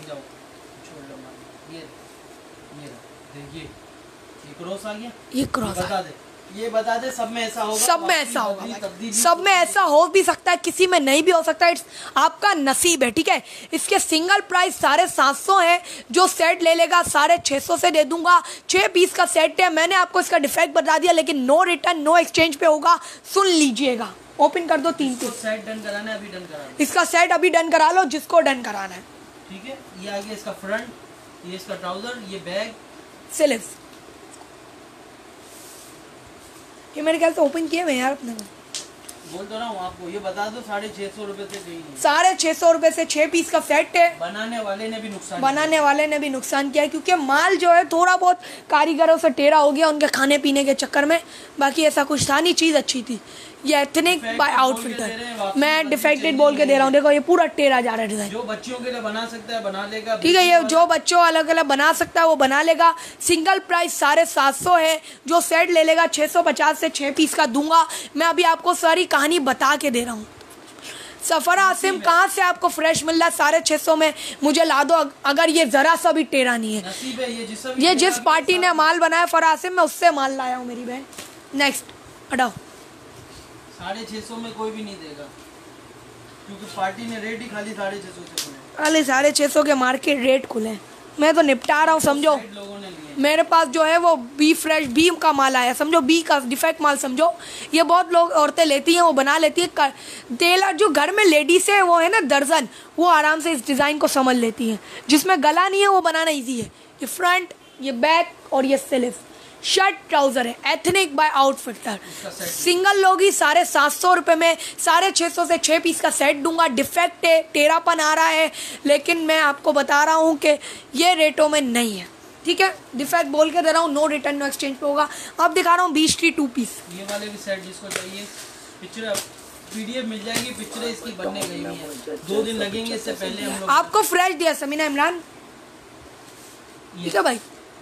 ये क्रॉस बता दे, ये बता दे, सब में ऐसा होगा, सब में ऐसा होगा, सब में ऐसा हो भी सकता है, किसी में नहीं भी हो सकता है, इट्स आपका नसीब है, ठीक है। इसके सिंगल प्राइस साढ़े सात सौ है, जो सेट ले लेगा साढ़े छः सौ से दे दूंगा। छः पीस का सेट है, मैंने आपको इसका डिफेक्ट बता दिया, लेकिन नो रिटर्न नो एक्सचेंज पे होगा, सुन लीजिएगा। ओपन कर दो तीन पीस, सेट डन कराना है, अभी डन कराना है। इसका सेट अभी डन करा लो, जिसको डन कराना है, ठीक है। ये आ गया इसका फ्रंट, ये इसका ट्राउजर, ये बैग, स्लीव्स। ये मेरे ख्याल से ओपन किए हुए यार अपने को, बोल तो रहा हूँ आपको। ये बता दो साढ़े छः सौ रुपये से गई है, साढ़े छः सौ रुपये से छः पीस का सेट है। बनाने वाले ने भी नुकसान बनाने वाले ने भी नुकसान किया है, क्योंकि माल जो है थोड़ा बहुत कारीगरों से टेढ़ा हो गया उनके खाने पीने के चक्कर में, बाकी ऐसा कुछ था नहीं, चीज़ अच्छी थी। ये एथनिक बाय आउटफिटर, मैं डिफेक्टेड बोल के दे रहा हूँ, देखो ये पूरा टेढ़ा जा रहा है डिजाइन। जो बच्चियों के लिए बना सकता है बना लेगा, ठीक है। ये जो बच्चों अलग अलग बना सकता है वो बना लेगा। सिंगल प्राइस साढ़े सात सौ है, जो सेट ले लेगा छः सौ पचास से छः पीस का दूंगा। मैं अभी आपको सारी कहानी बता के दे रहा हूँ। सफर आसिम कहाँ से आपको फ्रेश मिल रहा है साढ़े छः सौ में, मुझे ला दो, अगर ये ज़रा सा भी टेढ़ा नहीं है। है ये, जिस ये जिस पार्टी ने माल बनाया फर आसिम, मैं उससे माल लाया हूँ मेरी बहन। नेक्स्ट हटाओ, साढ़े छः सौ में कोई भी नहीं देगा, क्योंकि पार्टी ने रेट ही खाली साढ़े छः सौ से खुले। अरे साढ़े छः सौ के मार्केट रेट खुले, मैं तो निपटा रहा हूँ, समझो। लोगों ने लिए मेरे पास जो है वो बी फ्रेश बी का माल आया, समझो, बी का डिफेक्ट माल समझो। ये बहुत लोग औरतें लेती हैं, वो बना लेती है। टेलर जो घर में लेडीज है वो है ना दर्जन, वो आराम से इस डिज़ाइन को समझ लेती हैं। जिसमें गला नहीं है वो बनाना ईजी है। ये फ्रंट, ये बैक और ये स्लीव, शर्ट ट्राउजर है, एथनिक बाय आउटफिटर। सिंगल लोगी साढ़े सात सौ रुपये में, साढ़े छः सौ से छः पीस का सेट दूंगा। डिफेक्ट है, टेढ़ापन आ रहा है, लेकिन मैं आपको बता रहा हूँ कि ये रेटों में नहीं है, ठीक है। डिफेक्ट बोल के दे रहा हूँ, नो रिटर्न नो एक्सचेंज पे होगा। अब दिखा रहा हूँ बीस की टू पीस। ये वाले भी सेट जिसको चाहिए, पिक्चर पीडीएफ मिल जाएगी, पिक्चर इसकी बनने गई हुई है, दो दिन लगेंगे। इससे पहले हम लोग आपको फ्रेश दिया समीना इमरान, ठीक है भाई,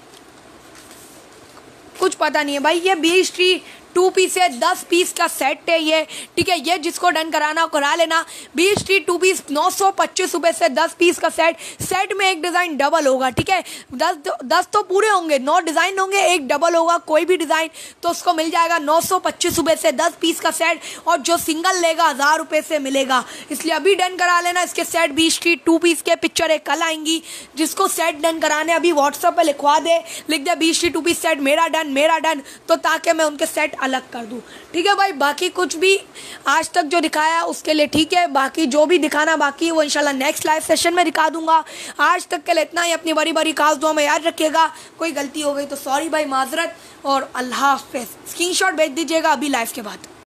कुछ पता नहीं है भाई। ये बीस की टू पीस है, दस पीस का सेट है ये, ठीक है। ये जिसको डन कराना हो करा लेना। बीस की टू पीस नौ सौ पच्चीस रुपये से दस पीस का सेट। सेट में एक डिज़ाइन डबल होगा, ठीक है। दस दस तो पूरे होंगे, नौ डिज़ाइन होंगे, एक डबल होगा, कोई भी डिज़ाइन, तो उसको मिल जाएगा नौ सौ पच्चीस रुपये से दस पीस का सेट। और जो सिंगल लेगा हज़ार रुपये से मिलेगा, इसलिए अभी डन करा लेना। इसके सेट बीस की टू पीस के पिक्चर एक कल आएंगी, जिसको सेट डन कराने अभी व्हाट्सएप पर लिखवा दे, लिख दे बीस की टू पीस सेट मेरा डन मेरा डन, तो ताकि मैं उनके सेट अलग कर दूं, ठीक है भाई। बाकी कुछ भी आज तक जो दिखाया उसके लिए ठीक है, बाकी जो भी दिखाना बाकी है वो इंशाल्लाह नेक्स्ट लाइव सेशन में दिखा दूंगा। आज तक के लिए इतना ही। अपनी बड़ी बड़ी खास दुआ में याद रखिएगा। कोई गलती हो गई तो सॉरी भाई, माजरत, और अल्लाह हाफ़िज़। स्क्रीनशॉट भेज दीजिएगा अभी लाइव के बाद।